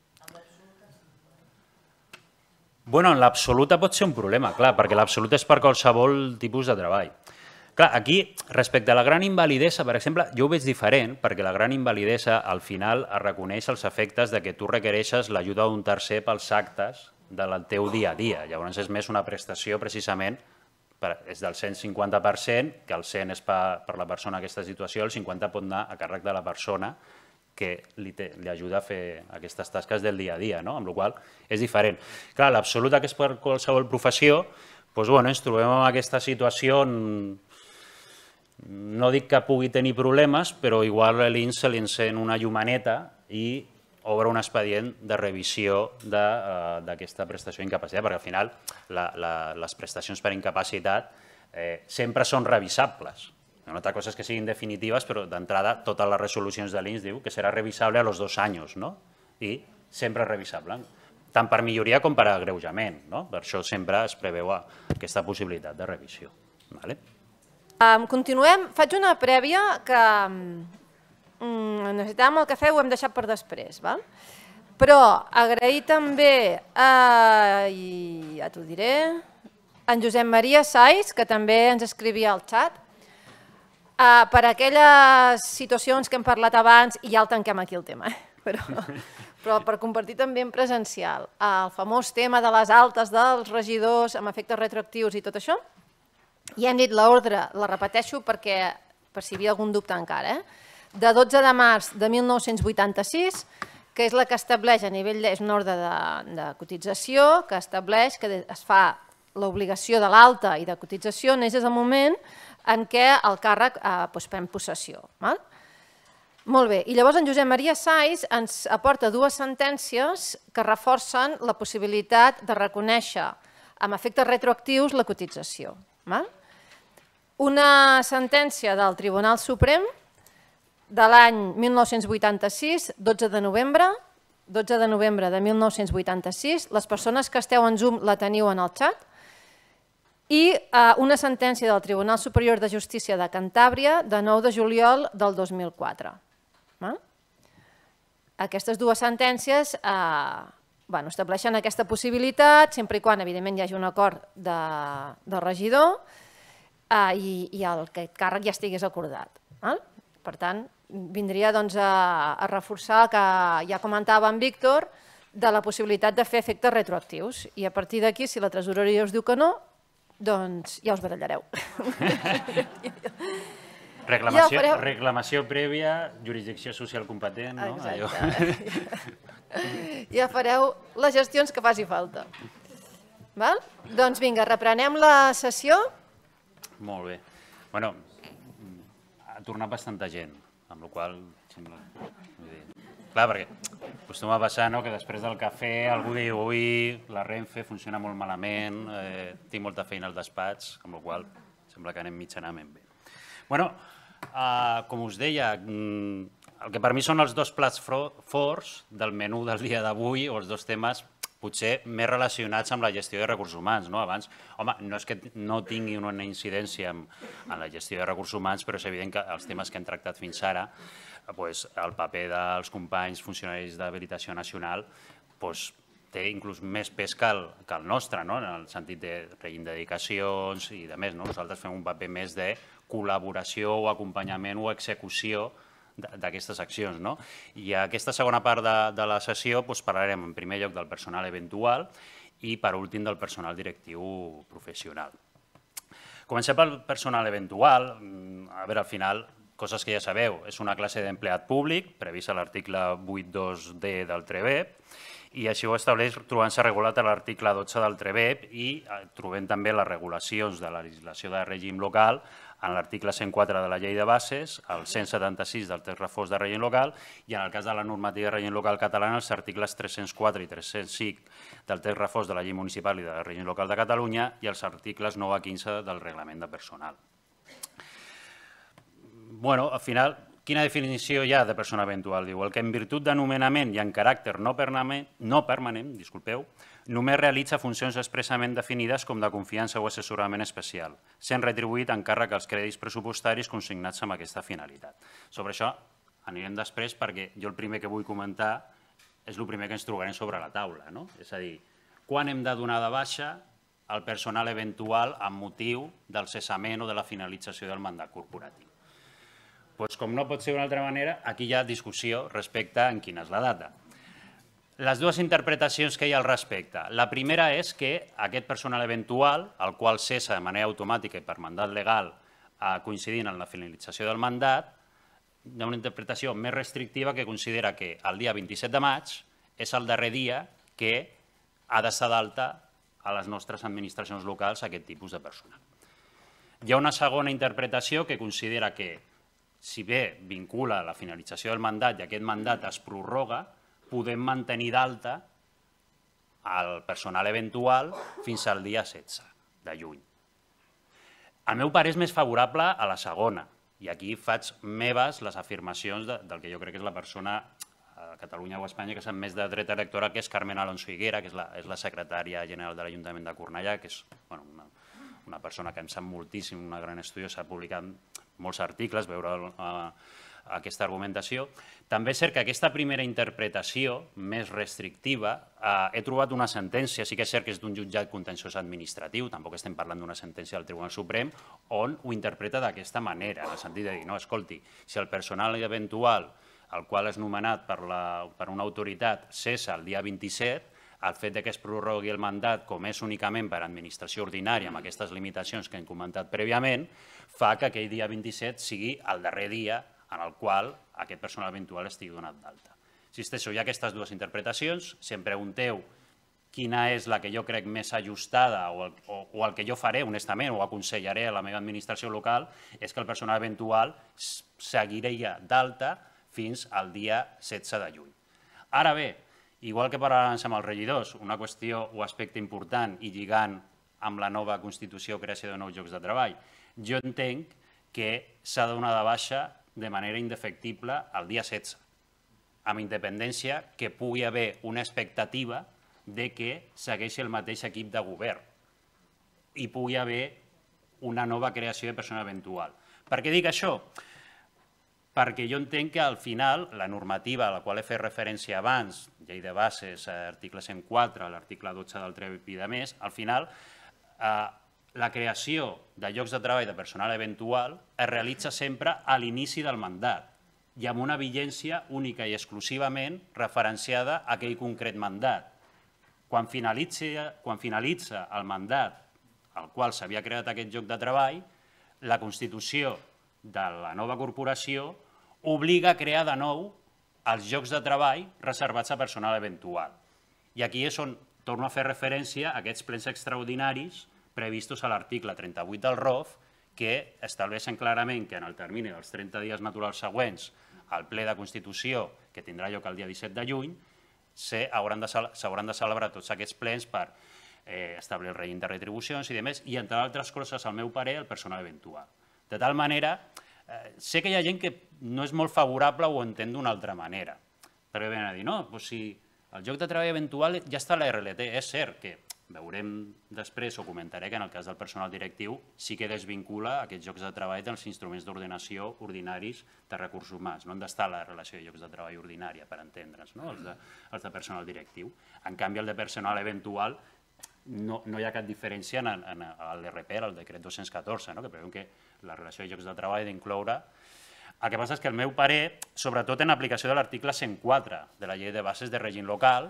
Bueno, en l'absoluta pot ser un problema, clar, perquè l'absoluta és per qualsevol tipus de treball. Clar, aquí, respecte a la gran invalidesa, per exemple, jo ho veig diferent, perquè la gran invalidesa, al final, es reconeix els efectes de que tu requereixes l'ajuda d'un tercer pels actes del teu dia a dia. Llavors, és més una prestació, precisament, és del cent cinquanta per cent, que el cent és per la persona en aquesta situació, el cinquanta pot anar a càrrec de la persona que li ajuda a fer aquestes tasques del dia a dia, amb la qual cosa és diferent. Clar, l'absoluta, que és per qualsevol professió, ens trobem en aquesta situació, no dic que pugui tenir problemes, però igual a l'I N S se li encén una llumaneta i obre un expedient de revisió d'aquesta prestació d'incapacitat, perquè al final les prestacions per incapacitat sempre són revisables. Una altra cosa és que siguin definitives, però d'entrada totes les resolucions de l'I N S diu que serà revisable a los dos anys, i sempre és revisable, tant per milloria com per agreujament. Per això sempre es preveu aquesta possibilitat de revisió. Continuem. Faig una prèvia que necessitàvem el cafè, ho hem deixat per després. Però agrair també, ja t'ho diré, en Josep Maria Saiz, que també ens escrivia al xat, per aquelles situacions que hem parlat abans, i ja el tanquem aquí el tema, però per compartir també en presencial, el famós tema de les altes dels regidors amb efectes retroactius i tot això, i hem dit l'ordre, la repeteixo perquè per si hi havia algun dubte encara, de dotze de març de mil nou-cents vuitanta-sis, que és la que estableix a nivell, és un ordre de cotització que estableix que es fa l'obligació de l'alta i de cotització neix des del moment en què el càrrec pren possessió. Molt bé, i llavors en Josep Maria Saiz ens aporta dues sentències que reforcen la possibilitat de reconèixer amb efectes retroactius la cotització. Una sentència del Tribunal Suprem de l'any mil nou-cents vuitanta-sis, dotze de novembre, dotze de novembre de mil nou-cents vuitanta-sis, les persones que esteu en Zoom la teniu en el xat, i una sentència del Tribunal Superior de Justícia de Cantàbria de nou de juliol del dos mil quatre. Aquestes dues sentències estableixen aquesta possibilitat, sempre i quan, evidentment, hi hagi un acord del regidor i aquest càrrec ja estigués acordat. Per tant, vindria a reforçar el que ja comentava en Víctor de la possibilitat de fer efectes retroactius. I a partir d'aquí, si la tresoreria us diu que no, doncs ja us barallareu. Reclamació prèvia, jurisdicció social competent, no? Ja fareu les gestions que faci falta. Doncs vinga, reprenem la sessió. Molt bé. Bueno, ha tornat bastanta gent, amb la qual cosa... Clar, perquè acostuma a passar que després del cafè algú diu ui, la Renfe funciona molt malament, tinc molta feina al despatx, amb la qual cosa sembla que anem mitjanament bé. Bueno, com us deia, el que per mi són els dos plats forts del menú del dia d'avui, o els dos temes potser més relacionats amb la gestió de recursos humans. Abans, home, no és que no tingui una incidència en la gestió de recursos humans, però és evident que els temes que hem tractat fins ara, el paper dels companys funcionaris d'habilitació nacional té inclús més pes que el nostre, en el sentit de reivindicacions i de més. Nosaltres fem un paper més de col·laboració o acompanyament o execució d'aquestes accions. I a aquesta segona part de la sessió parlarem en primer lloc del personal eventual i per últim del personal directiu professional. Comencem pel personal eventual. A veure, al final, coses que ja sabeu, és una classe d'empleat públic prevista a l'article vuit dos D del T R E B i així ho estableix trobant-se regulat a l'article dotze del T R E B i trobem també les regulacions de la legislació de règim local en l'article cent quatre de la llei de bases, el cent setanta-sis del text refós de règim local i en el cas de la normativa de règim local catalana els articles tres-cents quatre i tres-cents cinc del text refós de la llei municipal i de règim local de Catalunya i els articles nou a quinze del reglament de personal. Bueno, al final, quina definició hi ha de persona eventual? Diu, el que en virtut d'anomenament i en caràcter no permanent, disculpeu, només realitza funcions expressament definides com de confiança o assessorament especial, sent retribuït en càrrec als crèdits pressupostaris consignats amb aquesta finalitat. Sobre això anirem després perquè jo el primer que vull comentar és el primer que ens trobarem sobre la taula. És a dir, quan hem de donar de baixa el personal eventual amb motiu del cessament o de la finalització del mandat corporatiu? Doncs com no pot ser d'una altra manera, aquí hi ha discussió respecte a quina és la data. Les dues interpretacions que hi ha al respecte. La primera és que aquest personal eventual, el qual cessa de manera automàtica i per mandat legal coincidint en la finalització del mandat, hi ha una interpretació més restrictiva que considera que el dia vint-i-set de maig és el darrer dia que ha d'estar d'alta a les nostres administracions locals aquest tipus de personal. Hi ha una segona interpretació que considera que si bé vincula la finalització del mandat i aquest mandat es prorroga, podem mantenir d'alta el personal eventual fins al dia setze de juny. El meu pare és més favorable a la segona, i aquí faig meves les afirmacions del que jo crec que és la persona a Catalunya o a Espanya que sap més de dret electoral, que és Carmen Alonso Higuera, que és la secretària general de l'Ajuntament de Cornellà, que és una persona que em sap moltíssim, una gran estudiosa, ha publicat molts articles, veure aquesta argumentació. També és cert que aquesta primera interpretació, més restrictiva, he trobat una sentència, sí que és cert que és d'un jutjat contenciós administratiu, tampoc estem parlant d'una sentència del Tribunal Suprem, on ho interpreta d'aquesta manera, en el sentit de dir, no, escolti, si el personal eventual, el qual és nomenat per una autoritat, cessa el dia vint-i-set, el fet que es prorrogui el mandat, com és únicament per administració ordinària, amb aquestes limitacions que hem comentat prèviament, fa que aquell dia vint-i-set sigui el darrer dia en el qual aquest personal eventual estigui donat d'alta. Insisteixo, hi ha aquestes dues interpretacions. Si em pregunteu quina és la que jo crec més ajustada o el que jo faré, honestament, o aconsellaré a la meva administració local, és que el personal eventual seguiria d'alta fins al dia setze de juny. Ara bé, igual que parlàvem amb els regidors, una qüestió o aspecte important i lligant amb la nova Constitució o creació de nous llocs de treball, jo entenc que s'ha de donar de baixa de manera indefectible el dia setze, amb independència que pugui haver una expectativa de que segueixi el mateix equip de govern i pugui haver una nova creació de personal eventual. Per què dic això? Perquè jo entenc que al final la normativa a la qual he fet referència abans, llei de bases, article cent quatre, l'article dotze del T R E P i de més, al final la creació de llocs de treball de personal eventual es realitza sempre a l'inici del mandat i amb una vigència única i exclusivament referenciada a aquell concret mandat. Quan finalitza el mandat al qual s'havia creat aquest lloc de treball, la constitució de la nova corporació obliga a crear de nou els llocs de treball reservats a personal eventual. I aquí és on torno a fer referència a aquests plens extraordinaris previstos a l'article trenta-vuit del R O F, que estableixen clarament que en el termini dels trenta dies naturals següents al ple de Constitució, que tindrà lloc el dia disset de juny, s'hauran de celebrar tots aquests plens per establir el règim de retribucions i demés, i entre altres coses, al meu parer, el personal eventual. De tal manera, sé que hi ha gent que no és molt favorable o ho entén d'una altra manera, perquè venen a dir, no, si el lloc de treball eventual ja està a la R L T, és cert que veurem després o comentaré que en el cas del personal directiu sí que desvincula aquests llocs de treball dels instruments d'ordenació ordinaris de recursos humans. No han d'estar a la relació de llocs de treball ordinària, per entendre's, els de personal directiu. En canvi, el de personal eventual no hi ha cap diferència a l'R P, al decret dos-cents catorze, que preveu que la relació de llocs de treball ha d'incloure. El que passa és que el meu parer, sobretot en aplicació de l'article cent quatre de la llei de bases de règim local,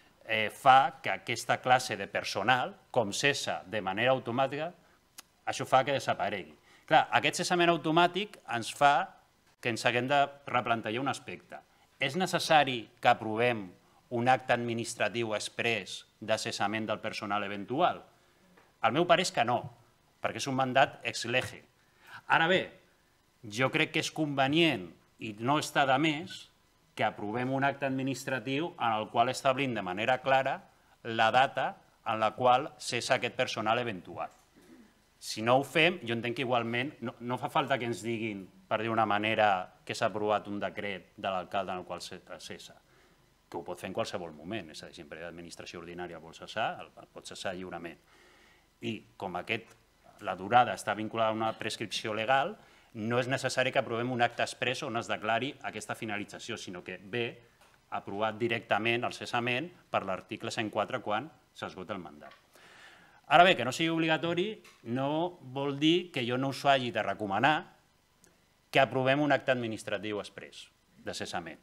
fa que aquesta classe de personal, com cessa de manera automàtica, això fa que desaparegui. Clar, aquest cessament automàtic ens fa que ens haguem de replantejar un aspecte. És necessari que aprovem un acte administratiu exprés de cessament del personal eventual? El meu parer és que no, perquè és un mandat ex lege. Ara bé, jo crec que és convenient i no està de més que aprovem un acte administratiu en el qual establim de manera clara la data en la qual cessa aquest personal eventual. Si no ho fem, jo entenc que igualment no fa falta que ens diguin, per dir una manera, que s'ha aprovat un decret de l'alcalde en el qual cessa, que ho pot fer en qualsevol moment, és a dir, si en període d'administració ordinària vol cessar, el pot cessar lliurement. I com la durada està vinculada a una prescripció legal, no és necessari que aprovem un acte exprés on es declari aquesta finalització, sinó que ve aprovat directament el cessament per l'article cent quatre quan s'esgota el mandat. Ara bé, que no sigui obligatori no vol dir que jo no us hagi de recomanar que aprovem un acte administratiu exprés de cessament.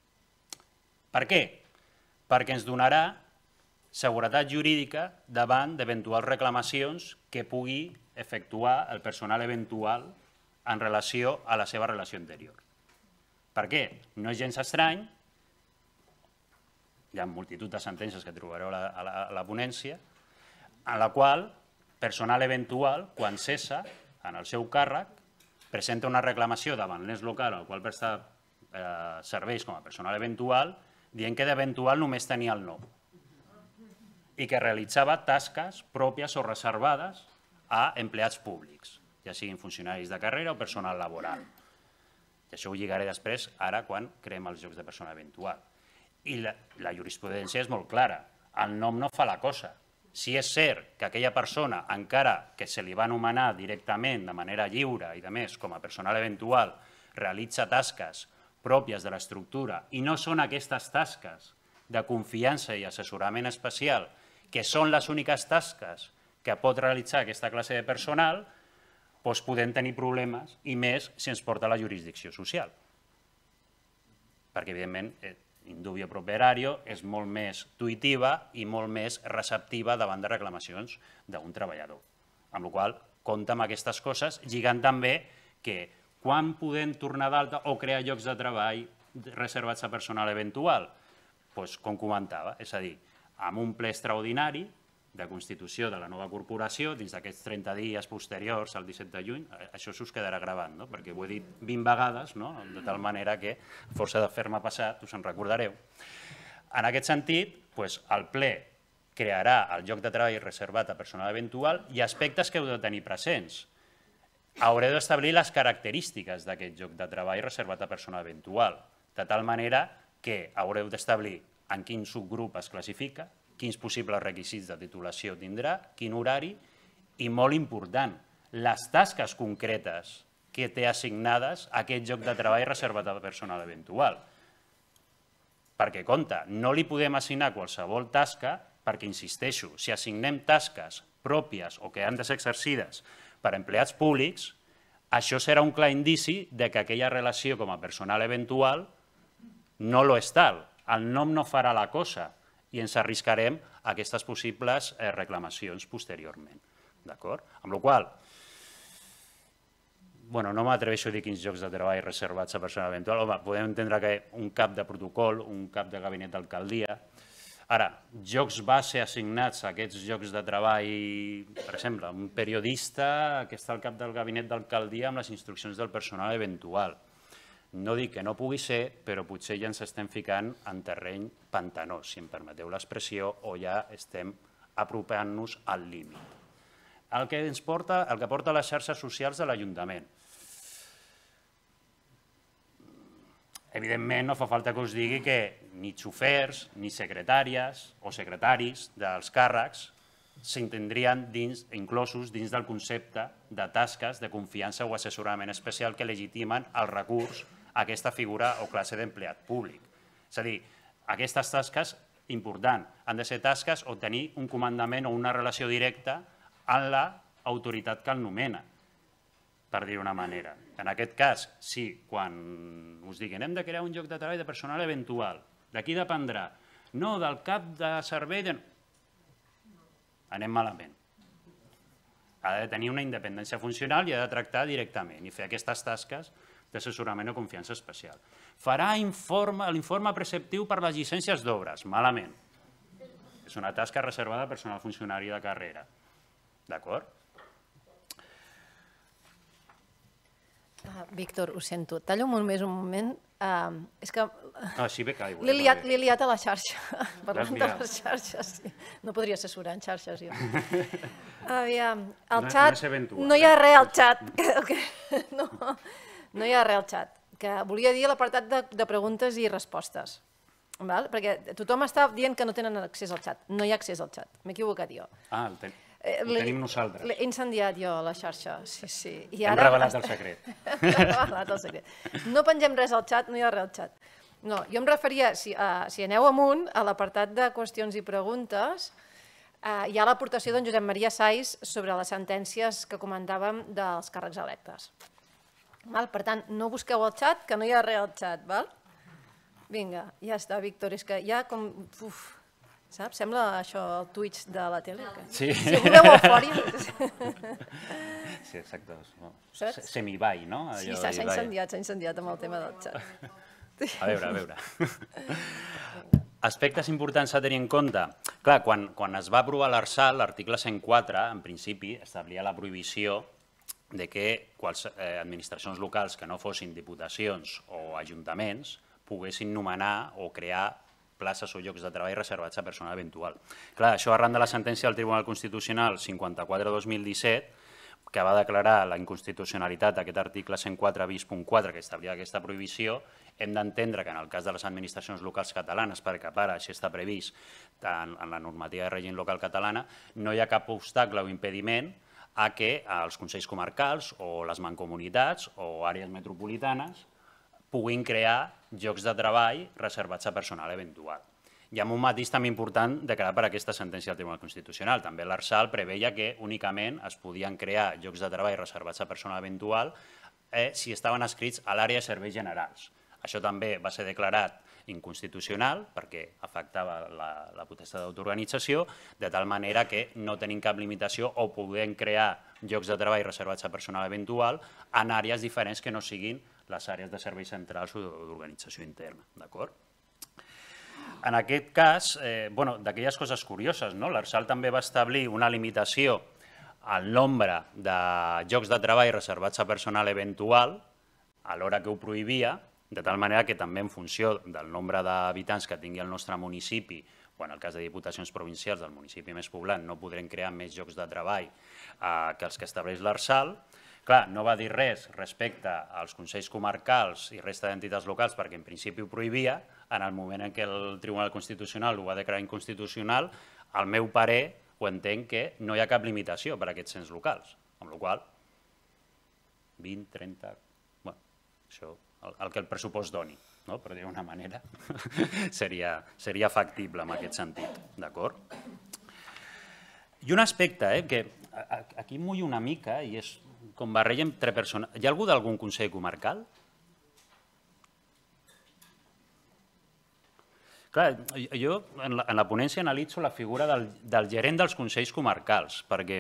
Per què? Perquè ens donarà seguretat jurídica davant d'eventuals reclamacions que pugui efectuar el personal eventual en relació a la seva relació anterior. Per què? No és gens estrany, hi ha multitud de sentències que trobareu a la ponència, en la qual personal eventual, quan cessa en el seu càrrec, presenta una reclamació davant l'ens local al qual presta serveis com a personal eventual, dient que d'eventual només tenia el nom i que realitzava tasques pròpies o reservades a empleats públics, ja siguin funcionaris de carrera o personal laboral. I això ho lligaré després, ara, quan creem els llocs de personal eventual. I la jurisprudència és molt clara. El nom no fa la cosa. Si és cert que aquella persona, encara que se li va anomenar directament de manera lliure i, de més, com a personal eventual, realitza tasques pròpies de l'estructura i no són aquestes tasques de confiança i assessorament especial, que són les úniques tasques que pot realitzar aquesta classe de personal, doncs podem tenir problemes, i més si ens porta a la jurisdicció social. Perquè, evidentment, indubio pro operario és molt més tuitiva i molt més receptiva davant de reclamacions d'un treballador. Amb la qual cosa, compta amb aquestes coses, lligant també que quan podem tornar d'alta o crear llocs de treball reservats a personal eventual? Doncs, com comentava, és a dir, amb un ple extraordinari de constitució de la nova corporació, dins d'aquests trenta dies posteriors al disset de juny, això s'us quedarà gravat, perquè ho he dit vint vegades, de tal manera que, a força de fer-me passat, us en recordareu. En aquest sentit, el ple crearà el lloc de treball reservat a personal eventual i aspectes que heu de tenir presents. haureu d'establir les característiques d'aquest lloc de treball reservat a persona eventual, de tal manera que haureu d'establir en quin subgrup es classifica, quins possibles requisits de titulació tindrà, quin horari i, molt important, les tasques concretes que té assignades a aquest lloc de treball reservat a personal eventual. Perquè, compte, no li podem assignar qualsevol tasca perquè, insisteixo, si assignem tasques pròpies o que han de ser exercides per empleats públics, això serà un clar indici de que aquella relació com a personal eventual no lo és tal. El nom no farà la cosa i ens arriscarem a aquestes possibles reclamacions posteriorment. D'acord? Amb la qual cosa, bueno, no m'atreveixo a dir quins llocs de treball reservats a persona eventual. Home, podem entendre que un cap de protocol, un cap de gabinet d'alcaldia. Ara, llocs base assignats a aquests llocs de treball, per exemple, un periodista que està al cap del gabinet d'alcaldia amb les instruccions del personal eventual. No dic que no pugui ser, però potser ja ens estem ficant en terreny pantanós, si em permeteu l'expressió, o ja estem apropant-nos al límit. El que ens porta, el que porta a les xarxes socials de l'Ajuntament. Evidentment, no fa falta que us digui que ni xofers, ni secretàries o secretaris dels càrrecs s'entendrien inclosos dins del concepte de tasques de confiança o assessorament especial que legitimen el recurs a aquesta figura o classe d'empleat públic. És a dir, aquestes tasques, important, han de ser tasques o tenir un comandament o una relació directa amb l'autoritat que el nomena, per dir una manera. En aquest cas, sí, quan us diguin hem de crear un lloc de treball de personal eventual, de qui dependrà? No, del cap de servei de... Anem malament. Ha de tenir una independència funcional i ha de tractar directament i fer aquestes tasques d'assessorament o confiança especial. Farà l'informe preceptiu per les llicències d'obres, malament. És una tasca reservada a personal funcionari de carrera. D'acord? Víctor, ho sento, tallo molt més un moment. És que l'he liat a la xarxa, parlant de les xarxes. No podria assessorar en xarxes, jo. Aviam, el xat, no hi ha res al xat. No hi ha res al xat. Que volia dir l'apartat de preguntes i respostes. Perquè tothom està dient que no tenen accés al xat. No hi ha accés al xat. M'he equivocat jo. Ah, el tenim nosaltres. L'he incendiat jo, la xarxa. Hem revelat el secret. Hem revelat el secret. No pengem res al xat, no hi ha res al xat. No, jo em referia, si aneu amunt, a l'apartat de qüestions i preguntes, hi ha l'aportació d'en Josep Maria Sais sobre les sentències que comentàvem dels càrrecs electes. Per tant, no busqueu al xat, que no hi ha res al xat. Vinga, ja està, Víctor, és que ja com... Saps? Sembla això el Twitch de la tele. Sí. Si voleu eufòria... Sí, exacte. Semiball, no? Sí, s'ha incendiat, s'ha incendiat amb el tema del xat. A veure, a veure. Aspectes importants a tenir en compte. Clar, quan es va aprovar l'Arsal, l'article cent quatre, en principi, establia la prohibició de que administracions locals que no fossin diputacions o ajuntaments poguessin nomenar o crear places o llocs de treball reservats a persona eventual. Clar, això arran de la sentència del Tribunal Constitucional cinquanta-quatre dos mil disset, que va declarar la inconstitucionalitat d'aquest article cent quatre bis punt quatre que establia aquesta prohibició, hem d'entendre que en el cas de les administracions locals catalanes, perquè per ara així està previst en la normativa de règim local catalana, no hi ha cap obstacle o impediment a que els consells comarcals o les mancomunitats o àrees metropolitanes puguin crear llocs de treball reservats a personal eventual. Hi ha un matís també important declarat per aquesta sentència del Tribunal Constitucional. També l'Arsal preveia que únicament es podien crear llocs de treball reservats a personal eventual si estaven escrits a l'àrea de serveis generals. Això també va ser declarat inconstitucional perquè afectava la potestat d'autoorganització, de tal manera que no tenim cap limitació o podem crear llocs de treball reservats a personal eventual en àrees diferents que no siguin les àrees de serveis centrals o d'organització interna. En aquest cas, d'aquelles coses curioses, l'Arsal també va establir una limitació al nombre de llocs de treball reservats a personal eventual a l'hora que ho prohibia, de tal manera que també en funció del nombre d'habitants que tingui el nostre municipi, o en el cas de diputacions provincials del municipi més poblat, no podrem crear més llocs de treball que els que estableix l'Arsal. Clar, no va dir res respecte als consells comarcals i resta d'entitats locals perquè en principi ho prohibia. En el moment en què el Tribunal Constitucional ho va declarar inconstitucional, al meu parer ho entenc que no hi ha cap limitació per a aquests ens locals, amb la qual cosa vint, trenta... Bueno, això, el que el pressupost doni, per dir-ho d'una manera, seria factible en aquest sentit, d'acord? I un aspecte que aquí mullo una mica i és com barregen tres persones. Hi ha algú d'algun consell comarcal? Clar, jo en la ponència analitzo la figura del gerent dels consells comarcals, perquè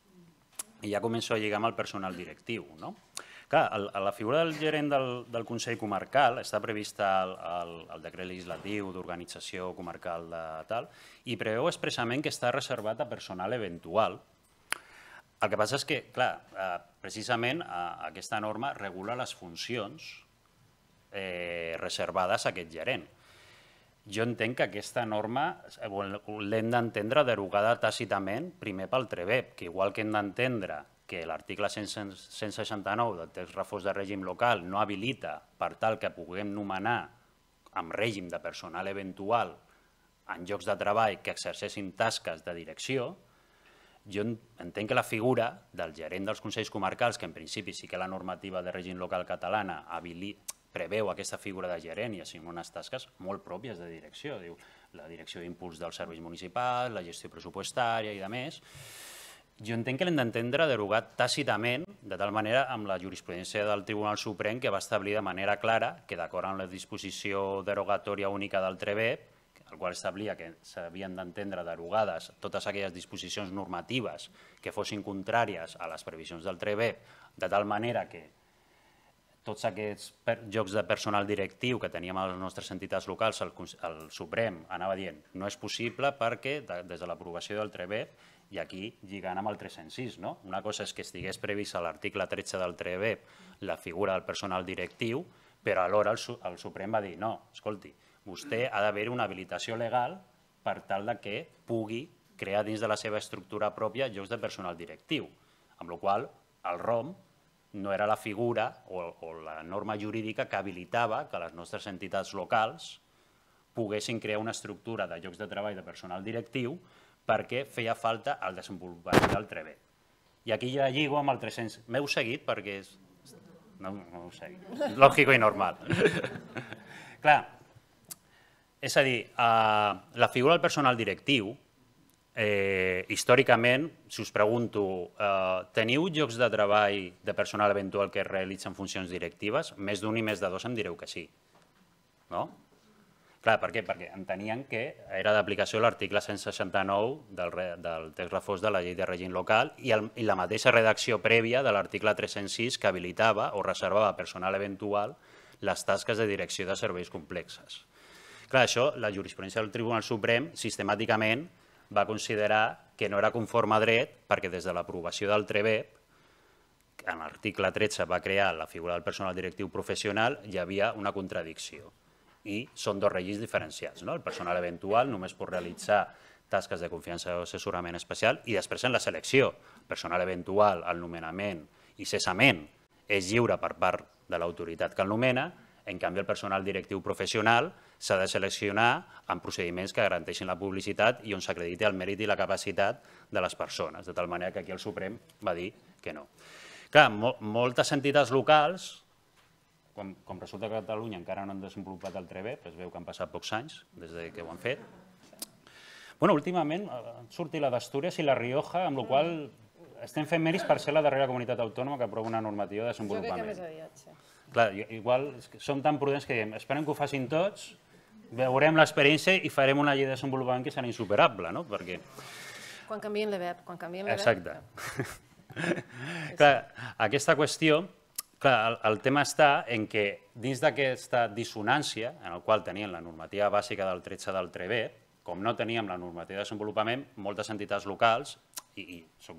ja començo a lligar amb el personal directiu. Clar, la figura del gerent del consell comarcal està prevista al decret legislatiu d'organització comarcal de tal i preveu expressament que està reservat a personal eventual. El que passa és que, clar, precisament aquesta norma regula les funcions reservades a aquest gerent. Jo entenc que aquesta norma l'hem d'entendre derogada tàcitament primer pel TREVEP, que igual que hem d'entendre que l'article cent seixanta-nou del text refós de règim local no habilita per tal que puguem nomenar amb règim de personal eventual en llocs de treball que exerceixin tasques de direcció, jo entenc que la figura del gerent dels consells comarcals, que en principi sí que la normativa de règim local catalana preveu aquesta figura de gerent i assigna unes tasques molt pròpies de direcció, diu la direcció d'impuls dels serveis municipals, la gestió pressupostària i de més. Jo entenc que l'hem d'entendre derogat tàcitament, de tal manera amb la jurisprudència del Tribunal Suprem que va establir de manera clara que d'acord amb la disposició derogatòria única del TREVEP, el qual establia que s'havien d'entendre derogades totes aquelles disposicions normatives que fossin contràries a les previsions del TREVEP, de tal manera que tots aquests llocs de personal directiu que teníem a les nostres entitats locals, el Suprem anava dient no és possible perquè des de l'aprovació del TREVEP, i aquí lligant amb el tres-cents sis, una cosa és que estigués previst a l'article tretze del TREVEP la figura del personal directiu, però alhora el Suprem va dir no, escolti, vostè ha d'haver una habilitació legal per tal que pugui crear dins de la seva estructura pròpia llocs de personal directiu, amb la qual cosa el ROM no era la figura o la norma jurídica que habilitava que les nostres entitats locals poguessin crear una estructura de llocs de treball de personal directiu perquè feia falta el desenvolupament del TREVEP. I aquí ja lligo amb el tres-cents... M'heu seguit perquè és... No, no ho seguit. Lògico i normal. Clar, és a dir, la figura del personal directiu, històricament, si us pregunto, teniu llocs de treball de personal eventual que realitzen funcions directives? Més d'un i més de dos em direu que sí. No? Clar, per què? Perquè entenien que era d'aplicació l'article cent seixanta-nou del text refós de la llei de règim local i la mateixa redacció prèvia de l'article tres-cents sis que habilitava o reservava a personal eventual les tasques de direcció de serveis complexes. Clar, això, la jurisprudència del Tribunal Suprem sistemàticament va considerar que no era conforme a dret perquè des de l'aprovació del TREVEP, en l'article tretze va crear la figura del personal directiu professional, hi havia una contradicció. I són dos règims diferenciats. El personal eventual només pot realitzar tasques de confiança o assessorament especial i després en la selecció. El personal eventual, el nomenament i cessament és lliure per part de l'autoritat que el nomena, en canvi el personal directiu professional s'ha de seleccionar en procediments que garanteixin la publicitat i on s'acrediti el mèrit i la capacitat de les persones, de tal manera que aquí el Suprem va dir que no. Clar, moltes entitats locals, com resulta que a Catalunya encara no han desenvolupat el TREVEP, es veu que han passat pocs anys des que ho han fet. Bueno, últimament han sortit la d'Astúries i la Rioja, amb la qual estem fent mèrits per ser la darrera comunitat autònoma que aprova una normativa de desenvolupament. Jo crec que més aviat, sí. Clar, igual som tan prudents que diem, esperem que ho facin tots, veurem l'experiència i farem una llei de desenvolupament que serà insuperable, no? Perquè... Quan canvien l'E B E P, quan canvien l'E B E P... Exacte. Clar, aquesta qüestió... Clar, el tema està en que dins d'aquesta dissonància, en el qual tenien la normativa bàsica del tretze del TREVEP, com no teníem la normativa de desenvolupament, moltes entitats locals, i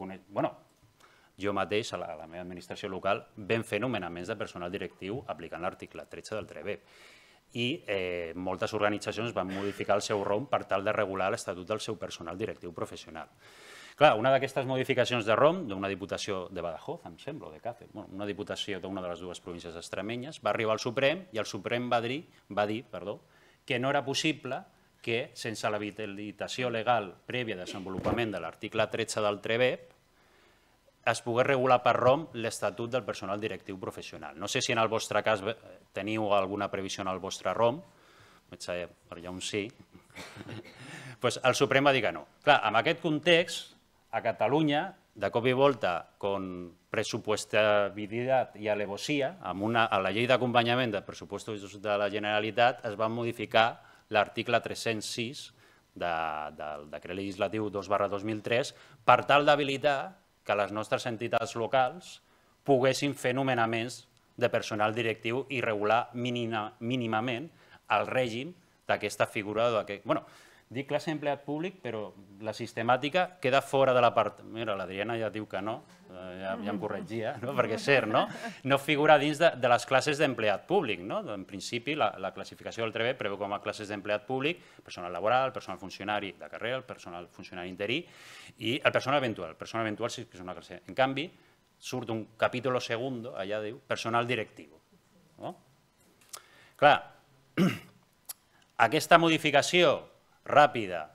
jo mateix, a la meva administració local, vam fer nomenaments de personal directiu aplicant l'article tretze del TREVEP. I moltes organitzacions van modificar el seu ROM per tal de regular l'estatut del seu personal directiu professional. Clar, una d'aquestes modificacions de ROM, d'una diputació de Badajoz, em sembla, o de Càcer, una diputació d'una de les dues províncies extremenyes, va arribar al Suprem i el Suprem va dir, va dir perdó, que no era possible que, sense l'habilitació legal prèvia de desenvolupament de l'article tretze del T R E B, es pogués regular per ROM l'Estatut del personal directiu professional. No sé si en el vostre cas teniu alguna previsió en el vostre ROM, veig que per allà un sí. El Suprem va dir que no. Clar, en aquest context, a Catalunya, de cop i volta, con pressupuestabilitat i alevosía, a la llei d'acompanyament de pressupostos de la Generalitat es va modificar l'article tres-cents sis del decret legislatiu dos barra dos mil tres per tal d'habilitar que les nostres entitats locals poguessin fer nomenaments de personal directiu i regular mínimament el règim d'aquesta figura. Bueno, dic classe d'empleat públic, però la sistemàtica queda fora de la part... Mira, l'Adriana ja diu que no, ja em corregia, perquè és cert, no? No figura dins de les classes d'empleat públic, no? En principi, la classificació del T R E B preveu com a classes d'empleat públic personal laboral, personal funcionari de carrera, el personal funcionari interí i el personal eventual. El personal eventual sí que és una classe. En canvi, surt un capítol segundo, allà diu, personal directiu. Clar, aquesta modificació ràpida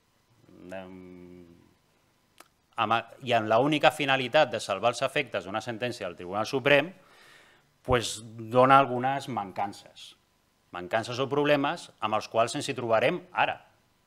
i amb l'única finalitat de salvar els efectes d'una sentència del Tribunal Suprem dona algunes mancances. Mancances o problemes amb els quals ens hi trobarem ara.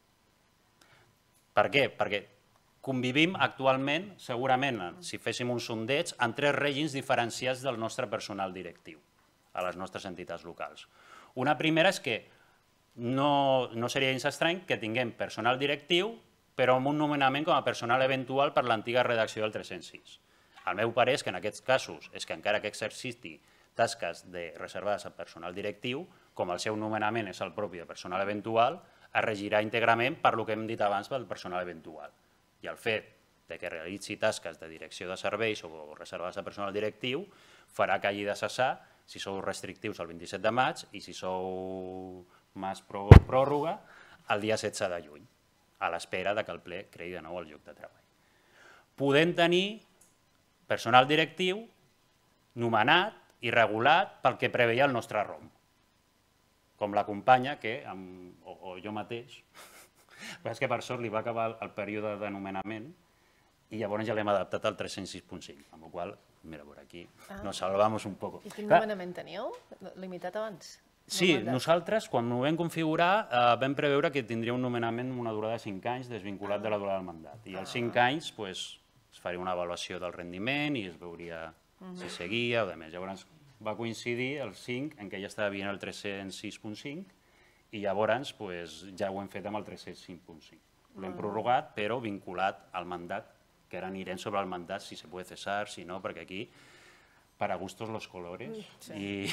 Per què? Perquè convivim actualment, segurament, si féssim un sondeig, en tres règims diferenciats del nostre personal directiu a les nostres entitats locals. Una primera és que no seria gens estrany que tinguem personal directiu però amb un nomenament com a personal eventual per l'antiga redacció del tres-cents sis. El meu parer és que en aquests casos és que encara que exerciti tasques reservades a personal directiu, com el seu nomenament és el propi de personal eventual, es regirà íntegrament per el que hem dit abans del personal eventual. I el fet que realitzi tasques de direcció de serveis o reservades a personal directiu farà que hagi de cessar si sou restrictius el vint-i-set de maig i si sou més pròrroga el dia setze de juny, a l'espera que el ple creï de nou el lloc de treball. Podem tenir personal directiu nomenat i regulat pel que preveia el nostre ROM, com la companya que, o jo mateix, és que per sort li va acabar el període de nomenament i llavors ja l'hem adaptat al tres-cents sis punt cinc, amb la qual cosa, mira, per aquí, nos salvamos un poco. I quin nomenament teníeu? Limitat abans? Sí, nosaltres, quan ho vam configurar, vam preveure que tindria un nomenament amb una durada de cinc anys desvinculat de la durada del mandat. I als cinc anys es faria una avaluació del rendiment i es veuria si seguia o de més. Llavors va coincidir el cinc en què ja estava vigent el tres-cents sis punt cinc i llavors ja ho hem fet amb el tres-cents cinc punt cinc. L'hem prorrogat, però vinculat al mandat, que ara anirem sobre el mandat, si se pot cessar, si no, perquè aquí para gustos los colores, i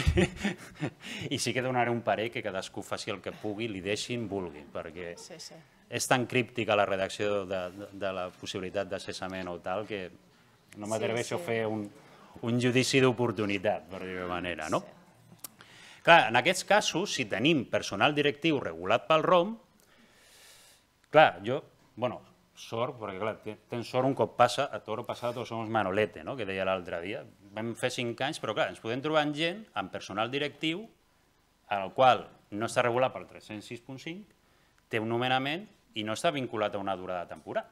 sí que donaré un parer que cadascú faci el que pugui, li deixin, vulgui, perquè és tan críptica la redacció de la possibilitat de cessament o tal que no m'atreveixo a fer un judici d'oportunitat, per dir-ho manera. Clar, en aquests casos, si tenim personal directiu regulat pel ROM, clar, jo, bueno, sort, perquè clar, tens sort un cop passa, a toro passat o somos manolete, que deia l'altre dia. Vam fer cinc anys, però clar, ens podem trobar amb gent, amb personal directiu, el qual no està regulat pel tres-cents sis punt cinc, té un nomenament i no està vinculat a una durada temporal.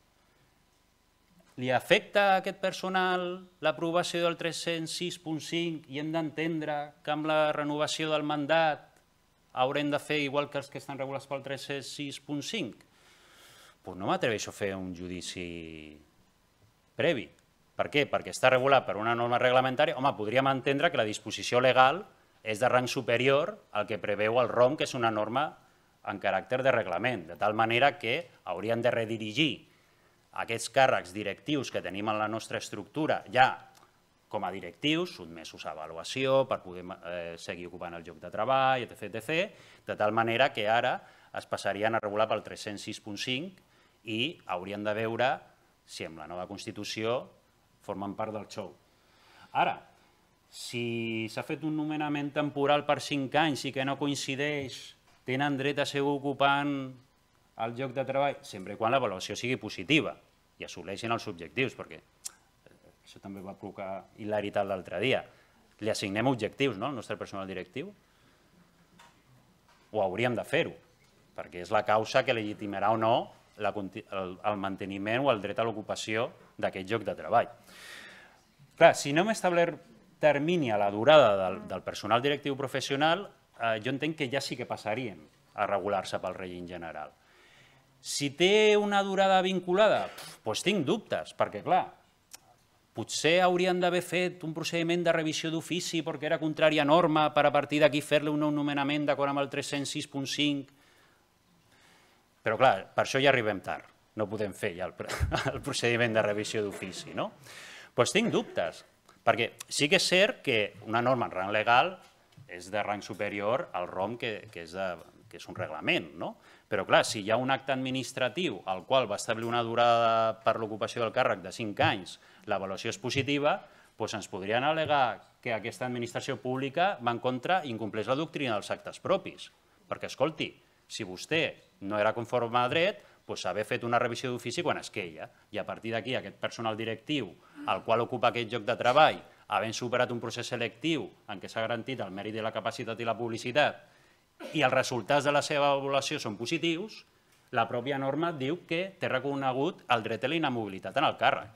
Li afecta a aquest personal l'aprovació del tres-cents sis punt cinc i hem d'entendre que amb la renovació del mandat haurem de fer igual que els que estan regulats pel tres-cents sis punt cinc? Doncs no m'atreveixo a fer un judici previ. Per què? Perquè està regulat per una norma reglamentària. Home, podríem entendre que la disposició legal és de rang superior al que preveu el ROM, que és una norma en caràcter de reglament, de tal manera que hauríem de redirigir aquests càrrecs directius que tenim en la nostra estructura ja com a directius, sotmesos a avaluació per poder seguir ocupant el lloc de treball, etcètera, de tal manera que ara es passarien a regular pel tres-cents sis punt cinc i haurien de veure si amb la nova Constitució formen part del xou. Ara, si s'ha fet un nomenament temporal per cinc anys i que no coincideix, tenen dret a seguir ocupant el lloc de treball, sempre quan l'avaluació sigui positiva. i assoleixin els objectius, perquè això també va provocar hilaritat l'altre dia. Li assignem objectius, no?, al nostre personal directiu? O hauríem de fer-ho, perquè és la causa que legitimarà o no el manteniment o el dret a l'ocupació d'aquest lloc de treball. Clar, si no hem establert termini a la durada del personal directiu professional, jo entenc que ja sí que passaríem a regular-se pel règim general. Si té una durada vinculada, doncs tinc dubtes, perquè clar, potser haurien d'haver fet un procediment de revisió d'ofici perquè era contrària a norma per a partir d'aquí fer-li un nou nomenament d'acord amb el tres-cents sis punt cinc. Però clar, per això ja arribem tard, no podem fer ja el procediment de revisió d'ofici, no? Doncs tinc dubtes, perquè sí que és cert que una norma en rang legal és de rang superior al R O M, que és un reglament, no? Però clar, si hi ha un acte administratiu al qual va establir una durada per l'ocupació del càrrec de cinc anys, l'avaluació és positiva, doncs ens podrien al·legar que aquesta administració pública va en contra i incompleix la doctrina dels actes propis. Perquè, escolti, si vostè no era conforme a dret, doncs haver fet una revisió d'ofici quan es queia. I a partir d'aquí, aquest personal directiu al qual ocupa aquest lloc de treball, havent superat un procés selectiu en què s'ha garantit el mèrit i la capacitat i la publicitat, i els resultats de la seva avaluació són positius, la pròpia norma diu que té reconegut el dret a la inamobilitat en el càrrec.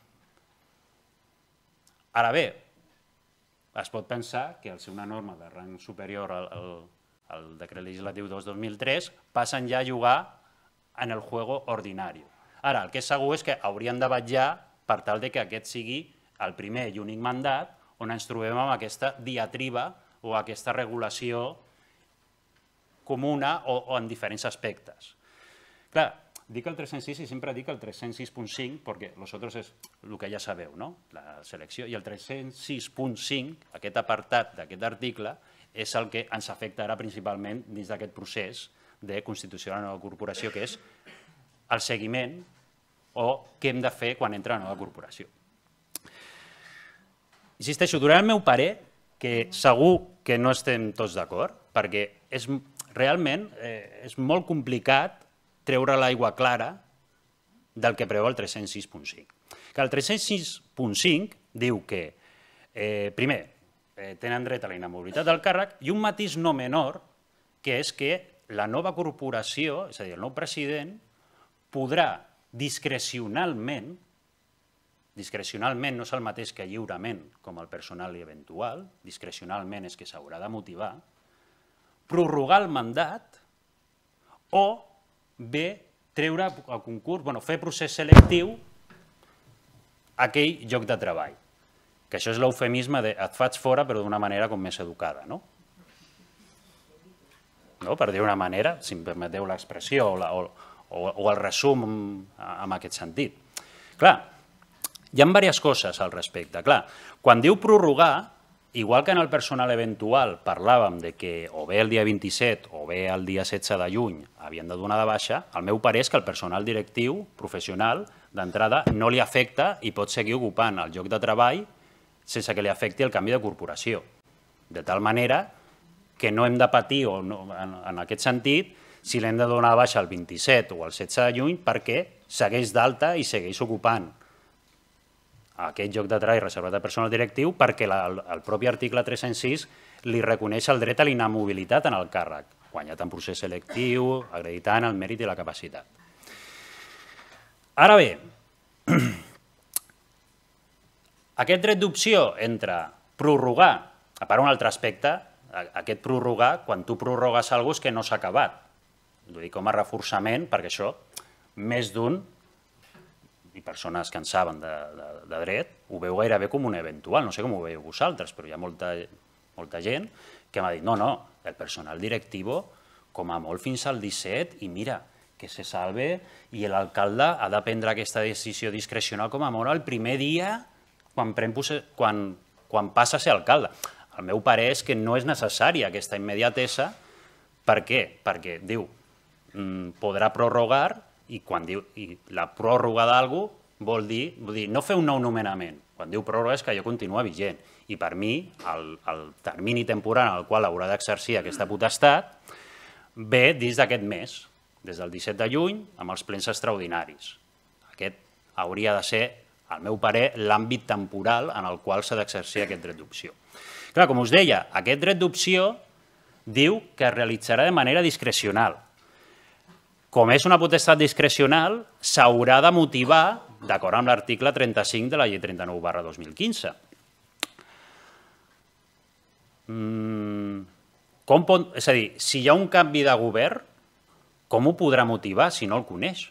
Ara bé, es pot pensar que al ser una norma de rang superior al decret legislatiu dos dos mil tres passen ja a jugar en el juego ordinari. Ara, el que és segur és que haurien de vetllar per tal que aquest sigui el primer i únic mandat on ens trobem amb aquesta diatriba o aquesta regulació comuna o en diferents aspectes. Clar, dic el tres-cents sis i sempre dic el tres-cents sis punt cinc perquè els altres és el que ja sabeu, no? La selecció. I el tres-cents sis punt cinc, aquest apartat d'aquest article, és el que ens afectarà principalment dins d'aquest procés de constitució de la nova corporació, que és el seguiment o què hem de fer quan entra la nova corporació. Insisteixo, donaré el meu parer, que segur que no estem tots d'acord, perquè és realment és molt complicat treure l'aigua clara del que preveu el tres-cents sis punt cinc. El tres-cents sis punt cinc diu que, primer, tenen dret a la inamobilitat del càrrec i un matís no menor, que és que la nova corporació, és a dir, el nou president, podrà discrecionalment, discrecionalment no és el mateix que lliurement com el personal eventual, discrecionalment és que s'haurà de motivar, prorrogar el mandat o bé treure el concurs, fer procés selectiu a aquell lloc de treball. Que això és l'eufemisme de et faig fora però d'una manera com més educada, no? Per dir una manera, si em permeteu l'expressió o el resum en aquest sentit. Clar, hi ha diverses coses al respecte. Clar, quan diu prorrogar, igual que en el personal eventual parlàvem que o bé el dia vint-i-set o bé el dia setze de juny havien de donar de baixa, el meu parer és que el personal directiu professional d'entrada no li afecta i pot seguir ocupant el lloc de treball sense que li afecti el canvi de corporació. De tal manera que no hem de patir en aquest sentit si l'hem de donar de baixa el vint-i-set o el setze de juny perquè segueix d'alta i segueix ocupant aquest lloc de treball reservat al personal directiu perquè el propi article tres-cents sis li reconeix el dret a la inamobilitat en el càrrec, guanyat en procés selectiu, acreditant el mèrit i la capacitat. Ara bé, aquest dret d'opció entre prorrogar, a part un altre aspecte, aquest prorrogar, quan tu prorrogues alguna cosa és que no s'ha acabat. Ho dic com a reforçament perquè això, més d'un, i persones que en saben de dret, ho veu gairebé com un eventual. No sé com ho veieu vosaltres, però hi ha molta gent que m'ha dit no, no, el personal directiu com a molt fins al disset i mira, que se salve i l'alcalde ha de prendre aquesta decisió discrecional com a molt el primer dia quan passa a ser alcalde. El meu parer és que no és necessària aquesta immediatesa. Per què? Perquè diu, podrà prorrogar i quan diu la pròrroga d'algú vol dir no fer un nou nomenament. Quan diu pròrroga és que allò continua vigent. I per mi, el termini temporal en el qual haurà d'exercir aquesta potestat ve dins d'aquest mes, des del disset de juny, amb els plens extraordinaris. Aquest hauria de ser, al meu parer, l'àmbit temporal en el qual s'ha d'exercir aquest dret d'opció. Clar, com us deia, aquest dret d'opció diu que es realitzarà de manera discrecional. Com és una potestat discrecional, s'haurà de motivar d'acord amb l'article trenta-cinc de la llei trenta-nou barra dos mil quinze. Com pot, és a dir, si hi ha un canvi de govern, com ho podrà motivar si no el coneix?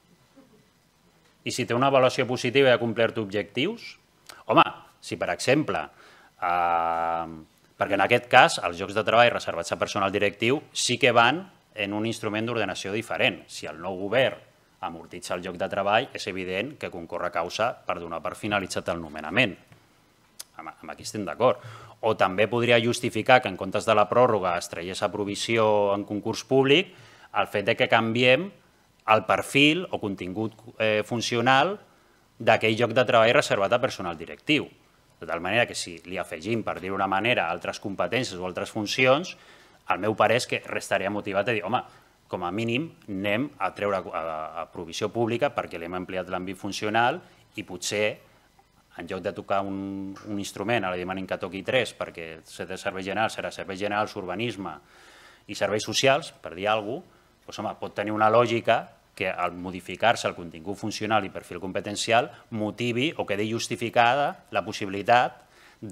I si té una avaluació positiva i ha complert objectius? Home, si per exemple, eh, perquè en aquest cas els llocs de treball reservats a personal directiu sí que van en un instrument d'ordenació diferent. Si el nou govern amortitza el lloc de treball, és evident que concorre causa per donar per finalitzat el nomenament. Amb aquí estem d'acord. O també podria justificar que en comptes de la pròrroga es traiés a provisió en concurs públic el fet de que canviem el perfil o contingut funcional d'aquell lloc de treball reservat a personal directiu. De tal manera que si li afegim, per dir-ho d'una manera, altres competències o altres funcions, el meu parer és que restaria motivat a dir, home, com a mínim anem a treure a provisió pública perquè l'hem ampliat l'àmbit funcional i potser, en lloc de tocar un instrument, ara demanem que toqui tres perquè de serveis generals serà serveis generals, urbanisme i serveis socials, per dir alguna cosa, pot tenir una lògica que al modificar-se el contingut funcional i perfil competencial motivi o quedi justificada la possibilitat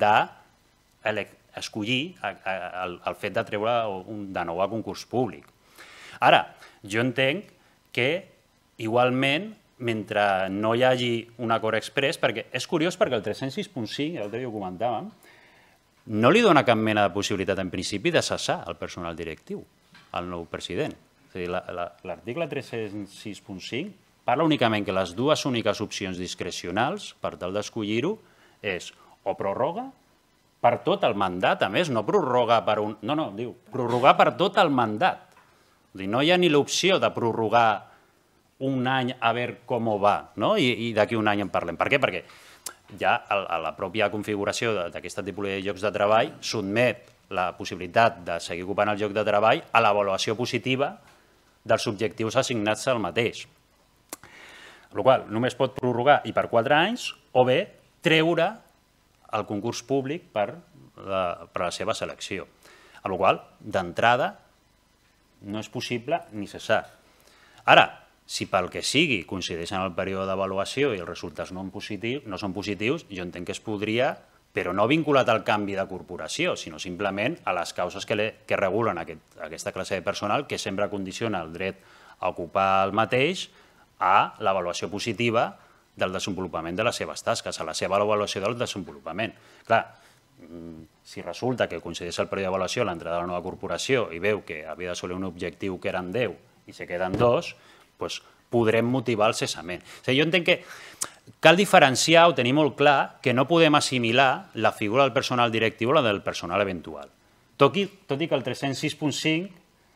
d'escollir el fet de treure de nou a concurs públic. Ara, jo entenc que igualment, mentre no hi hagi un acord exprés, perquè és curiós perquè el tres-cents sis punt cinc, l'altre dia ho comentàvem, no li dona cap mena de possibilitat en principi de cessar el personal directiu al nou president. L'article tres-cents sis punt cinc parla únicament que les dues úniques opcions discrecionals per tal d'escollir-ho és o prorroga per tot el mandat, a més, no prorroga per un... No, no, diu, prorrogar per tot el mandat. No hi ha ni l'opció de prorrogar un any a veure com va, i d'aquí un any en parlem. Per què? Perquè ja la pròpia configuració d'aquesta tipologia de llocs de treball sotmet la possibilitat de seguir ocupant el lloc de treball a l'avaluació positiva dels objectius assignats al mateix. Amb la qual cosa, només pot prorrogar i per quatre anys o bé treure el concurs públic per la seva selecció. Amb la qual cosa, d'entrada, no és possible ni cessar. Ara, si pel que sigui coincideixen el període d'avaluació i els resultats no són positius, jo entenc que es podria, però no vinculat al canvi de corporació, sinó simplement a les causes que regulen aquesta classe de personal que sempre condiciona el dret a ocupar el mateix a l'avaluació positiva del desenvolupament de les seves tasques, a la seva avaluació del desenvolupament. Clar, si resulta que coincideix el període d'avaluació a l'entrada de la nova corporació i veu que havia d'assolir un objectiu que eren deu i se queden dos, doncs podrem motivar el cessament. Jo entenc que cal diferenciar o tenir molt clar que no podem assimilar la figura del personal directiu a la del personal eventual. Tot i que el tres-cents sis punt cinc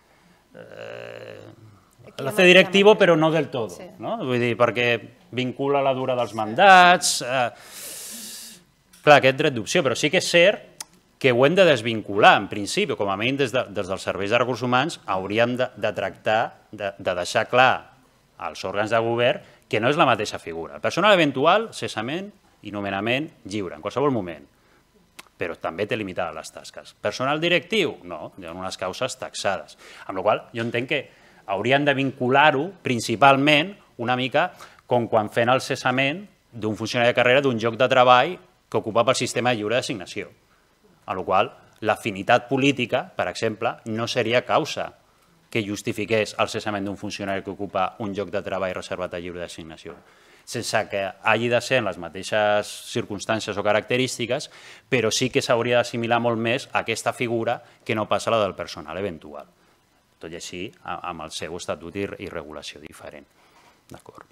l'hace directivo però no del todo, vull dir, perquè vincula la dura dels mandats, clar, aquest dret d'opció, però sí que és cert que ho hem de desvincular, en principi, com a mínim des dels serveis de recursos humans, hauríem de tractar, de deixar clar als òrgans de govern que no és la mateixa figura. El personal eventual, cessament i nomenament lliure, en qualsevol moment, però també té limitades les tasques. Personal directiu? No, hi ha unes causes taxades. Amb la qual cosa, jo entenc que haurien de vincular-ho principalment una mica com quan fent el cessament d'un funcionari de carrera d'un lloc de treball que ocupa pel sistema lliure d'assignació. Amb la qual cosa, l'afinitat política, per exemple, no seria causa que justifiqués el cessament d'un funcionari que ocupa un lloc de treball reservat a lliure d'assignació, sense que hagi de ser en les mateixes circumstàncies o característiques, però sí que s'hauria d'assimilar molt més aquesta figura que no passa la del personal eventual. Tot i així, amb el seu estatut i regulació diferent. D'acord.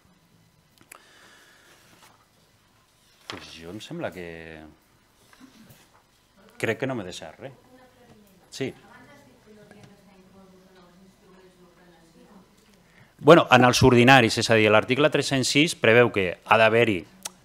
Jo em sembla que... Crec que no m'he deixat res. Sí. Bueno, en els ordinaris, és a dir, l'article tres-cents sis preveu que ha d'haver-hi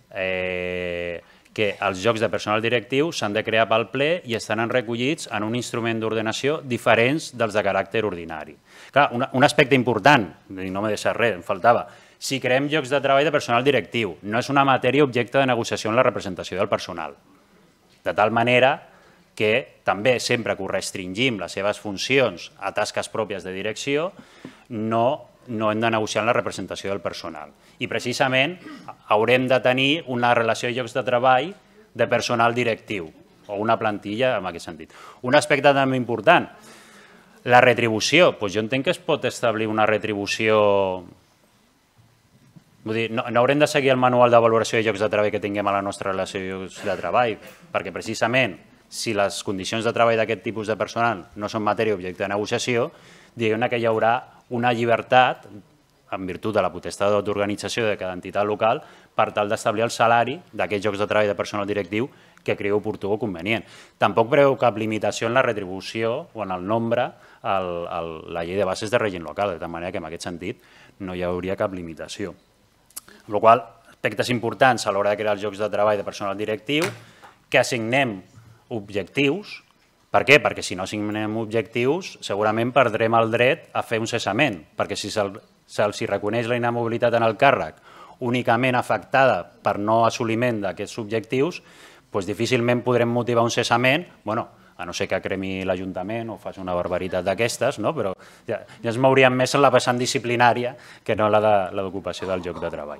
que els llocs de personal directiu s'han de crear pel ple i estaran recollits en un instrument d'ordenació diferents dels de caràcter ordinari. Clar, un aspecte important, no m'he deixat res, em faltava, si creem llocs de treball de personal directiu. No és una matèria objecte de negociació en la representació del personal. De tal manera que també sempre que ho restringim les seves funcions a tasques pròpies de direcció, no, no hem de negociar en la representació del personal. I precisament haurem de tenir una relació de llocs de treball de personal directiu o una plantilla en aquest sentit. Un aspecte també important, la retribució. Doncs jo entenc que es pot establir una retribució... Vull dir, no, no haurem de seguir el manual de valoració de llocs de treball que tinguem a la nostra relació de llocs de treball, perquè precisament si les condicions de treball d'aquest tipus de personal no són matèria objecte de negociació, diguem que hi haurà una llibertat, en virtut de la potestat d'autoorganització de cada entitat local, per tal d'establir el salari d'aquests llocs de treball de personal directiu que cregui oportú o convenient. Tampoc preveu cap limitació en la retribució o en el nombre a la llei de bases de règim local, de tal manera que en aquest sentit no hi hauria cap limitació. Amb la qual cosa, aspectes importants a l'hora de crear els llocs de treball de personal directiu, que assignem objectius. Per què? Perquè si no assignem objectius, segurament perdrem el dret a fer un cessament, perquè si se'ls reconeix la inamobilitat en el càrrec únicament afectada per no assoliment d'aquests objectius, doncs difícilment podrem motivar un cessament, bueno, a no ser que cremi l'Ajuntament o faci una barbaritat d'aquestes, però ja ens mouríem més en la vessant disciplinària que no la d'ocupació del lloc de treball.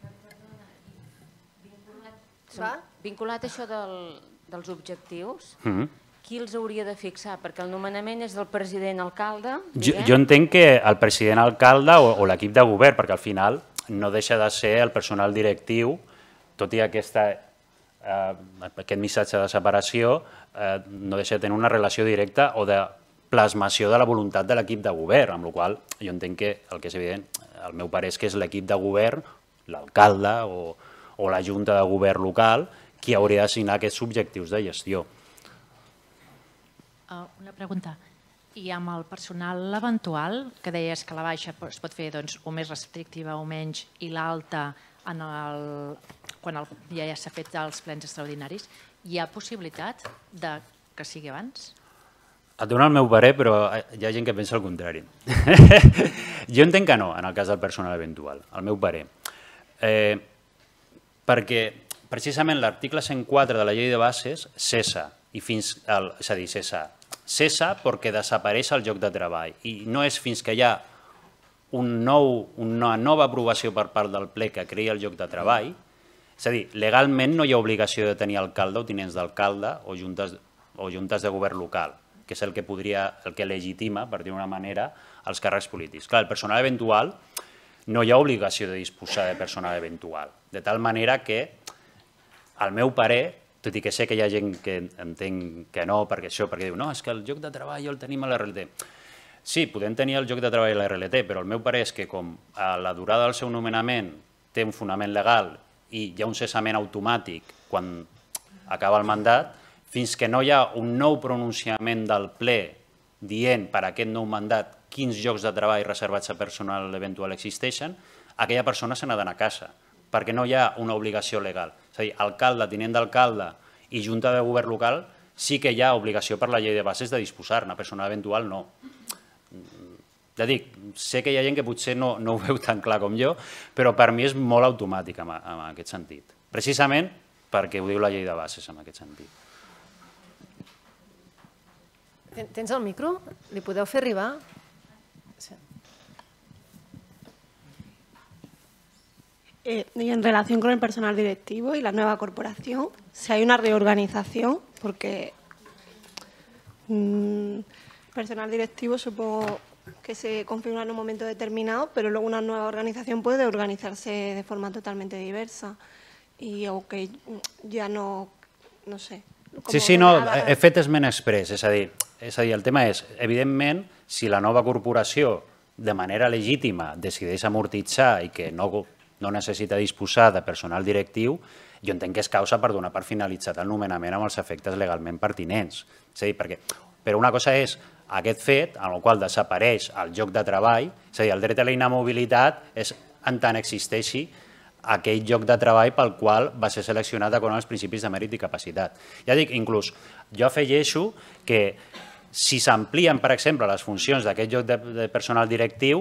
Vinculat a això dels objectius, qui els hauria de fixar? Perquè el nomenament és del president-alcalde. Jo entenc que el president-alcalde o l'equip de govern, perquè al final no deixa de ser el personal directiu, tot i aquest missatge de separació, no deixa de tenir una relació directa o de plasmació de la voluntat de l'equip de govern, amb la qual cosa jo entenc que el que és evident, el meu parer és que és l'equip de govern, l'alcalde o la junta de govern local, qui hauria d'assignar aquests objectius de gestió. Una pregunta. I amb el personal eventual, que deies que la baixa es pot fer o més restrictiva o menys, i l'alta quan ja s'ha fet els plens extraordinaris, hi ha possibilitat que sigui abans? Et dono el meu parer, però hi ha gent que pensa el contrari. Jo entenc que no, en el cas del personal eventual, el meu parer. Perquè precisament l'article cent quatre de la llei de bases cessa, és a dir, cessa, cessa perquè desapareix el lloc de treball i no és fins que hi ha una nova aprovació per part del ple que creï el lloc de treball, és a dir, legalment no hi ha obligació de tenir alcalde o tinents d'alcalde o juntes de govern local, que és el que podria, el que legitima, per dir-ho d'una manera, els càrrecs polítics. Clar, el personal eventual no hi ha obligació de disposar de personal eventual, de tal manera que, al meu parer, tot i que sé que hi ha gent que entenc que no, perquè això, perquè diu, no, és que el lloc de treball el tenim a l'R L T. Sí, podem tenir el lloc de treball a l'R L T, però el meu parer és que com la durada del seu nomenament té un fonament legal i hi ha un cessament automàtic quan acaba el mandat, fins que no hi ha un nou pronunciament del ple dient per a aquest nou mandat quins llocs de treball reservats a personal eventual existeixen, aquella persona se n'ha d'anar a casa, perquè no hi ha una obligació legal. És a dir, alcalde, tinent d'alcalde i junta de govern local sí que hi ha obligació per la llei de bases de disposar-ne, personal eventual no. Ja dic, sé que hi ha gent que potser no ho veu tan clar com jo, però per mi és molt automàtic en aquest sentit. Precisament perquè ho diu la llei de bases en aquest sentit. Tens el micro? Li podeu fer arribar? Eh, y en relación con el personal directivo y la nueva corporación, si hay una reorganización, porque mmm, personal directivo supongo que se configura en un momento determinado, pero luego una nueva organización puede organizarse de forma totalmente diversa y aunque ja no, no sé... Sí, sí, no, he fet esment express, és a dir, és a dir, el tema és, evidentment, si la nova corporació de manera legítima decideix amortitzar i que no no necessita disposar de personal directiu, jo entenc que és causa per donar per finalitzat el nomenament amb els efectes legalment pertinents. És a dir, perquè, però una cosa és aquest fet, en el qual desapareix el lloc de treball, és a dir, el dret a la inamobilitat és en tant existeixi aquell lloc de treball pel qual va ser seleccionat d'acord amb els principis de mèrit i capacitat. Ja dic, inclús, jo afegeixo que si s'amplien, per exemple, les funcions d'aquest lloc de personal directiu,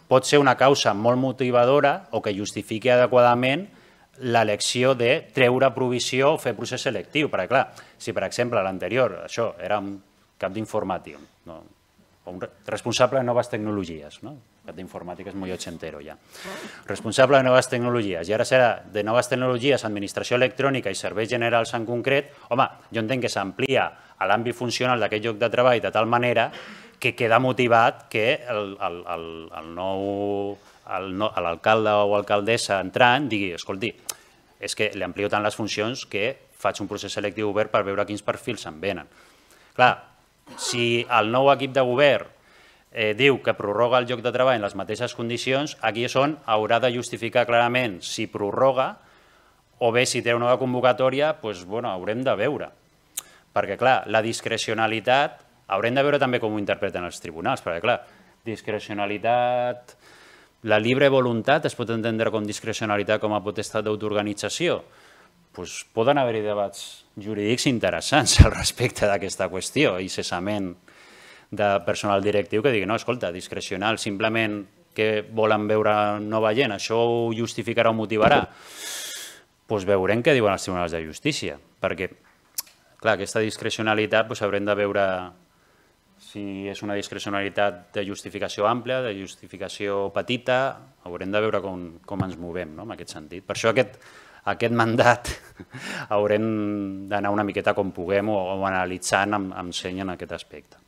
pot ser una causa molt motivadora o que justifiqui adequadament l'elecció de treure provisió o fer procés selectiu. Perquè, clar, si per exemple l'anterior, això era un cap d'informàtic, no? O un responsable de noves tecnologies, no? Cap d'informàtica és molt ochentero ja. Responsable de noves tecnologies, i ara serà de noves tecnologies, administració electrònica i serveis generals en concret, home, jo entenc que s'amplia a l'àmbit funcional d'aquest lloc de treball de tal manera que queda motivat que el nou l'alcalde o alcaldessa entrant digui, escolti, és que li amplio tant les funcions que faig un procés selectiu obert per veure quins perfils se'n venen. Clar, si el nou equip de govern diu que prorroga el lloc de treball en les mateixes condicions, aquí és on haurà de justificar clarament si prorroga o bé si té una nova convocatòria, doncs haurem de veure. Perquè, clar, la discrecionalitat, haurem de veure també com ho interpreten els tribunals, perquè, clar, discrecionalitat, la libre voluntat es pot entendre com discrecionalitat com a potestat d'autoorganització. Doncs poden haver-hi debats jurídics interessants al respecte d'aquesta qüestió i cessament de personal directiu que digui, no, escolta, discrecional, simplement que volen veure nova gent, això ho justificarà o motivarà? Doncs veurem què diuen els tribunals de justícia, perquè, clar, aquesta discrecionalitat haurem de veure si és una discrecionalitat de justificació àmplia, de justificació petita, haurem de veure com ens movem en aquest sentit. Per això aquest mandat haurem d'anar una miqueta com puguem o analitzant amb seny en aquest aspecte.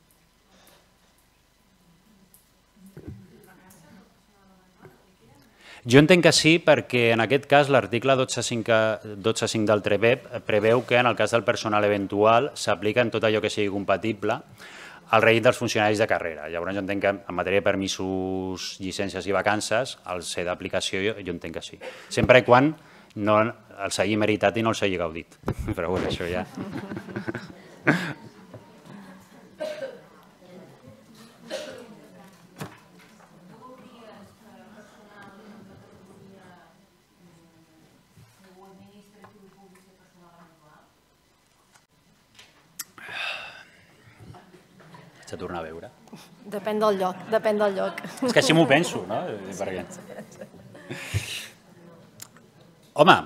Jo entenc que sí, perquè en aquest cas l'article dotze punts cinc del T R E P preveu que en el cas del personal eventual s'aplica en tot allò que sigui compatible al règim dels funcionaris de carrera. Llavors jo entenc que en matèria de permisos, llicències i vacances, al ser d'aplicació jo entenc que sí. Sempre i quan no el s'hagi meritat i no el s'hagi gaudit. Però bé, això ja... Haig de tornar a veure. Depèn del lloc, depèn del lloc. És que així m'ho penso, no? Home,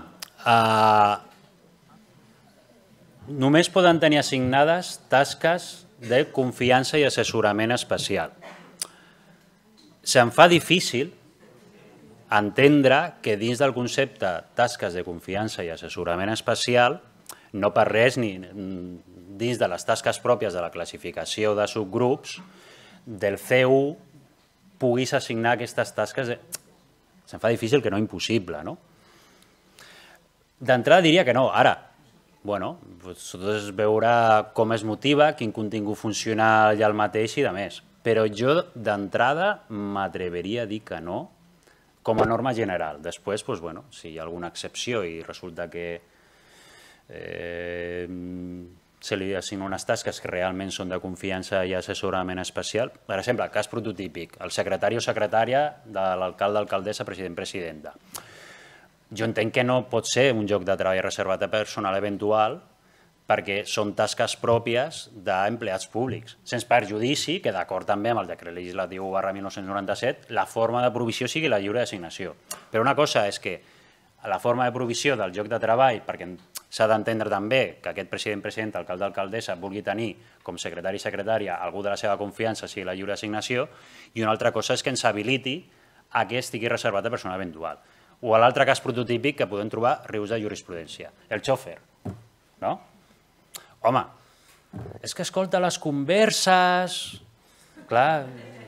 només poden tenir assignades tasques de confiança i assessorament especial. Se'm fa difícil entendre que dins del concepte tasques de confiança i assessorament especial, no per res ni dins de les tasques pròpies de la classificació de subgrups, del C u puguis assignar aquestes tasques. Se'm fa difícil que no impossible, no? D'entrada diria que no. Ara, bueno, tot és veure com es motiva, quin contingut funcional hi ha el mateix i de més. Però jo d'entrada m'atreveria a dir que no, com a norma general. Després, doncs, bueno, si hi ha alguna excepció i resulta que eh, se li assignen unes tasques que realment són de confiança i assessorament especial. Per exemple, cas prototípic, el secretari o secretària de l'alcalde, alcaldessa, president, presidenta. Jo entenc que no pot ser un lloc de treball reservat a personal eventual perquè són tasques pròpies d'empleats públics, sense perjudici que, d'acord també amb el decret legislatiu barra mil nou-cents noranta-set, la forma de provisió sigui la lliure designació. Però una cosa és que la forma de provisió del lloc de treball, perquè s'ha d'entendre també que aquest president, presidenta, alcalde, alcaldessa vulgui tenir com secretari i secretària algú de la seva confiança, sigui la lliure designació, i una altra cosa és que ens habiliti a que estigui reservat a personal eventual. O a l'altre cas prototípic que podem trobar rius de jurisprudència, el xòfer, no? Home, és que escolta les converses... Clar...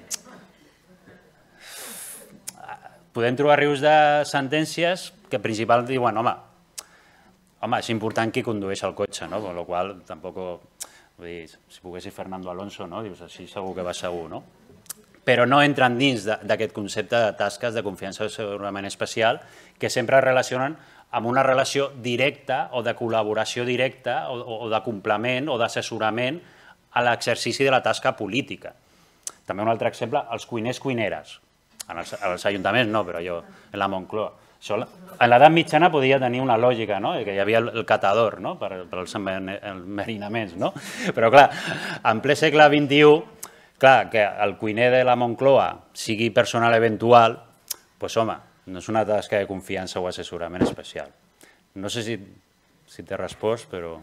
Podem trobar rius de sentències que principalment diuen, home, home, és important qui condueix el cotxe, no? Con lo qual, tampoc... Vull dir, si poguessis Fernando Alonso, no? Dius, així segur que va segur, no? Però no entren dins d'aquest concepte de tasques de confiança i assessorament especial que sempre es relacionen amb una relació directa o de col·laboració directa o de complement o d'assessorament a l'exercici de la tasca política. També un altre exemple, els cuiners cuineres. Als ajuntaments no, però jo, en la Moncloa. En l'edat mitjana podia tenir una lògica, que hi havia el catador per als enverinaments, però clar, en ple segle vint-i-u clar, que el cuiner de la Moncloa sigui personal eventual, doncs home, no és una tasca de confiança o assessorament especial. No sé si, si t'he respost, però...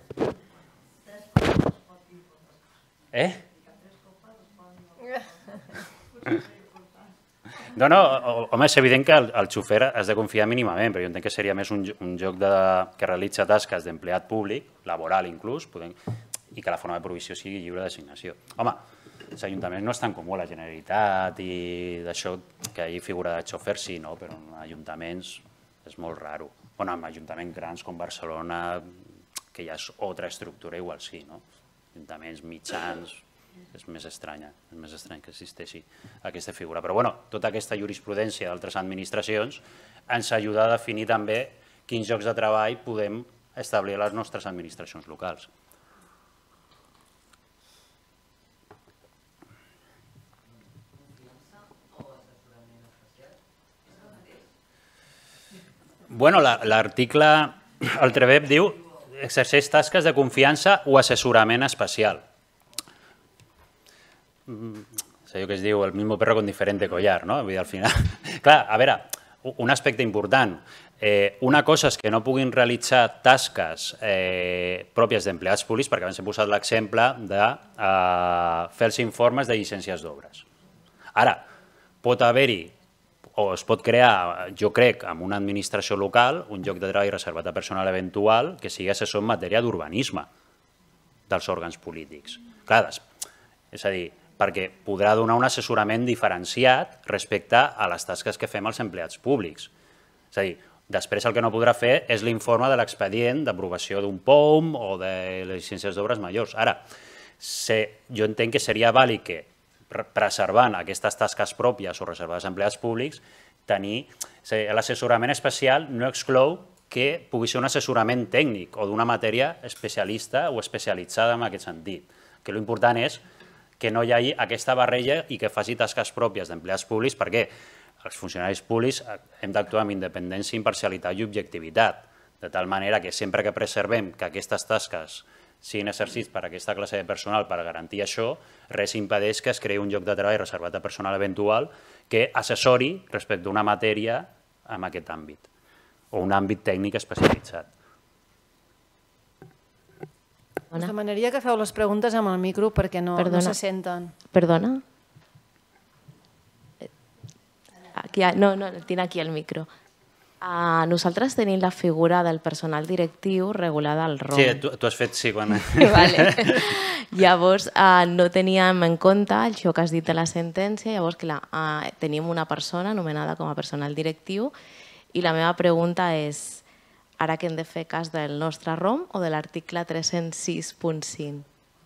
Eh? No, no, home, és evident que el, el xofer has de confiar mínimament, però jo entenc que seria més un, un joc de, que realitza tasques d'empleat públic, laboral inclús, podem, i que la forma de provisió sigui lliure d'assignació. Home, els ajuntaments no és tan comú, la Generalitat i d'això, que hi figura de xofer sí, no? Però en ajuntaments és molt raro. Bueno, en ajuntaments grans com Barcelona, que ja és altra estructura, igual sí, no? Ajuntaments mitjans, és més estranya, és més estrany que existeixi aquesta figura. Però bueno, tota aquesta jurisprudència d'altres administracions ens ajuda a definir també quins llocs de treball podem establir a les nostres administracions locals. Bueno, l'article, el Trebeb diu exerceix tasques de confiança o assessorament especial. És allò que es diu el mismo perro con diferente collar, no? Vull dir, al final... Clar, a veure, un aspecte important. Eh, una cosa és que no puguin realitzar tasques eh, pròpies d'empleats públics, perquè abans he posat l'exemple de eh, fer els informes de llicències d'obres. Ara, pot haver-hi, o es pot crear, jo crec, amb una administració local, un lloc de treball reservat a personal eventual que sigui assessor en matèria d'urbanisme dels òrgans polítics. Clar, és a dir, perquè podrà donar un assessorament diferenciat respecte a les tasques que fem els empleats públics. És a dir, després el que no podrà fer és l'informe de l'expedient d'aprovació d'un P O M o de les llicències d'obres majors. Ara, jo entenc que seria vàlid que, preservant aquestes tasques pròpies o reservades a empleats públics, tenir l'assessorament especial no exclou que pugui ser un assessorament tècnic o d'una matèria especialista o especialitzada en aquest sentit. Que l'important és que no hi hagi aquesta barreja i que faci tasques pròpies d'empleats públics, perquè els funcionaris públics hem d'actuar amb independència, imparcialitat i objectivitat, de tal manera que sempre que preservem que aquestes tasques siguin exercits per aquesta classe de personal per garantir això, res impedeix que es creï un lloc de treball reservat a personal eventual que assessori respecte d'una matèria en aquest àmbit, o un àmbit tècnic especialitzat. Us demanaria que feu les preguntes amb el micro perquè no se senten. Perdona? No, no, tinc aquí el micro. Nosaltres tenim la figura del personal directiu regulada al R O M. Sí, tu has fet sí quan... Llavors, no teníem en compte això que has dit de la sentència, llavors, clar, tenim una persona anomenada com a personal directiu i la meva pregunta és, ara que hem de fer cas del nostre R O M o de l'article tres-cents sis punt cinc?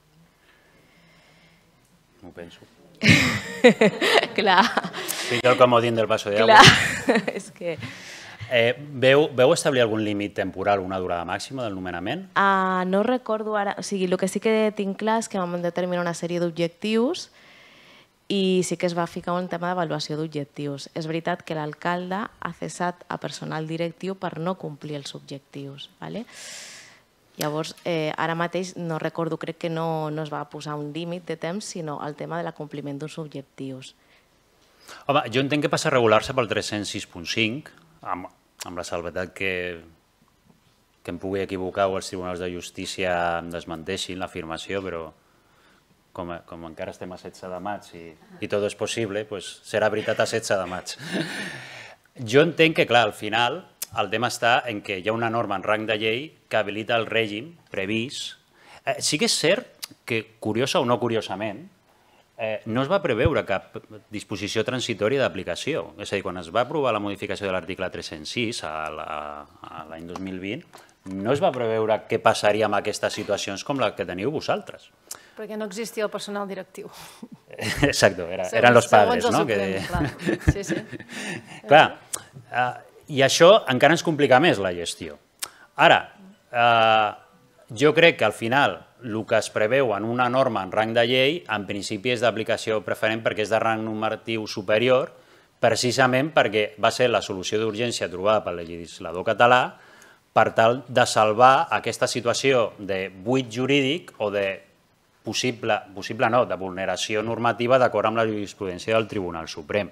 M'ho penso. Clar. Fins al comodín del vaso de agua. Clar, és que... Veu establir algun límit temporal, una durada màxima del nomenament? No recordo ara, o sigui, el que sí que tinc clar és que vam determinar una sèrie d'objectius i sí que es va ficar un tema d'avaluació d'objectius. És veritat que l'alcalde ha cessat a personal directiu per no complir els objectius. Llavors, ara mateix no recordo, crec que no es va posar un límit de temps, sinó el tema de l'acompliment d'uns objectius. Home, jo entenc que passa a regular-se pel tres-cents sis punt cinc, amb la salvetat que em pugui equivocar o els tribunals de justícia em desmenteixin l'afirmació, però com encara estem a setze de maig i tot és possible, serà veritat a setze de maig. Jo entenc que, clar, al final el tema està en que hi ha una norma en rang de llei que habilita el règim previst. Sí que és cert que, curiosa o no curiosament, no es va preveure cap disposició transitòria d'aplicació. És a dir, quan es va aprovar la modificació de l'article tres-cents sis l'any dos mil vint, no es va preveure què passaria amb aquestes situacions com la que teniu vosaltres. Perquè no existia el personal directiu. Exacte, eren els padres, no? Sí, sí. Clar, i això encara ens complica més la gestió. Ara, jo crec que al final el que es preveu en una norma en rang de llei, en principi és d'aplicació preferent perquè és de rang normatiu superior, precisament perquè va ser la solució d'urgència trobada pel legislador català per tal de salvar aquesta situació de buit jurídic o de possible, possible no, de vulneració normativa d'acord amb la jurisprudència del Tribunal Suprem.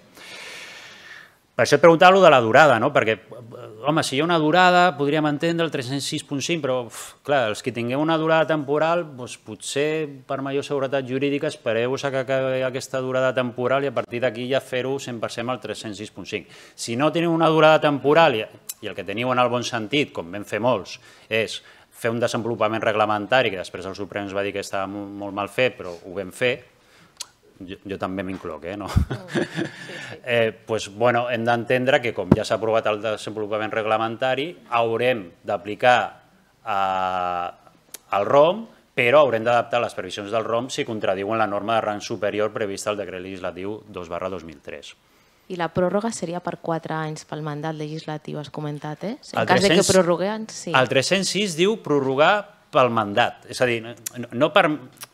Per això et preguntava allò de la durada, no? Perquè, home, si hi ha una durada, podríem entendre el tres-cents sis punt cinc, però, clar, els que tingueu una durada temporal, doncs, potser per major seguretat jurídica espereu-vos que acabi aquesta durada temporal i a partir d'aquí ja fer-ho cent per cent al tres-cents sis punt cinc. Si no teniu una durada temporal i, i el que teniu en el bon sentit, com vam fer molts, és fer un desenvolupament reglamentari, que després el Suprem ens va dir que estava molt mal fet, però ho vam fer, Jo, jo també m'incloc, eh? No? Sí, sí. eh, pues, bueno, hem d'entendre que com ja s'ha aprovat el desenvolupament reglamentari, haurem d'aplicar eh, el R O M, però haurem d'adaptar les previsions del R O M si contradiuen la norma de rang superior prevista al decret legislatiu dos barra dos mil tres. I la pròrroga seria per quatre anys pel mandat legislatiu, has comentat, eh? En cas de que prorroguem, sí. El tres-cents sis diu prorrogar pel mandat, és a dir, no, no per...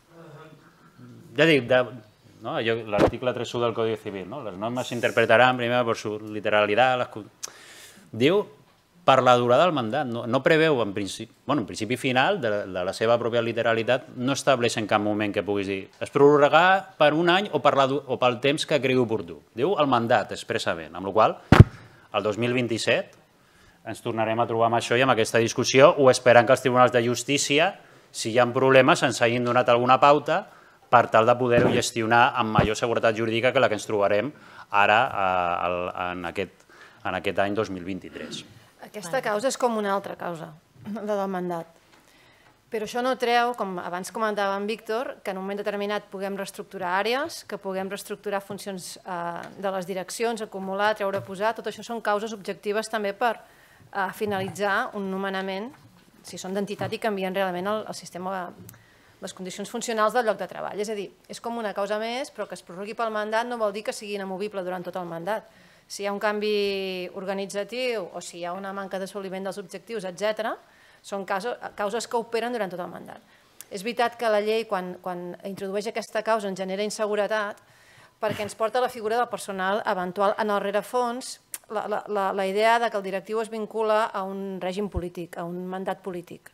Ja dic, de... No? L'article tres punto uno del Código Civil, ¿no? Las normas se interpretarán primero por su literalidad. Las... Diu per la durada del mandat, no, no preveu en principi, bueno, en principi final de, de la seva pròpia literalitat, no estableix en cap moment que puguis dir es prorrogarà per un any o, per la, o pel temps que cregui oportú. Diu el mandat expressament, amb la qual el dos mil vint-i-set ens tornarem a trobar amb això i amb aquesta discussió o esperant que els tribunals de justícia, si hi ha problemes, ens hagin donat alguna pauta per tal de poder-ho gestionar amb major seguretat jurídica que la que ens trobarem ara en aquest, en aquest any dos mil vint-i-tres. Aquesta causa és com una altra causa, la del mandat. Però això no treu, com abans comentava en Víctor, que en un moment determinat puguem reestructurar àrees, que puguem reestructurar funcions de les direccions, acumular, treure, posar, tot això són causes objectives també per finalitzar un nomenament, si són d'entitat i canvien realment el sistema, les condicions funcionals del lloc de treball. És a dir, és com una causa més, però que es prorrogui pel mandat no vol dir que sigui inamovible durant tot el mandat. Si hi ha un canvi organitzatiu o si hi ha una manca d'assoliment dels objectius, etcètera, són causes que operen durant tot el mandat. És veritat que la llei, quan introdueix aquesta causa, ens genera inseguretat perquè ens porta a la figura del personal eventual. En el rerefons, la idea que el directiu es vincula a un règim polític, a un mandat polític,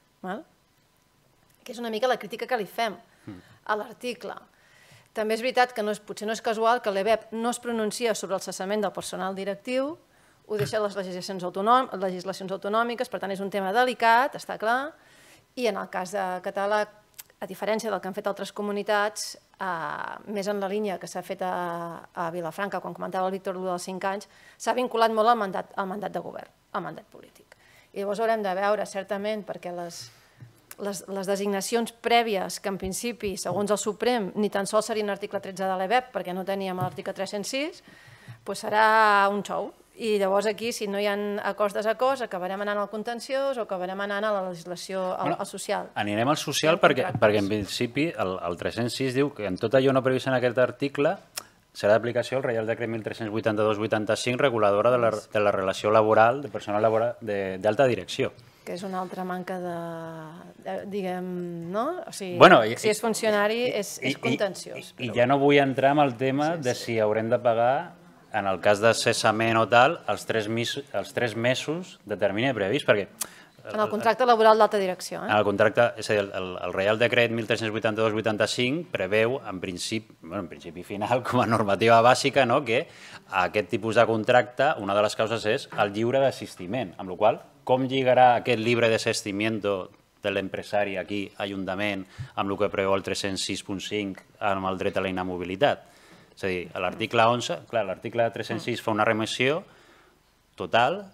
que és una mica la crítica que li fem a l'article. També és veritat que potser no és casual que l'E B E P no es pronuncia sobre el cessament del personal directiu, ho deixa a les legislacions autonòmiques, per tant és un tema delicat, està clar, i en el cas de català, a diferència del que han fet altres comunitats, més en la línia que s'ha fet a Vilafranca, quan comentava el Víctor dels cinc anys, s'ha vinculat molt al mandat de govern, al mandat polític. I llavors haurem de veure, certament, perquè les les designacions prèvies, que en principi, segons el Suprem, ni tan sols serien article tretze de l'E B E P, perquè no teníem l'article tres-cents sis, doncs serà un xou. I llavors aquí, si no hi ha acords desacords, acabarem anant al contenciós o acabarem anant a la legislació social. Anirem al social perquè en principi el tres-cents sis diu que en tot allò no previst en aquest article serà d'aplicació el Reial Decret mil tres-cents vuitanta-dos vuitanta-cinc reguladora de la relació laboral de personal d'alta direcció. Que és una altra manca de, diguem, no? O sigui, si és funcionari és contenciós. I ja no vull entrar en el tema de si haurem de pagar, en el cas de cessament o tal, els tres mesos de termini previst, perquè... En el contracte laboral d'alta direcció. En el contracte, és a dir, el Reial Decret mil tres-cents vuitanta-dos vuitanta-cinc preveu, en principi final, com a normativa bàsica, que aquest tipus de contracte, una de les causes és el lliure d'assistiment, amb la qual cosa, com lligarà aquest llibre d'assistimiento de l'empresari aquí, Ajuntament, amb el que preveu el tres-cents sis punt cinc amb el dret a la inamobilitat? És a dir, l'article onze, clar, l'article tres-cents sis fa una remissió total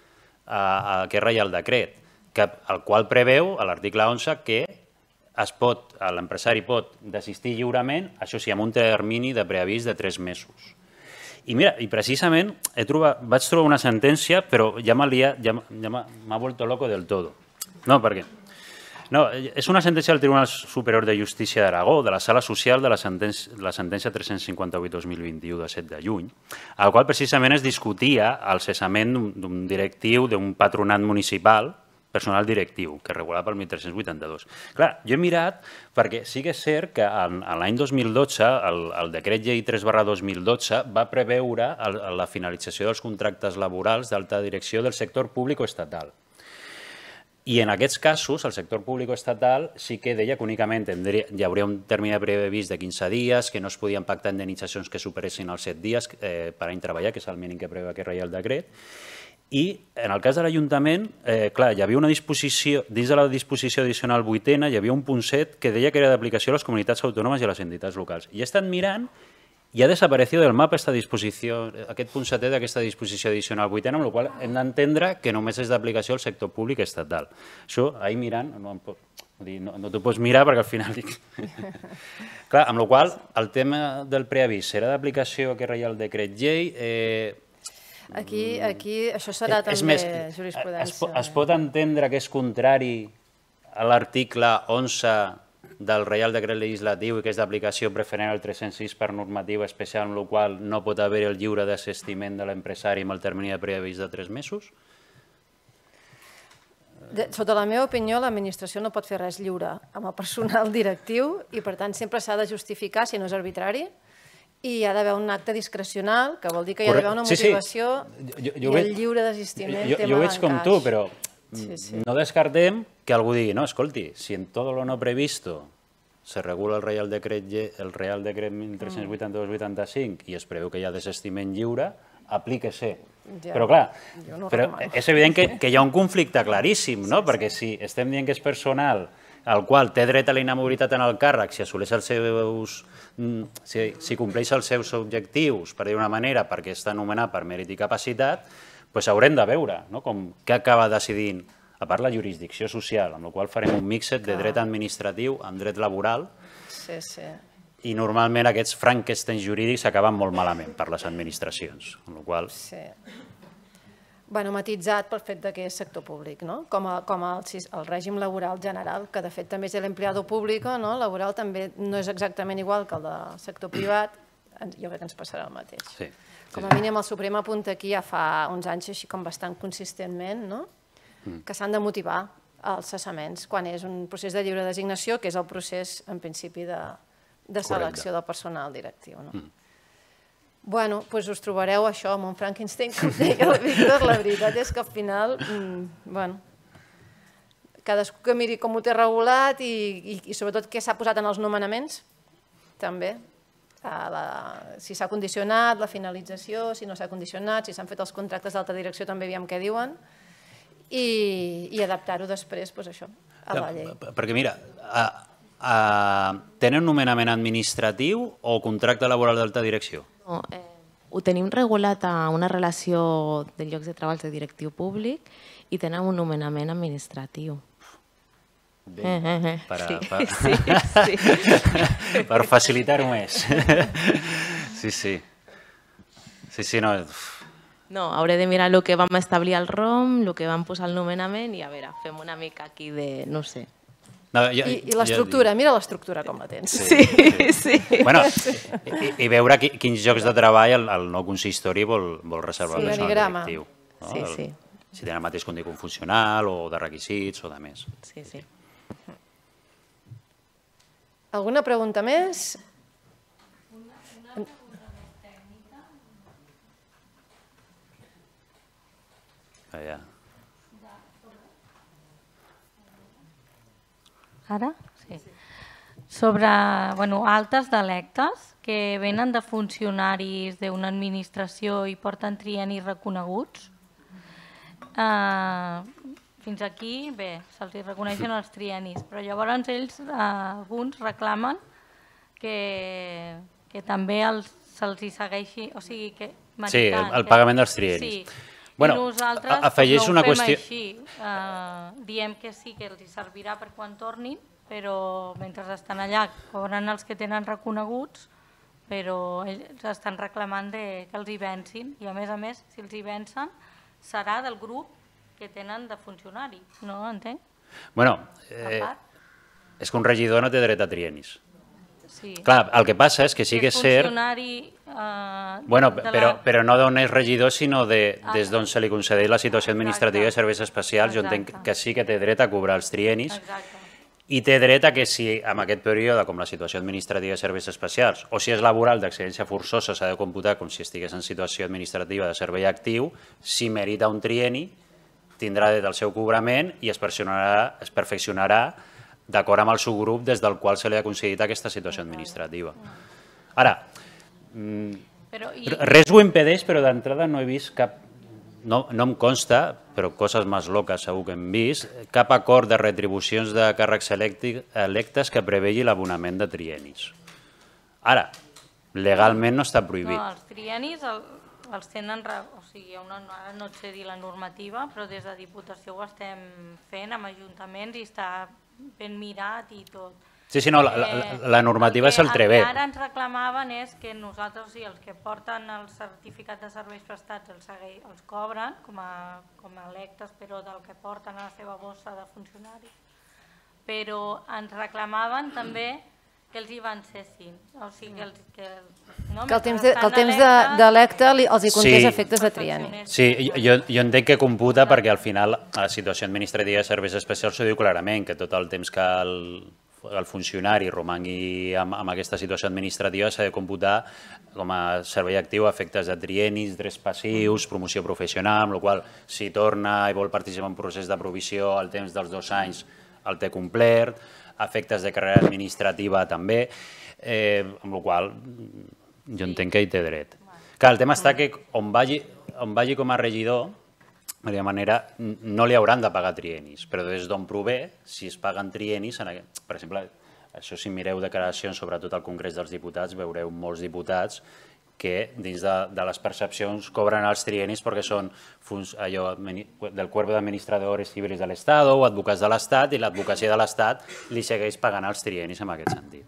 a aquest Reial Decret, el qual preveu, a l'article onze, que l'empresari pot desistir lliurement, això sí, amb un termini de preavís de tres mesos. I mira, i precisament vaig trobar una sentència, però ja m'ha vuelto loco del todo. No, per què? No, és una sentència del Tribunal Superior de Justícia d'Aragó, de la Sala Social de la sentència tres-cents cinquanta-vuit dos mil vint-i-u de set de juny, a la qual precisament es discutia el cessament d'un directiu d'un patronat municipal, personal directiu, que es regulava pel mil tres-cents vuitanta-dos. Clar, jo he mirat, perquè sí que és cert que l'any dos mil dotze, el decret llei tres barra dos mil dotze va preveure la finalització dels contractes laborals d'alta direcció del sector públic o estatal. I en aquests casos, el sector públic o estatal sí que deia que únicament hi hauria un termini previst de quinze dies, que no es podien pactar indemnitzacions que superessin els set dies per any treballar, que és el mínim que preveu aquest Reial Decret. I en el cas de l'Ajuntament, clar, hi havia una disposició, dins de la disposició addicional vuitena, hi havia un punt set que deia que era d'aplicació a les comunitats autònomes i a les entitats locals. I he estat mirant i ha desaparecido del mapa esta disposició, aquest punt setè d'aquesta disposició addicional vuitena, amb la qual hem d'entendre que només és d'aplicació al sector públic estatal. Això, ahir mirant, no, no, no t'ho pots mirar perquè al final dic... Clar, amb la qual el tema del preavís serà d'aplicació a aquest Reial Decret Llei... Eh, aquí, aquí això serà també més, jurisprudència. Es, es pot entendre que és contrari a l'article onze del Reial Decret Legislatiu i que és d'aplicació preferent al tres-cents sis per normativa especial, amb la qual no pot haver el lliure desistiment de l'empresari amb el termini de preavís de tres mesos? Sota la meva opinió, l'administració no pot fer res lliure amb el personal directiu i, per tant, sempre s'ha de justificar si no és arbitrari i hi ha d'haver un acte discrecional, que vol dir que hi ha d'haver una motivació i el lliure desistiment té mal encaix. Jo ho veig com tu, però no descartem que algú digui, no, escolti, si en tot lo no previsto se regula el Reial Decret el Reial Decret tretze vuitanta-dos vuitanta-cinc i es preveu que hi ha desistiment lliure, aplique-se. Però clar, és evident que hi ha un conflicte claríssim, no? Perquè si estem dient que és personal al qual té dret a la inamobilitat en el càrrec si assoleix els seus... si compleix els seus objectius, per dir d'una manera, perquè està anomenat per mèrit i capacitat, doncs haurem de veure què acaba decidint, a part la jurisdicció social, amb la qual farem un mixet de dret administratiu amb dret laboral, i normalment aquests Frankenstein jurídics acaben molt malament per les administracions, amb la qual... Sí. Bueno, matitzat pel fet que és sector públic, com el règim laboral general, que de fet també és l'empleado públic, laboral també no és exactament igual que el del sector privat, jo crec que ens passarà el mateix. Com a mínim el Suprem apunta aquí ja fa uns anys així com bastant consistentment, que s'han de motivar els cessaments quan és un procés de lliure designació, que és el procés, en principi, de selecció del personal directiu. Bueno, doncs us trobareu això amb un Frankenstein, com deia el Víctor, la veritat és que al final, bueno, cadascú que miri com ho té regulat i sobretot què s'ha posat en els nomenaments, també, si s'ha condicionat la finalització, si no s'ha condicionat, si s'han fet els contractes d'alta direcció també aviam què diuen, i adaptar-ho després a la llei. Perquè mira, tenen nomenament administratiu o contracte laboral d'alta direcció? Ho tenim regulat a una relació de llocs de treball de directiu públic i tenen un nomenament administratiu. Per facilitar-ho més. Sí, sí. Sí, sí, no... No, hauré de mirar el que vam establir al R O M, el que vam posar al nomenament i a veure, fem una mica aquí de... no sé. I l'estructura, mira l'estructura com la tens. Sí, sí. I veure quins llocs de treball el nou consistori vol reservar al personal directiu. Sí, sí. Si tenen el mateix currículum funcional o de requisits o de més. Sí, sí. Alguna pregunta més? Ara? Sí. Sobre altes d'electes que venen de funcionaris d'una administració i porten triennis reconeguts. Fins aquí, bé, se'ls reconeixen els triennis, però llavors ells, alguns reclamen que també se'ls hi segueixi, o sigui que... Sí, el pagament dels triennis. Sí. I nosaltres no ho fem així. Diem que sí, que els servirà per quan tornin, però mentre estan allà cobren els que tenen reconeguts, però ells estan reclamant que els hi vencin i a més a més, si els hi vencen, serà del grup que tenen de funcionari, no entenc? Bueno, és que un regidor no té dret a triennis. Clar, el que passa és que sí que és cert... Però no d'on és regidor, sinó des d'on se li concedeix la situació administrativa de serveis especials. Jo entenc que sí que té dret a cobrar els triennis i té dret a que si en aquest període, com la situació administrativa de serveis especials, o si és laboral d'excedència forçosa, s'ha de computar com si estigués en situació administrativa de servei actiu, si merita un trienni, tindrà dret al seu cobrament i es perfeccionarà d'acord amb el subgrup des del qual se li ha concedit aquesta situació administrativa. Ara, res ho impedeix, però d'entrada no he vist cap, no em consta, però coses més loques segur que hem vist, cap acord de retribucions de càrrecs electes que prevegi l'abonament de trienis. Ara, legalment no està prohibit. No, els trienis els tenen, o sigui, ara no et sé dir la normativa, però des de Diputació ho estem fent amb ajuntaments i està ben mirat i tot. Sí, sí, no, la normativa és el trebé. El que ara ens reclamaven és que nosaltres, els que porten el certificat de serveis prestats els cobren com a electes, però del que porten a la seva bossa de funcionari. Però ens reclamaven també que els hi vencessin. O sigui, que el temps d'electe els hi comptés efectes de trienni. Sí, jo entenc que computa perquè al final la situació administrativa de serveis especials ho diu clarament, que tot el temps que el funcionari romangui amb aquesta situació administrativa s'ha de computar com a servei actiu a efectes de triennis, drets passius, promoció professional, amb la qual cosa si torna i vol participar en un procés de provisió al temps dels dos anys el té complert, efectes de carrera administrativa també, amb la qual cosa jo entenc que hi té dret. Clar, el tema està que on vagi com a regidor, de manera, no li hauran de pagar trienis, però des d'on prové, si es paguen trienis, per exemple, això si mireu declaracions, sobretot al Congrés dels Diputats, veureu molts diputats que dins de les percepcions cobren els trienis perquè són del Cuerpo de Administradores Civiles de l'Estat o advocats de l'Estat i l'advocacia de l'Estat li segueix pagant els trienis en aquest sentit.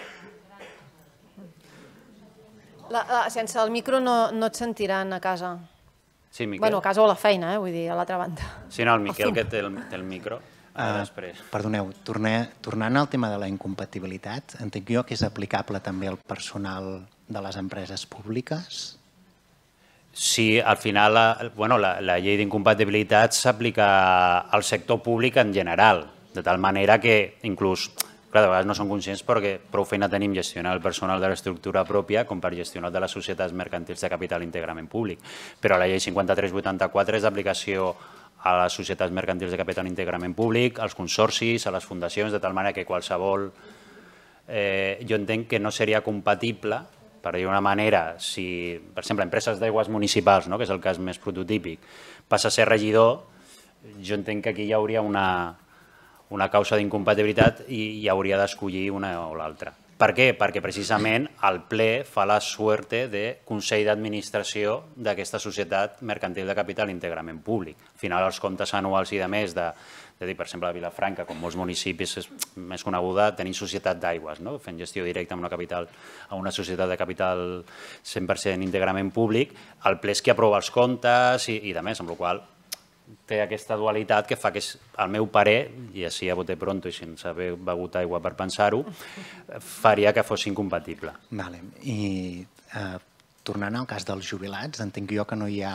Sense el micro no et sentiran a casa. Sí, Miquel. Bueno, a casa o a la feina, vull dir, a l'altra banda. Sí, no, el Miquel que té el micro. Perdoneu, tornant al tema de la incompatibilitat, entenc jo que és aplicable també al personal de les empreses públiques? Sí, al final la llei d'incompatibilitat s'aplica al sector públic en general, de tal manera que inclús, clar, de vegades no som conscients perquè prou feina tenim gestionar el personal de l'estructura pròpia com per gestionar de les societats mercantils de capital íntegrament públic. Però la llei cinquanta-tres vuitanta-quatre és d'aplicació a les societats mercantils de capital íntegrament públic, als consorcis, a les fundacions, de tal manera que qualsevol... Jo entenc que no seria compatible, per dir-ho d'una manera, si, per exemple, empreses d'aigües municipals, que és el cas més prototípic, passa a ser regidor, jo entenc que aquí hi hauria una... una causa d'incompatibilitat i hauria d'escollir una o l'altra. Per què? Perquè precisament el ple fa la suerte de consell d'administració d'aquesta societat mercantil de capital íntegrament públic. Al final els comptes anuals i de més de, per exemple, a Vilafranca, com molts municipis és més coneguda, tenim societat d'aigües, fent gestió directa amb una capital a una societat de capital cent per cent íntegrament públic, el ple és qui aprova els comptes i de més, amb la qual cosa té aquesta dualitat que fa que, al meu parer, i així a bote pronto i sense haver begut aigua per pensar-ho, faria que fos incompatible. I tornant al cas dels jubilats, entenc jo que no hi ha...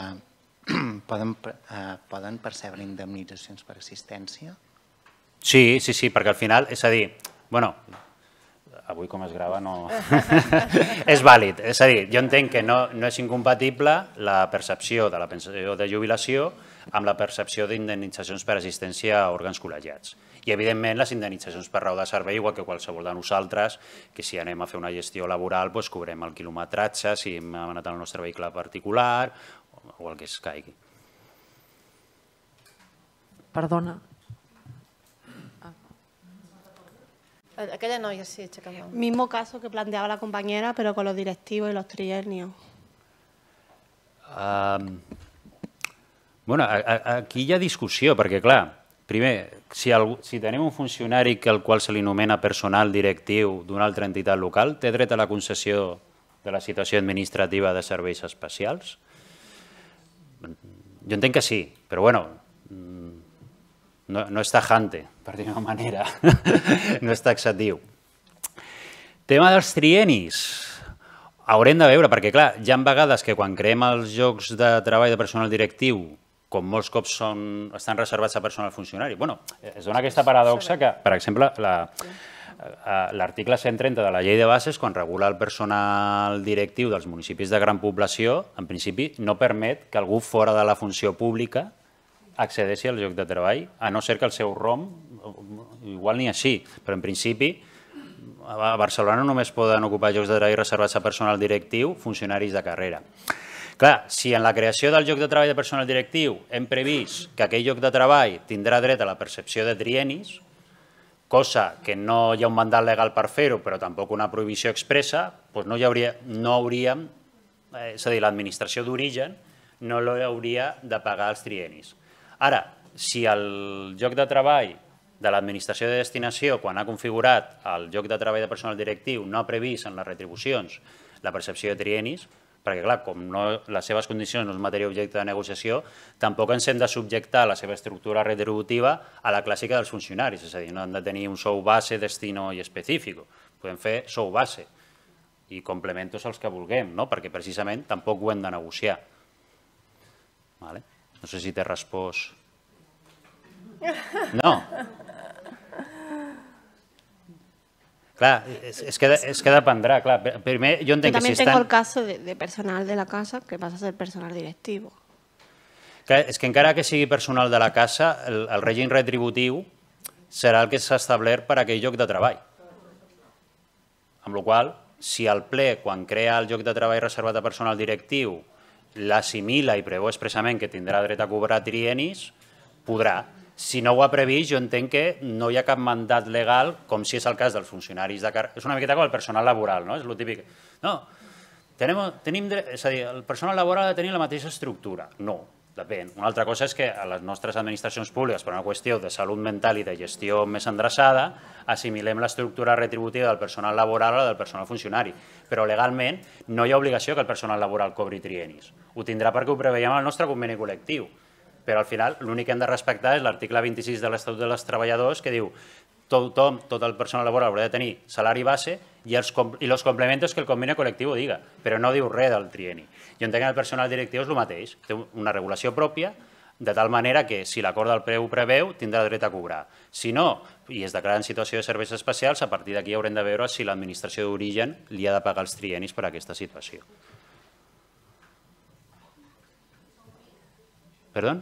Poden percebre indemnitzacions per assistència? Sí, sí, sí, perquè al final, és a dir, bueno, avui com es grava no... és vàlid, és a dir, jo entenc que no és incompatible la percepció de la pensió de jubilació amb la percepció d'indemnitzacions per assistència a òrgans col·legiats. I, evidentment, les indemnitzacions per raó de servei, igual que qualsevol de nosaltres, que si anem a fer una gestió laboral, cobrem el quilometratge, si hem anat al nostre vehicle particular, o el que es caigui. Perdona. Aquella noia sí, aixecava. Mismo caso que planteaba la compañera, pero con los directivos y los trienios. Bueno, aquí hi ha discussió, perquè, clar, primer, si tenim un funcionari al qual se li nomena personal directiu d'una altra entitat local, té dret a la concessió de la situació administrativa de serveis especials? Jo entenc que sí, però, bueno, no és tajante, per dir-ho d'una manera, no és taxatiu. Tema dels trienis. Haurem de veure, perquè, clar, hi ha vegades que quan creem els llocs de treball de personal directiu, com molts cops estan reservats a personal funcionari. Bueno, es dona aquesta paradoxa que, per exemple, l'article cent trenta de la llei de bases, quan regula el personal directiu dels municipis de gran població, en principi no permet que algú fora de la funció pública accedeixi al lloc de treball, a no ser que el seu R O M, igual ni així, però en principi a Barcelona només poden ocupar llocs de treball reservats a personal directiu, funcionaris de carrera. Clar, si en la creació del lloc de treball de personal directiu hem previst que aquell lloc de treball tindrà dret a la percepció de trienis, cosa que no hi ha un mandat legal per fer-ho, però tampoc una prohibició expressa, doncs no, hi hauria, no hauríem, és a dir, l'administració d'origen no hauria de pagar els trienis. Ara, si el lloc de treball de l'administració de destinació, quan ha configurat el lloc de treball de personal directiu, no ha previst en les retribucions la percepció de trienis, perquè, clar, com no, les seves condicions no és matèria objecte de negociació, tampoc ens hem de subjectar la seva estructura retributiva a la clàssica dels funcionaris, és a dir, no han de tenir un sou base, destino i específic. Podem fer sou base i complementos els que vulguem, no? Perquè precisament tampoc ho hem de negociar. Vale? No sé si t'he respost. No. Clar, es que, es que dependrá, clar. Primer, yo entiendo que si también tengo están... el caso de, de personal de la casa que pasa a ser personal directivo. Clar, és que encara que sigui personal de la casa, el, el règim retributiu serà el que s'ha establert per a aquell lloc de treball. Amb la qual cosa, si el ple, quan crea el lloc de treball reservat a personal directiu, l'assimila i preveu expressament que tindrà dret a cobrar trienis, podrà. Si no ho ha previst, jo entenc que no hi ha cap mandat legal, com si és el cas dels funcionaris de carrera. És una miqueta com el personal laboral, no? És el típic. No, tenim, tenim, és a dir, el personal laboral ha de tenir la mateixa estructura. No, depèn. Una altra cosa és que a les nostres administracions públiques, per una qüestió de salut mental i de gestió més endreçada, assimilem l'estructura retributiva del personal laboral a la del personal funcionari. Però legalment no hi ha obligació que el personal laboral cobri trienis. Ho tindrà perquè ho preveiem al nostre conveni col·lectiu. Però al final l'únic que hem de respectar és l'article vint-i-sis de l'Estatut dels Treballadors que diu tothom, tot el personal laboral haurà de tenir salari base i els, i els complementos que el conveni col·lectiu ho diga, però no diu res del trieni. Jo entenc que el personal directiu és el mateix, té una regulació pròpia, de tal manera que si l'acord del preu preveu tindrà dret a cobrar. Si no, i es declara en situació de serveis especials, a partir d'aquí haurem de veure si l'administració d'origen li ha de pagar els trienis per a aquesta situació. ¿Perdón?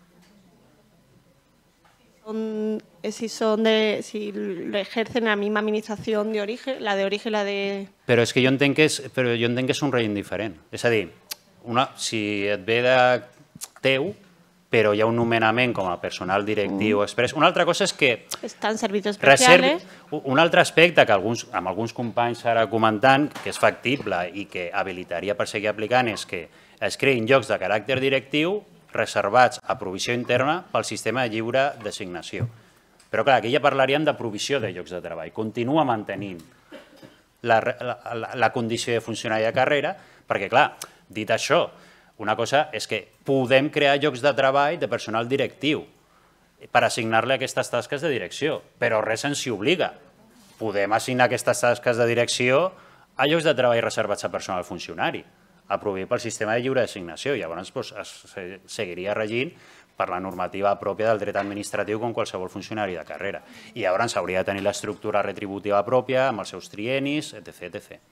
Son, si son de, si lo ejercen la misma administración de origen, la de origen y la de... Però és que jo entenc que és, però jo entenc que és un règim diferent. És a dir, una, si et ve de teu, però hi ha un nomenament com a personal directiu mm. express. Una altra cosa és que... Estan servicis especials. Un altre aspecte que alguns, amb alguns companys ara comentant, que és factible i que habilitaria per seguir aplicant, és que es creïn llocs de caràcter directiu reservats a provisió interna pel sistema de lliure designació. Però clar, aquí ja parlaríem de provisió de llocs de treball. Continua mantenint la, la, la, la condició de funcionari de carrera, perquè clar, dit això, una cosa és que podem crear llocs de treball de personal directiu per assignar-li aquestes tasques de direcció, però res ens hi obliga. Podem assignar aquestes tasques de direcció a llocs de treball reservats a personal funcionari, aprovat pel sistema de lliure designació. Llavors es seguiria regint per la normativa pròpia del dret administratiu com qualsevol funcionari de carrera. I llavors s'hauria de tenir l'estructura retributiva pròpia amb els seus trienis, etcètera, etcètera.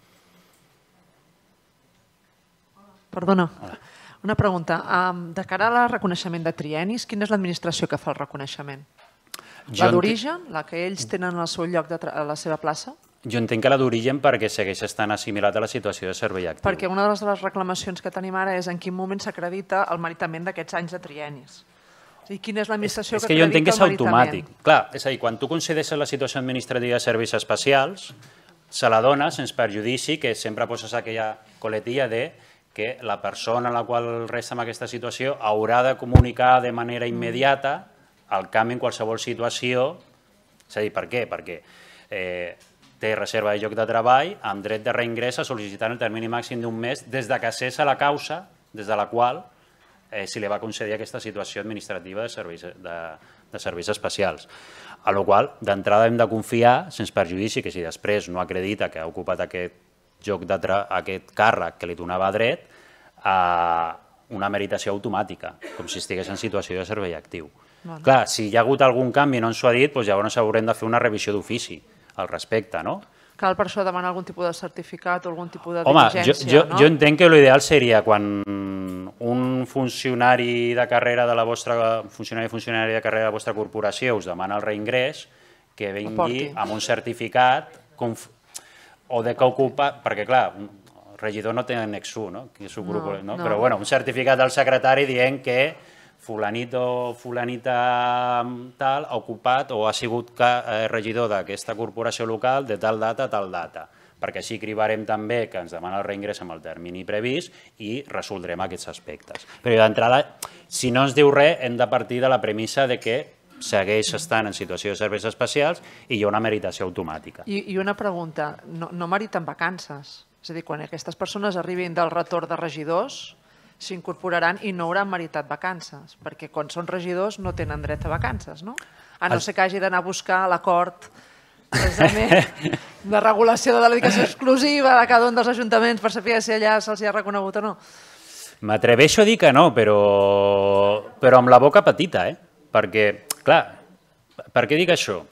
Perdona, una pregunta. De cara al reconeixement de trienis, quina és l'administració que fa el reconeixement? La d'origen, la que ells tenen al seu lloc, a la seva plaça? Jo entenc que la d'origen perquè segueix estant assimilat a la situació de servei actiu. Perquè una de les reclamacions que tenim ara és en quin moment s'acredita el meritament d'aquests anys de trienis. O sigui, quina és l'administració que acredita el meritament? És que jo entenc que és automàtic. Clar, és a dir, quan tu concedeixes la situació administrativa de serveis especials, se la dones sense perjudici, que sempre poses aquella coletilla de que la persona a la qual resta en aquesta situació haurà de comunicar de manera immediata el canvi en qualsevol situació. És a dir, per què? Perquè té reserva de lloc de treball amb dret de reingrés a sol·licitar en el termini màxim d'un mes des de que cessa la causa des de la qual se li va concedir aquesta situació administrativa de serveis especials. A la qual d'entrada hem de confiar, sense perjudici, que si després no acredita que ha ocupat aquest lloc d'aquest càrrec que li donava dret a una meritació automàtica, com si estigués en situació de servei actiu. Clar, si hi ha hagut algun canvi i no ens ho ha dit, llavors haurem de fer una revisió d'ofici al respecte, no? Cal per això demanar algun tipus de certificat o algun tipus de Home, diligència, no? Jo entenc que l'ideal seria quan un funcionari de carrera de la vostra funcionari funcionari de carrera de la vostra corporació us demana el reingrés, que vingui amb un certificat o de que ocupa, perquè clar, el regidor no té annex u, no? Però bueno, un certificat del secretari dient que fulanit o fulanita tal ha ocupat o ha sigut regidor d'aquesta corporació local de tal data a tal data, perquè així cribarem també que ens demana el reingrés amb el termini previst i resoldrem aquests aspectes. Però d'entrada, si no ens diu res, hem de partir de la premissa de que segueix estant en situació de serveis especials i hi ha una meritació automàtica. I una pregunta, no meriten vacances? És a dir, quan aquestes persones arribin del retorn de regidors, s'incorporaran i no hauran meritat vacances, perquè quan són regidors no tenen dret a vacances, no? A no ser que hagi d'anar a buscar l'acord de regulació de la dedicació exclusiva de cada un dels ajuntaments per saber si allà se'ls ha reconegut o no. M'atreveixo a dir que no, però amb la boca petita, eh? Perquè, clar, per què dic això?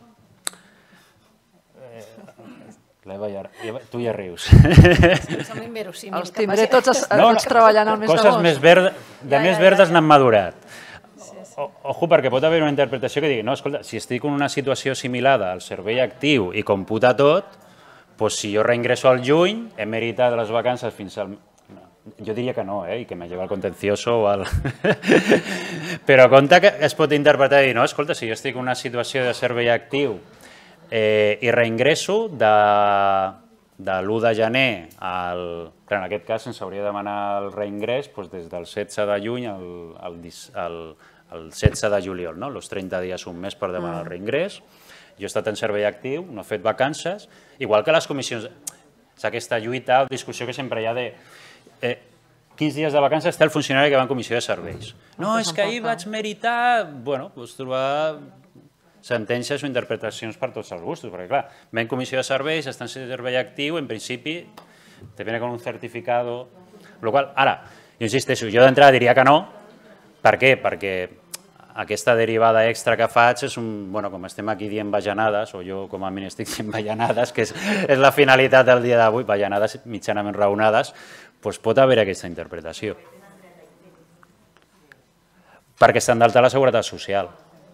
Tu ja rius. Sembla inverosímil. Els tindré tots treballant al mes d'agost. Coses de més verdes n'han madurat. Ojo, perquè pot haver una interpretació que digui, no, escolta, si estic en una situació similar al servei actiu i computa tot, doncs si jo reingresso al juny, he meritat les vacances fins al... Jo diria que no, i que me lleva el contencioso o el... Però compte que es pot interpretar i dir, no, escolta, si jo estic en una situació de servei actiu i reingresso de l'u de gener al... En aquest cas ens hauria de demanar el reingrés des del setze de juny al setze de juliol, els trenta dies, un mes per demanar el reingrés. Jo he estat en servei actiu, no he fet vacances, igual que les comissions... És aquesta lluita o discussió que sempre hi ha de quins dies de vacances té el funcionari que va en comissió de serveis. No, és que ahir vaig meritar... Bueno, doncs trobar sentències o interpretacions per tots els gustos, perquè clar, ve en comissió de serveis, està en servei actiu, en principi te viene con un certificado... Ara, jo insisteixo, jo d'entrada diria que no. Per què? Perquè aquesta derivada extra que faig és un... Bueno, com estem aquí dient bajanades, o jo com a mínim estic dient bajanades, que és la finalitat del dia d'avui, bajanades mitjanament raonades, doncs pot haver aquesta interpretació. Perquè estan d'alta la Seguretat Social.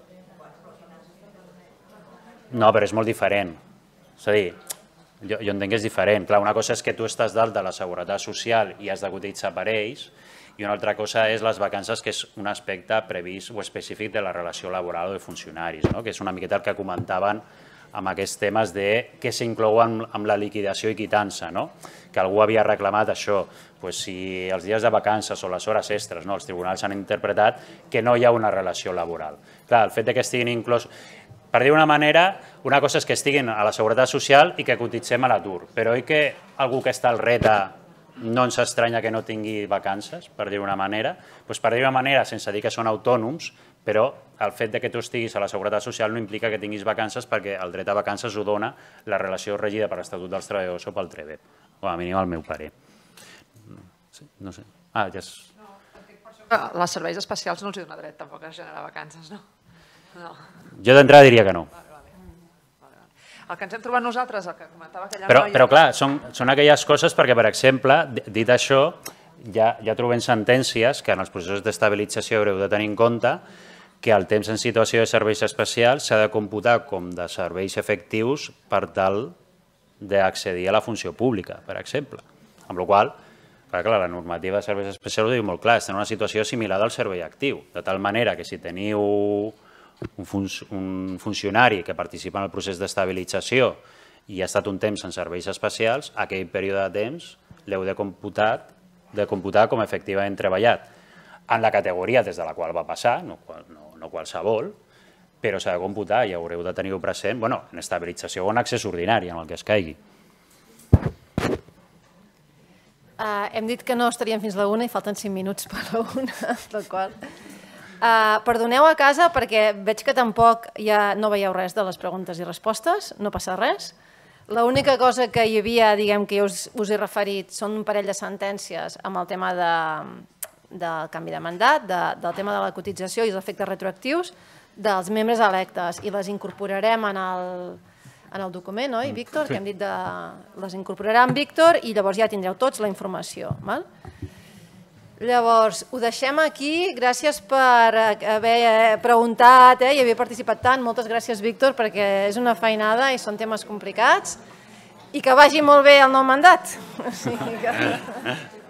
No, però és molt diferent. És a dir, jo entenc que és diferent. Clar, una cosa és que tu estàs d'alta a la Seguretat Social i has de cotitzar per ells, i una altra cosa és les vacances, que és un aspecte previst o específic de la relació laboral o de funcionaris, que és una miqueta el que comentaven amb aquests temes de què s'inclou amb la liquidació i quitança, que algú havia reclamat això, si els dies de vacances o les hores extres, els tribunals han interpretat que no hi ha una relació laboral. Clar, el fet que estiguin inclòs... Per dir d'una manera, una cosa és que estiguin a la Seguretat Social i que cotitzem a l'atur, però oi que algú que està al RETA no ens estranya que no tingui vacances, per dir d'una manera? Doncs per dir d'una manera, sense dir que són autònoms, però el fet que tu estiguis a la Seguretat Social no implica que tinguis vacances perquè el dret a vacances ho dona la relació regida per l'Estatut dels Treballadors o pel TREBE, com a mínim al meu parer. No sé. Ah, ja és... Els serveis especials no els dona dret tampoc a generar vacances, no? Jo d'entrada diria que no. El que ens hem trobat nosaltres, el que comentava aquella noia... Però clar, són aquelles coses perquè, per exemple, dit això, ja trobem sentències que en els processos d'estabilització haureu de tenir en compte que el temps en situació de serveis especials s'ha de computar com de serveis efectius per tal d'accedir a la funció pública, per exemple. Amb la qual cosa, la normativa de serveis especials ho diu molt clar, està en una situació similar al servei actiu, de tal manera que si teniu un funcionari que participa en el procés d'estabilització i ha estat un temps en serveis especials, aquell període de temps l'heu de computar com efectivament treballat en la categoria des de la qual va passar, no qualsevol, però s'ha de computar i haureu de tenir-ho present en estabilització o en accés ordinari, en el que es caigui. Hem dit que no estaríem fins a la una i falten cinc minuts per a la una, del qual... Perdoneu a casa perquè veig que tampoc no veieu res de les preguntes i respostes, no passa res. L'única cosa que hi havia, diguem, que jo us he referit, són un parell de sentències amb el tema del canvi de mandat, del tema de la cotització i els efectes retroactius dels membres electes, i les incorporarem en el en el document, oi, Víctor? Que hem dit de... les incorporarà en Víctor i llavors ja tindreu tots la informació. Llavors, ho deixem aquí. Gràcies per haver preguntat i haver participat tant. Moltes gràcies, Víctor, perquè és una feinada i són temes complicats. I que vagi molt bé el nou mandat.